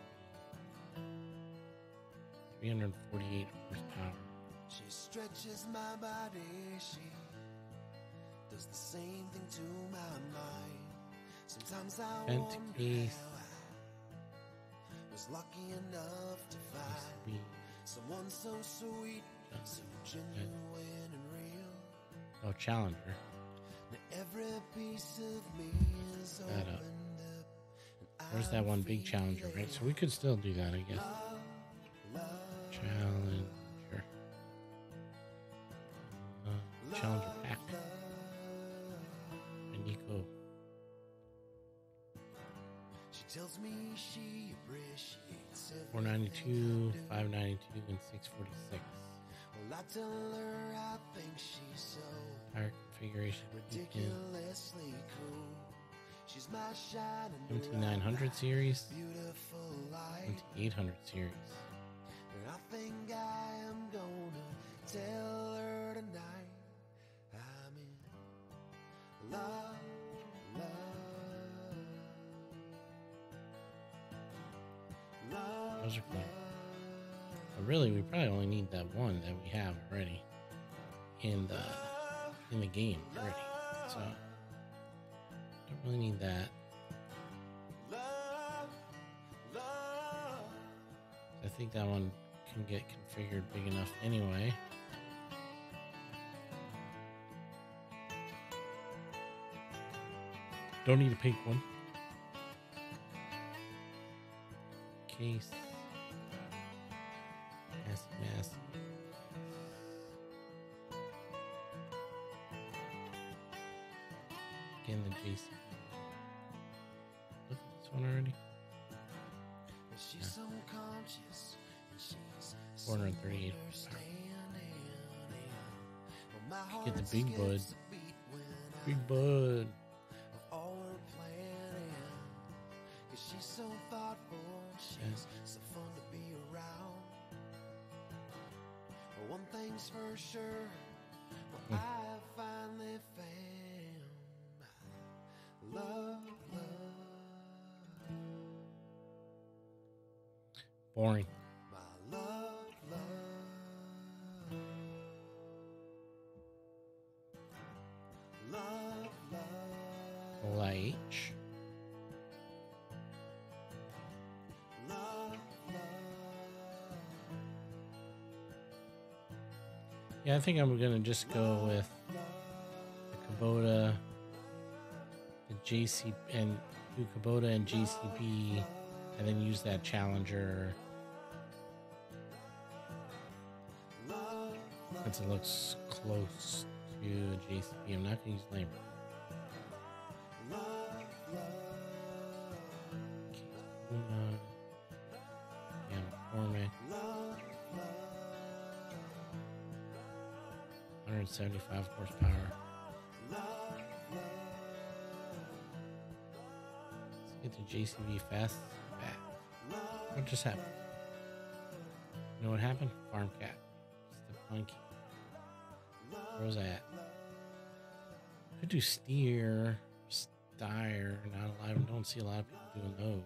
C: 348 horsepower.
A: She stretches my body. She does the same thing to my mind. Sometimes I
C: Vent
A: wonder
C: case.
A: how I was lucky enough to find someone so sweet, so genuine and real.
C: Oh, Challenger.
A: Every piece of me is
C: That up.
A: opened up.
C: Where's that one big Challenger, right? So we could still do that, I guess. Challenger. Challenger pack. And Nico.
A: She tells me she appreciates
C: 492, 592, and 646.
A: Well, I tell her I think she's so
C: Tire configuration.
A: ridiculously cool. She's my shining
C: 7900 series.
A: beautiful light.
C: 7800 series.
A: And I think I am gonna tell her tonight I'm in love, love, love.
C: Those are cool. But really, we probably only need that one that we have already in the game already. So don't really need that. I think that one can get configured big enough anyway. Don't need a pink one. Case. Mass. Again, the JC. Look at this one already. Yeah. 438 power. Get the big bud. Big bud.
A: She's so fun to be around. One thing's for sure, what I finally found. Love.
C: Boring.
A: My love.
C: H. Yeah, I think I'm gonna just go with the Kubota, the JC, and do Kubota and JCB, and then use that Challenger. Since it looks close to JCB, I'm not gonna use Lambert. Yeah, McCormick. 175 horsepower. Let's get the JCB fast back. What just happened? You know what happened? Farm cat. Step monkey. Where was I at? Could do steer, stire, not alive. I don't see a lot of people doing those.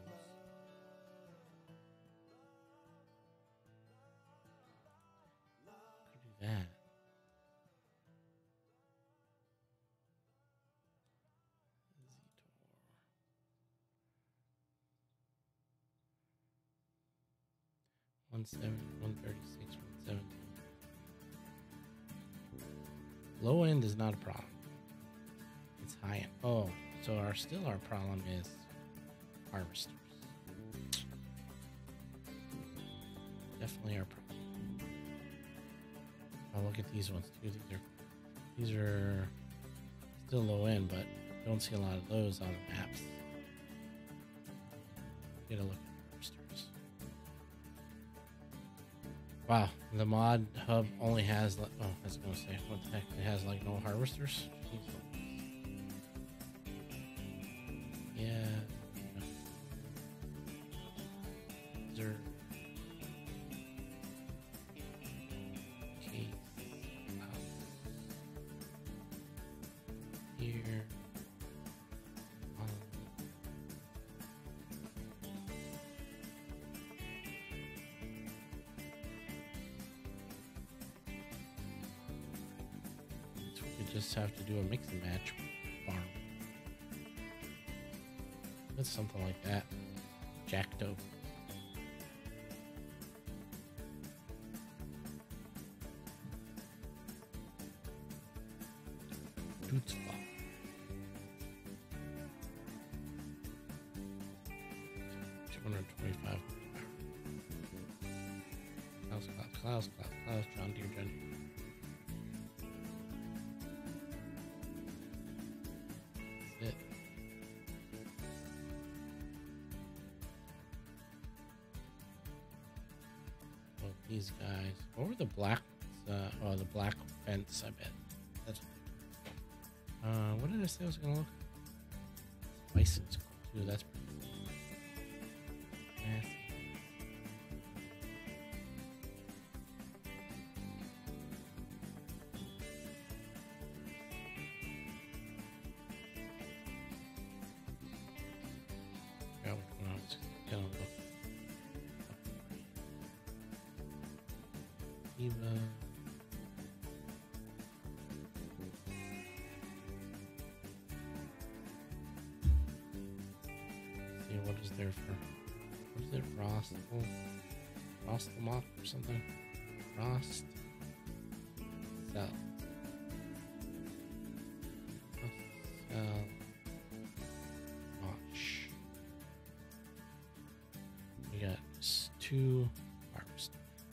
C: Could do that. Zetor. 170, 136, 170. Low end is not a problem. It's high end. Oh, so our problem is harvesters. Definitely our problem. Oh, look at these ones too. These are still low end, but don't see a lot of those on the maps. Get a look at harvesters. Wow, the mod hub only has like, oh, I was gonna say, what the heck? It has like no harvesters. Yeah. These are case here. Just have to do a mix and match farm. It's something like that. Jackdo. Dude's Fall. 225. Clouds, John Deere. These guys. What were the black? The black fence. I bet. That's. What did I say I was gonna look? Bison's cool too. That's pretty cool. Nasty. Forgot what's going on. Just gonna look. sativa. See what is there for? What is it? Rostelmock or something? Rost. Sell. Sell. Notch. We got 2 harvesters.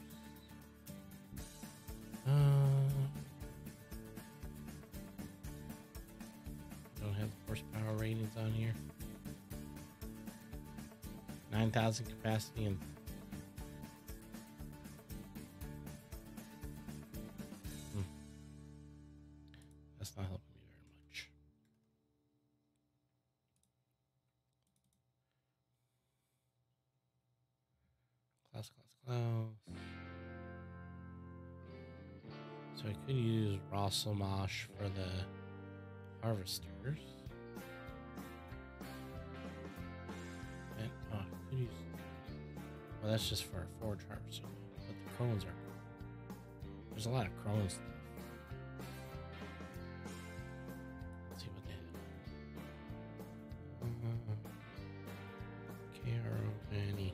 C: Don't have horsepower ratings on here. 9,000 capacity and that's not helping me very much. Class. So I could use Rosselmosh for the harvesters. And I could use, well, that's just for a forge harvester. But the crones are cool. There's a lot of crones. Let's see what they have. KRO Annie.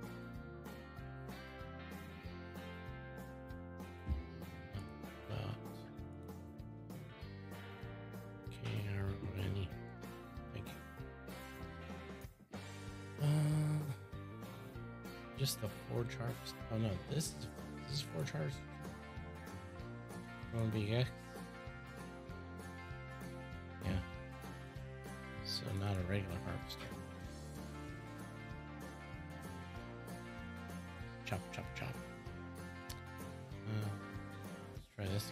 C: Just the forge harvest. Oh no, this is forge harvest. One big X. Yeah. So not a regular harvester. Chop. Let's try this.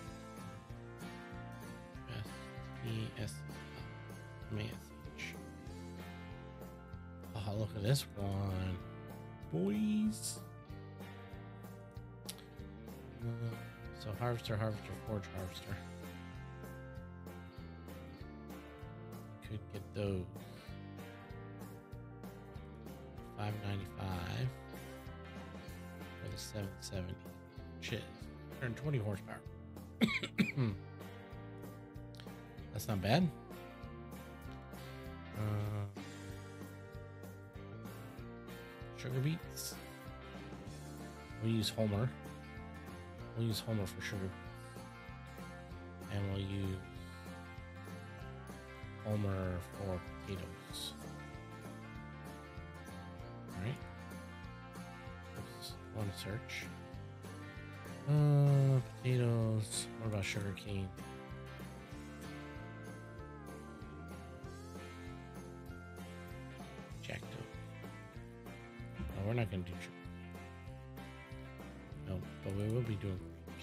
C: S-E-S-M-A-S-H. Oh, look at this one. Boys. So harvester, forge harvester. Could get those. $595 for the 770. Shit, 120 horsepower. That's not bad. Sugar beets. We'll use Homer. We'll use Homer for sugar beets. And we'll use Homer for potatoes. Alright. Oops. One search. Potatoes. What about sugar cane? We're not going to do sugar. No, but we will be doing grapes.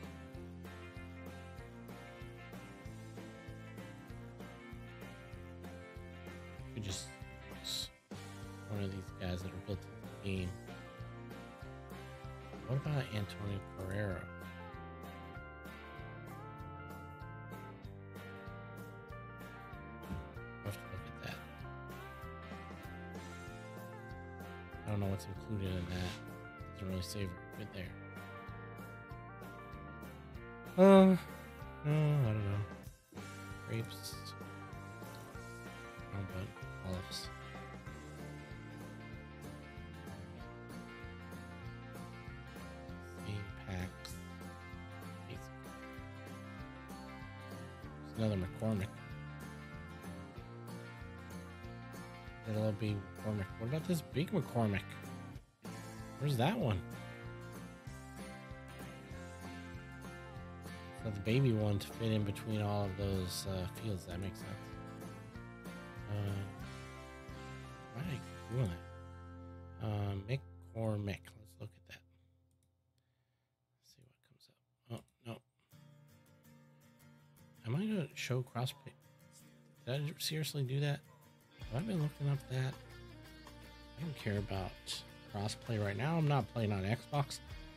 C: We just use one of these guys that are built into the game. What about Antonio Carrera? I'll have to look at that. I don't know what's included in that. Doesn't really say very good there. No, I don't know. Grapes. Oh, but olives. Same packs. There's another McCormick. It'll be McCormick. What about this big McCormick? Where's that one? So the baby one to fit in between all of those fields. That makes sense. Why did I keep doing that? McCormick. Let's look at that. Let's see what comes up. Oh, no. Am I going to show crossplay? Did I seriously do that? Have I been looking up that? I don't care about crossplay right now. I'm not playing on Xbox.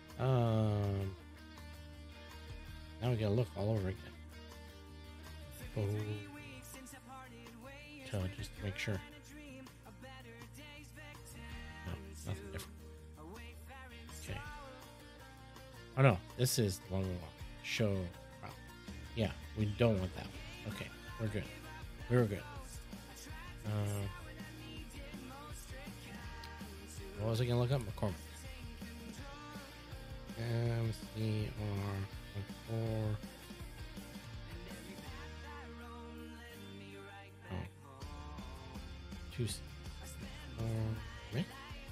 C: Now we gotta look all over again. Oh. So just to make sure. No, nothing different. Okay. Oh no, this is the one we want. Show problem. Yeah, we don't want that one. Okay, we're good. We're good. What was I gonna look up? McCormick. MCR4. Oh. 2 right?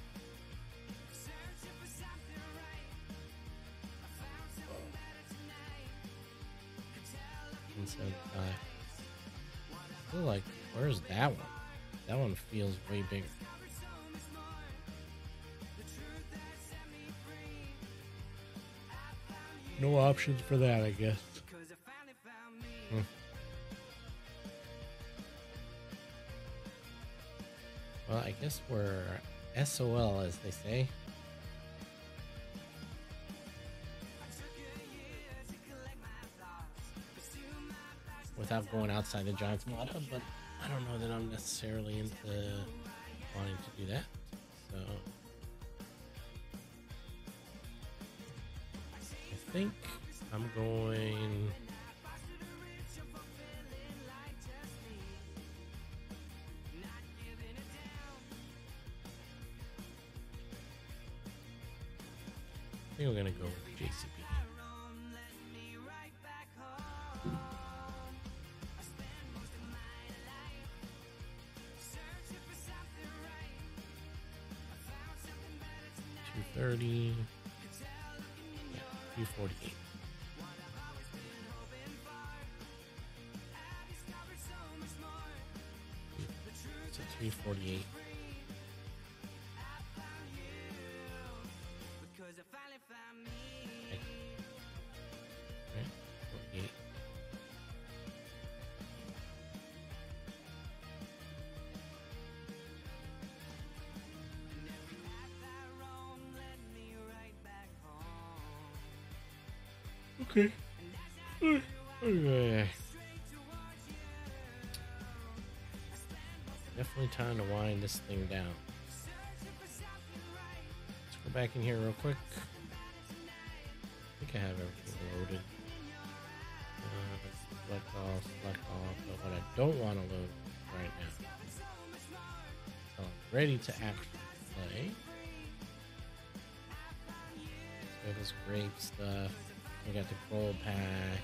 C: I feel like, where's that one? That one feels way bigger. No options for that, I guess. Well, I guess we're SOL, as they say. Without going outside the Giants model, but I don't know that I'm necessarily into wanting to do that. So I think I'm going we're gonna go with JCB. $230. Yeah, $248. It's a $348. Right, 48. Okay. Okay. Definitely time to wind this thing down. Let's go back in here real quick. I think I have everything loaded. Select off. But what I don't want to load right now. So I'm ready to actually play. So we have this grape stuff. We got the gold pack.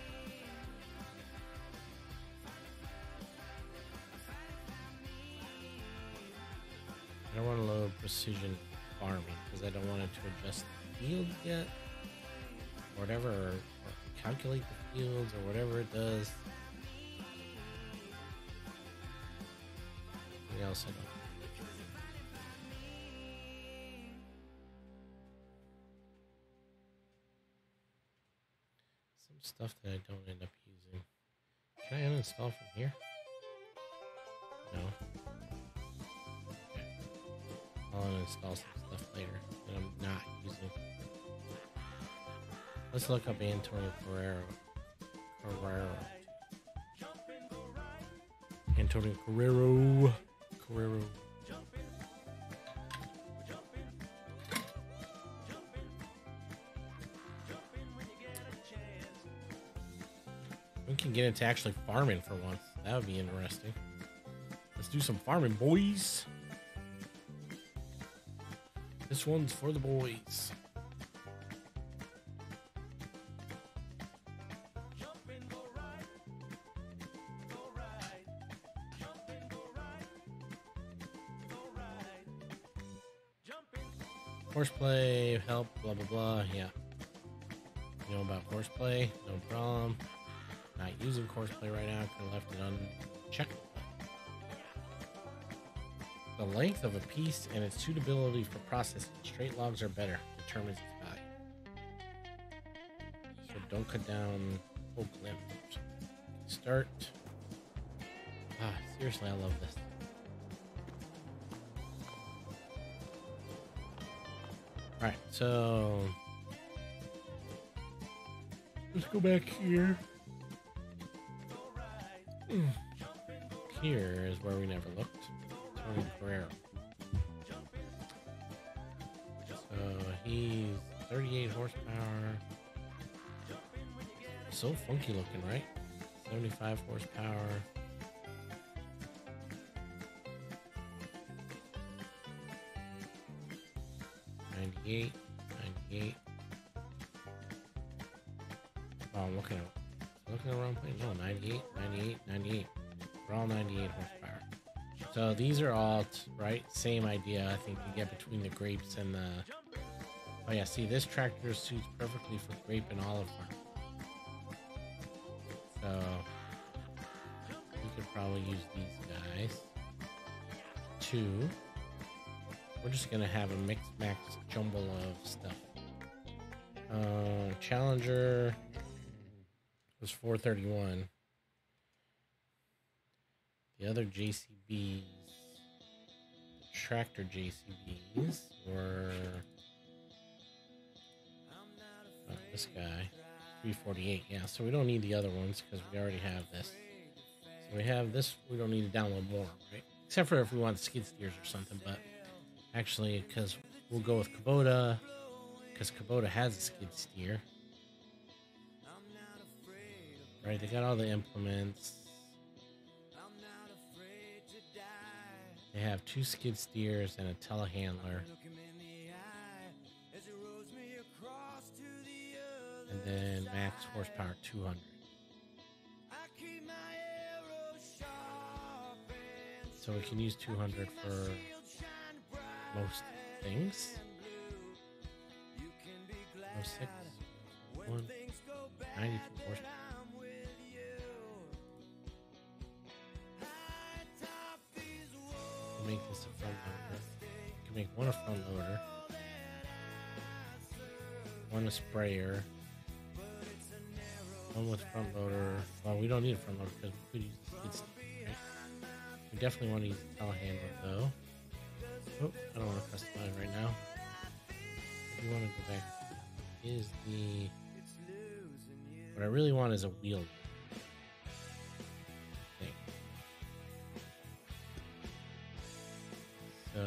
C: I don't want to load precision farming because I don't want it to adjust the fields yet. Or whatever, or calculate the fields or whatever it does. What else I don't. Stuff that I don't end up using. Can I uninstall from here? No. Okay. I'll uninstall some stuff later that I'm not using. Let's look up Antonio Carrero. Antonio Carrero. We can get into actually farming for once. That would be interesting. Let's do some farming, boys. This one's for the boys. Horseplay, help, blah, blah, blah. Yeah. You know about horseplay? No problem. Not using horseplay right now. Could have left it unchecked. The length of a piece and its suitability for processing. Straight logs are better. Determines its value. So don't cut down oak limbs. Start. Seriously, I love this. Alright, so let's go back here. Here is where we never looked. Tony Carrero. So he's 38 horsepower. so funky looking, right? 75 horsepower. $98. Oh, I'm looking at the wrong place. No, 98. They're all 98 horsepower. So these are all right. Same idea. I think you get between the grapes and the. Oh yeah, see, this tractor suits perfectly for grape and olive farm. So we could probably use these guys. 2. We're just gonna have a mixed max jumble of stuff. Challenger was 431. The other JCBs, tractor JCBs, were this guy, 348. Yeah, so we don't need the other ones because we already have this. So we have this. We don't need to download more, right? Except for if we want skid steers or something. But actually, because we'll go with Kubota, because Kubota has a skid steer. Right, they got all the implements. They have 2 skid steers and a telehandler. And then max horsepower 200. So we can use 200 for most things. 06, 1, 92 horsepower. Make this a front loader. You can make one a front loader, one a sprayer, one with front loader. Well, we don't need a front loader because we could use the skid steer, right? We definitely want to use the telehandler though. Oh, I don't want to customize right now. If you want to go back, is the what I really want is a wheel. So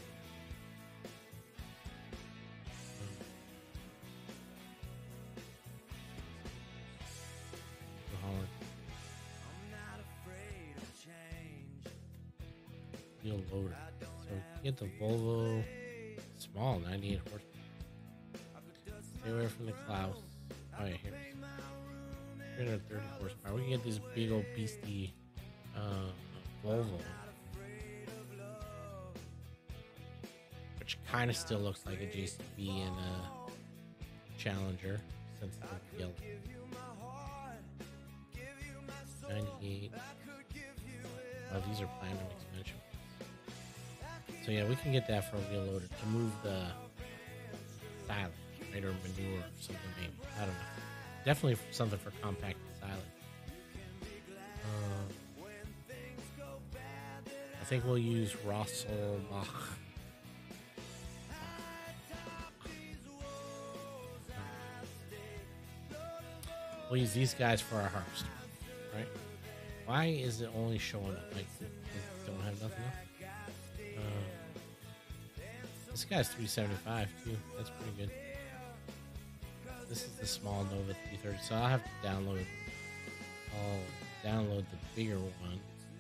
C: wheel loader. So get the Volvo small 98 horsepower. Stay away from the Klaus. Oh yeah, here. 330 horsepower. We can get this big old beastie Volvo. Which kind of still looks like a JCB and a Challenger since it's yellow. 98. Oh, these are platinum expansion. So yeah, we can get that for a wheel loader to move the silage, right, or manure or something maybe. I don't know. Definitely something for compact silage. I think we'll use Rosselbach. We'll use these guys for our harvester, right? Why is it only showing up? Like, don't have nothing else? This guy's 375 too. That's pretty good. This is the small Nova 330, so I'll have to download. I'll download the bigger one.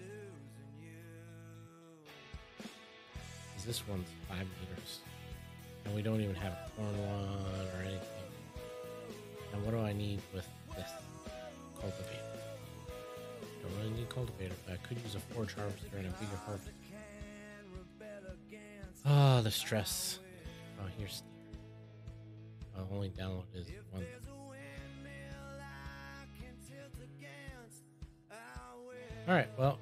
C: Because this one's 5 meters, and we don't even have a corn one or anything. And what do I need with this cultivator? Don't really need cultivator, but I could use a forge harvester and a bigger harvester. Oh, the stress. Oh, here's steer. I'll only download is one. Alright, well,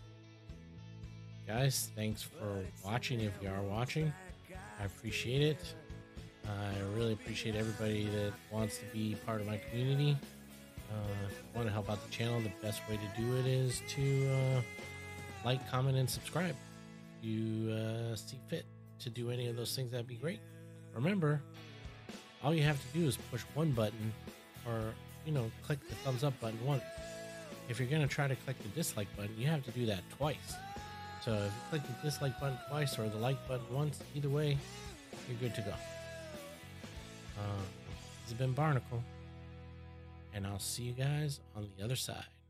C: guys, thanks for watching if you are watching. I appreciate it. I really appreciate everybody that wants to be part of my community. If you want to help out the channel, the best way to do it is to like, comment, and subscribe. If you see fit to do any of those things, that'd be great. Remember, all you have to do is push one button, or click the thumbs up button once. If you're going to try to click the dislike button, you have to do that twice. So if you click the dislike button twice or the like button once, either way, you're good to go. This has been Barnacle. and I'll see you guys on the other side.